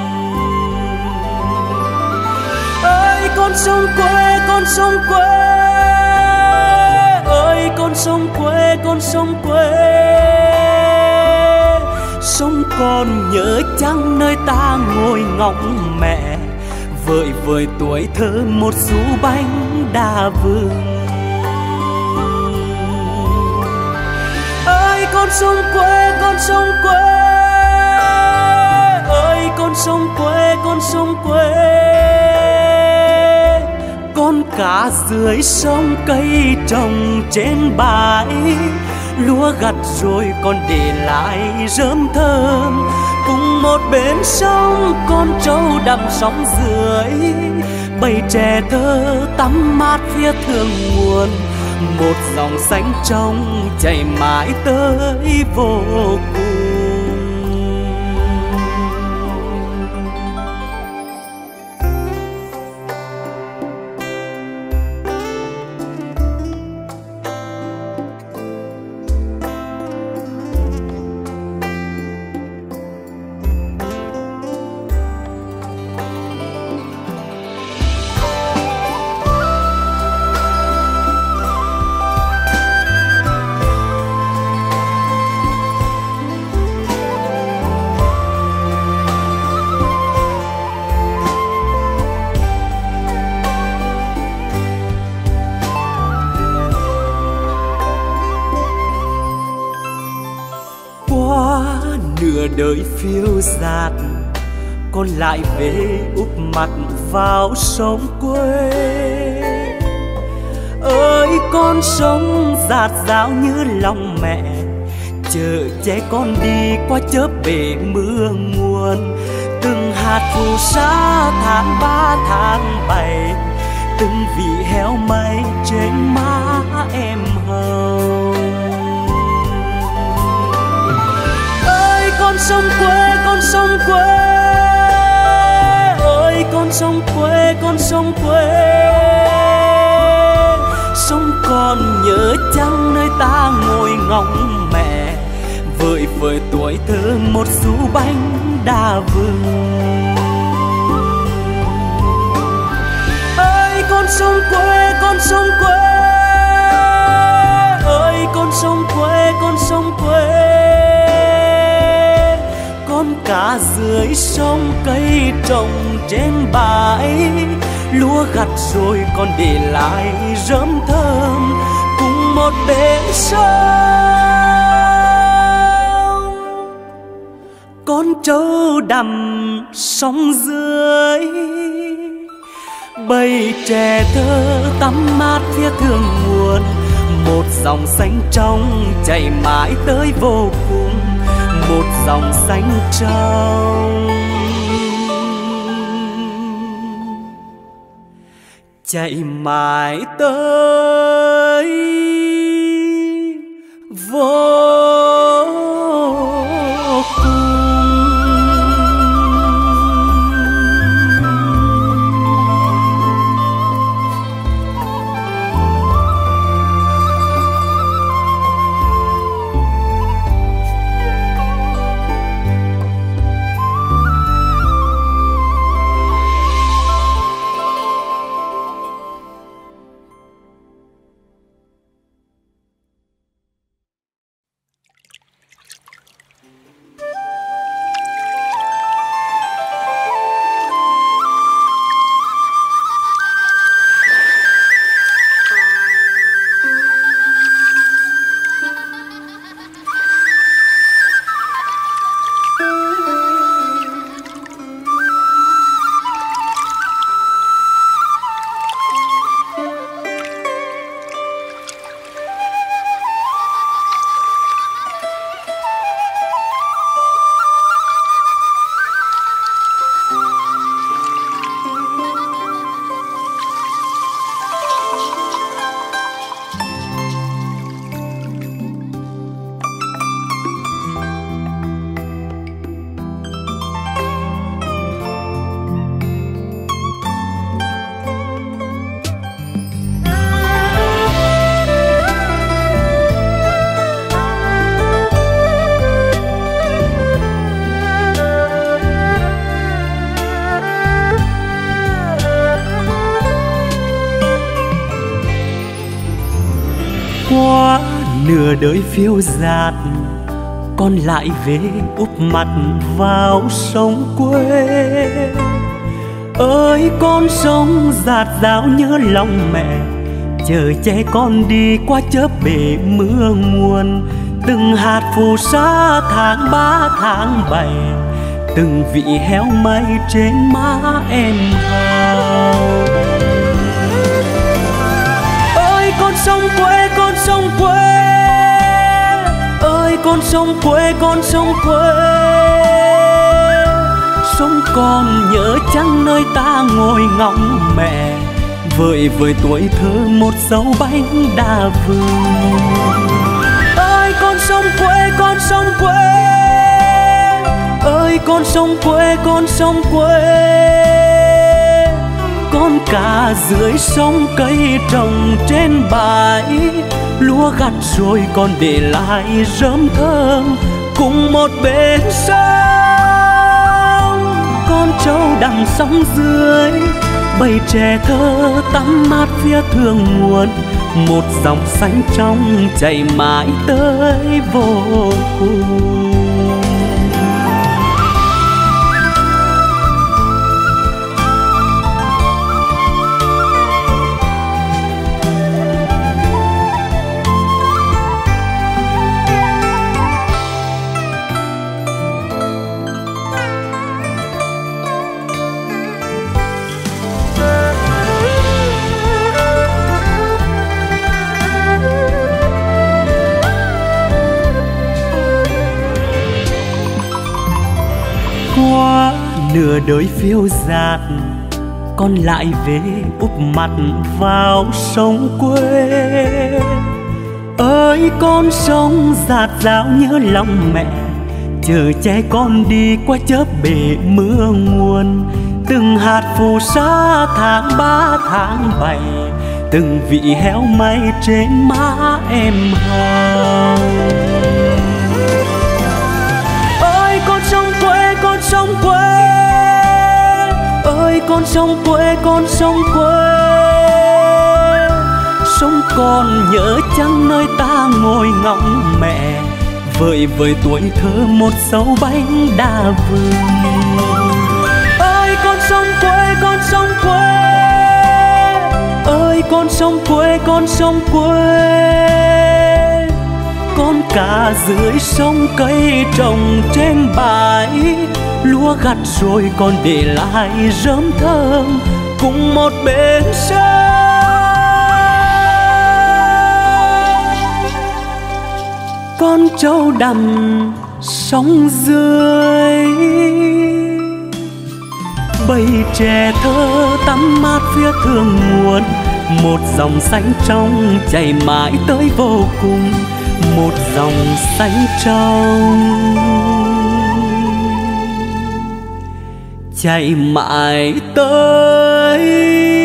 Ơi con sông quê, con sông quê, ơi con sông quê, con sông quê. Sông còn nhớ chăng nơi ta ngồi ngóng mẹ, vợi vợi tuổi thơ một xu bánh đa vừng. Ơi con sông quê, con sông quê, ơi con sông quê, con sông quê. Con cá dưới sông cây trồng trên bãi, lúa gặt rồi còn để lại rơm thơm. Cùng một bên sông con trâu đầm sóng dưới, bầy trẻ thơ tắm mát phía thượng nguồn. Một dòng xanh trong chảy mãi tới vô cùng. Nửa đời phiêu dạt, con lại về úp mặt vào sông quê. Ơi con sông dạt dào như lòng mẹ, chờ che con đi qua chớp bể mưa nguồn. Từng hạt phù sa tháng 3 tháng 7, từng vị heo mây trên má em hồng. Ơi con sông quê, con sông quê, ơi con sông quê, con sông quê. Sông còn nhớ chăng nơi ta ngồi ngóng mẹ, vơi vợi tuổi thơ một xu bánh đa vừng. Ơi con sông quê, con sông quê, ơi con sông quê, con sông quê. Con cá dưới sông cây trồng trên bãi, lúa gặt rồi còn để lại rơm thơm cùng một bể sông. Con trâu đầm sông dưới, bầy trẻ thơ tắm mát phía thượng nguồn. Một dòng xanh trong chảy mãi tới vô cùng, một dòng xanh trong chạy mãi tới vô cùng. Qua nửa đời phiêu dạt, con lại về úp mặt vào sông quê. Ơi con sông dạt dào nhớ lòng mẹ, chờ che con đi qua chớp bể mưa nguồn. Từng hạt phù sa tháng 3 tháng 7, từng vị heo mây trên má em hồng. Ơi con sông quê, con sông quê, ơi con sông quê, con sông quê. Sông còn nhớ chăng nơi ta ngồi ngóng mẹ, vợi vợi tuổi thơ một dấu bánh đa vừng. Ơi con sông quê, con sông quê, ơi con sông quê, con sông quê. Con cá dưới sông cây trồng trên bãi, lúa gặt rồi còn để lại rơm thơm cùng một bể sông. Con trâu đằng sông dưới, bầy trẻ thơ tắm mát phía thượng nguồn. Một dòng xanh trong chảy mãi tới vô cùng. nửa đời phiêu dạt, con lại về úp mặt vào sông quê. Ơi con sông dạt dào nhớ lòng mẹ, chờ che con đi qua chớp bể mưa nguồn. Từng hạt phù sa tháng 3 tháng 7, từng vị héo may trên má em hồng. Ơi con sông quê, con sông quê, ơi con sông quê, con sông quê. Sông còn nhớ chăng nơi ta ngồi ngóng mẹ, vợi vợi tuổi thơ một sâu bánh đa vừng. Ơi con sông quê, con sông quê, ơi con sông quê, con sông quê. Con cá dưới sông cây trồng trên bãi, lúa gặt rồi còn để lại rơm thơm cùng một bến sông. Con trâu đầm sông dưới, bầy trẻ thơ tắm mát phía thượng nguồn. Một dòng xanh trong chảy mãi tới vô cùng, một dòng xanh trong chảy mãi tới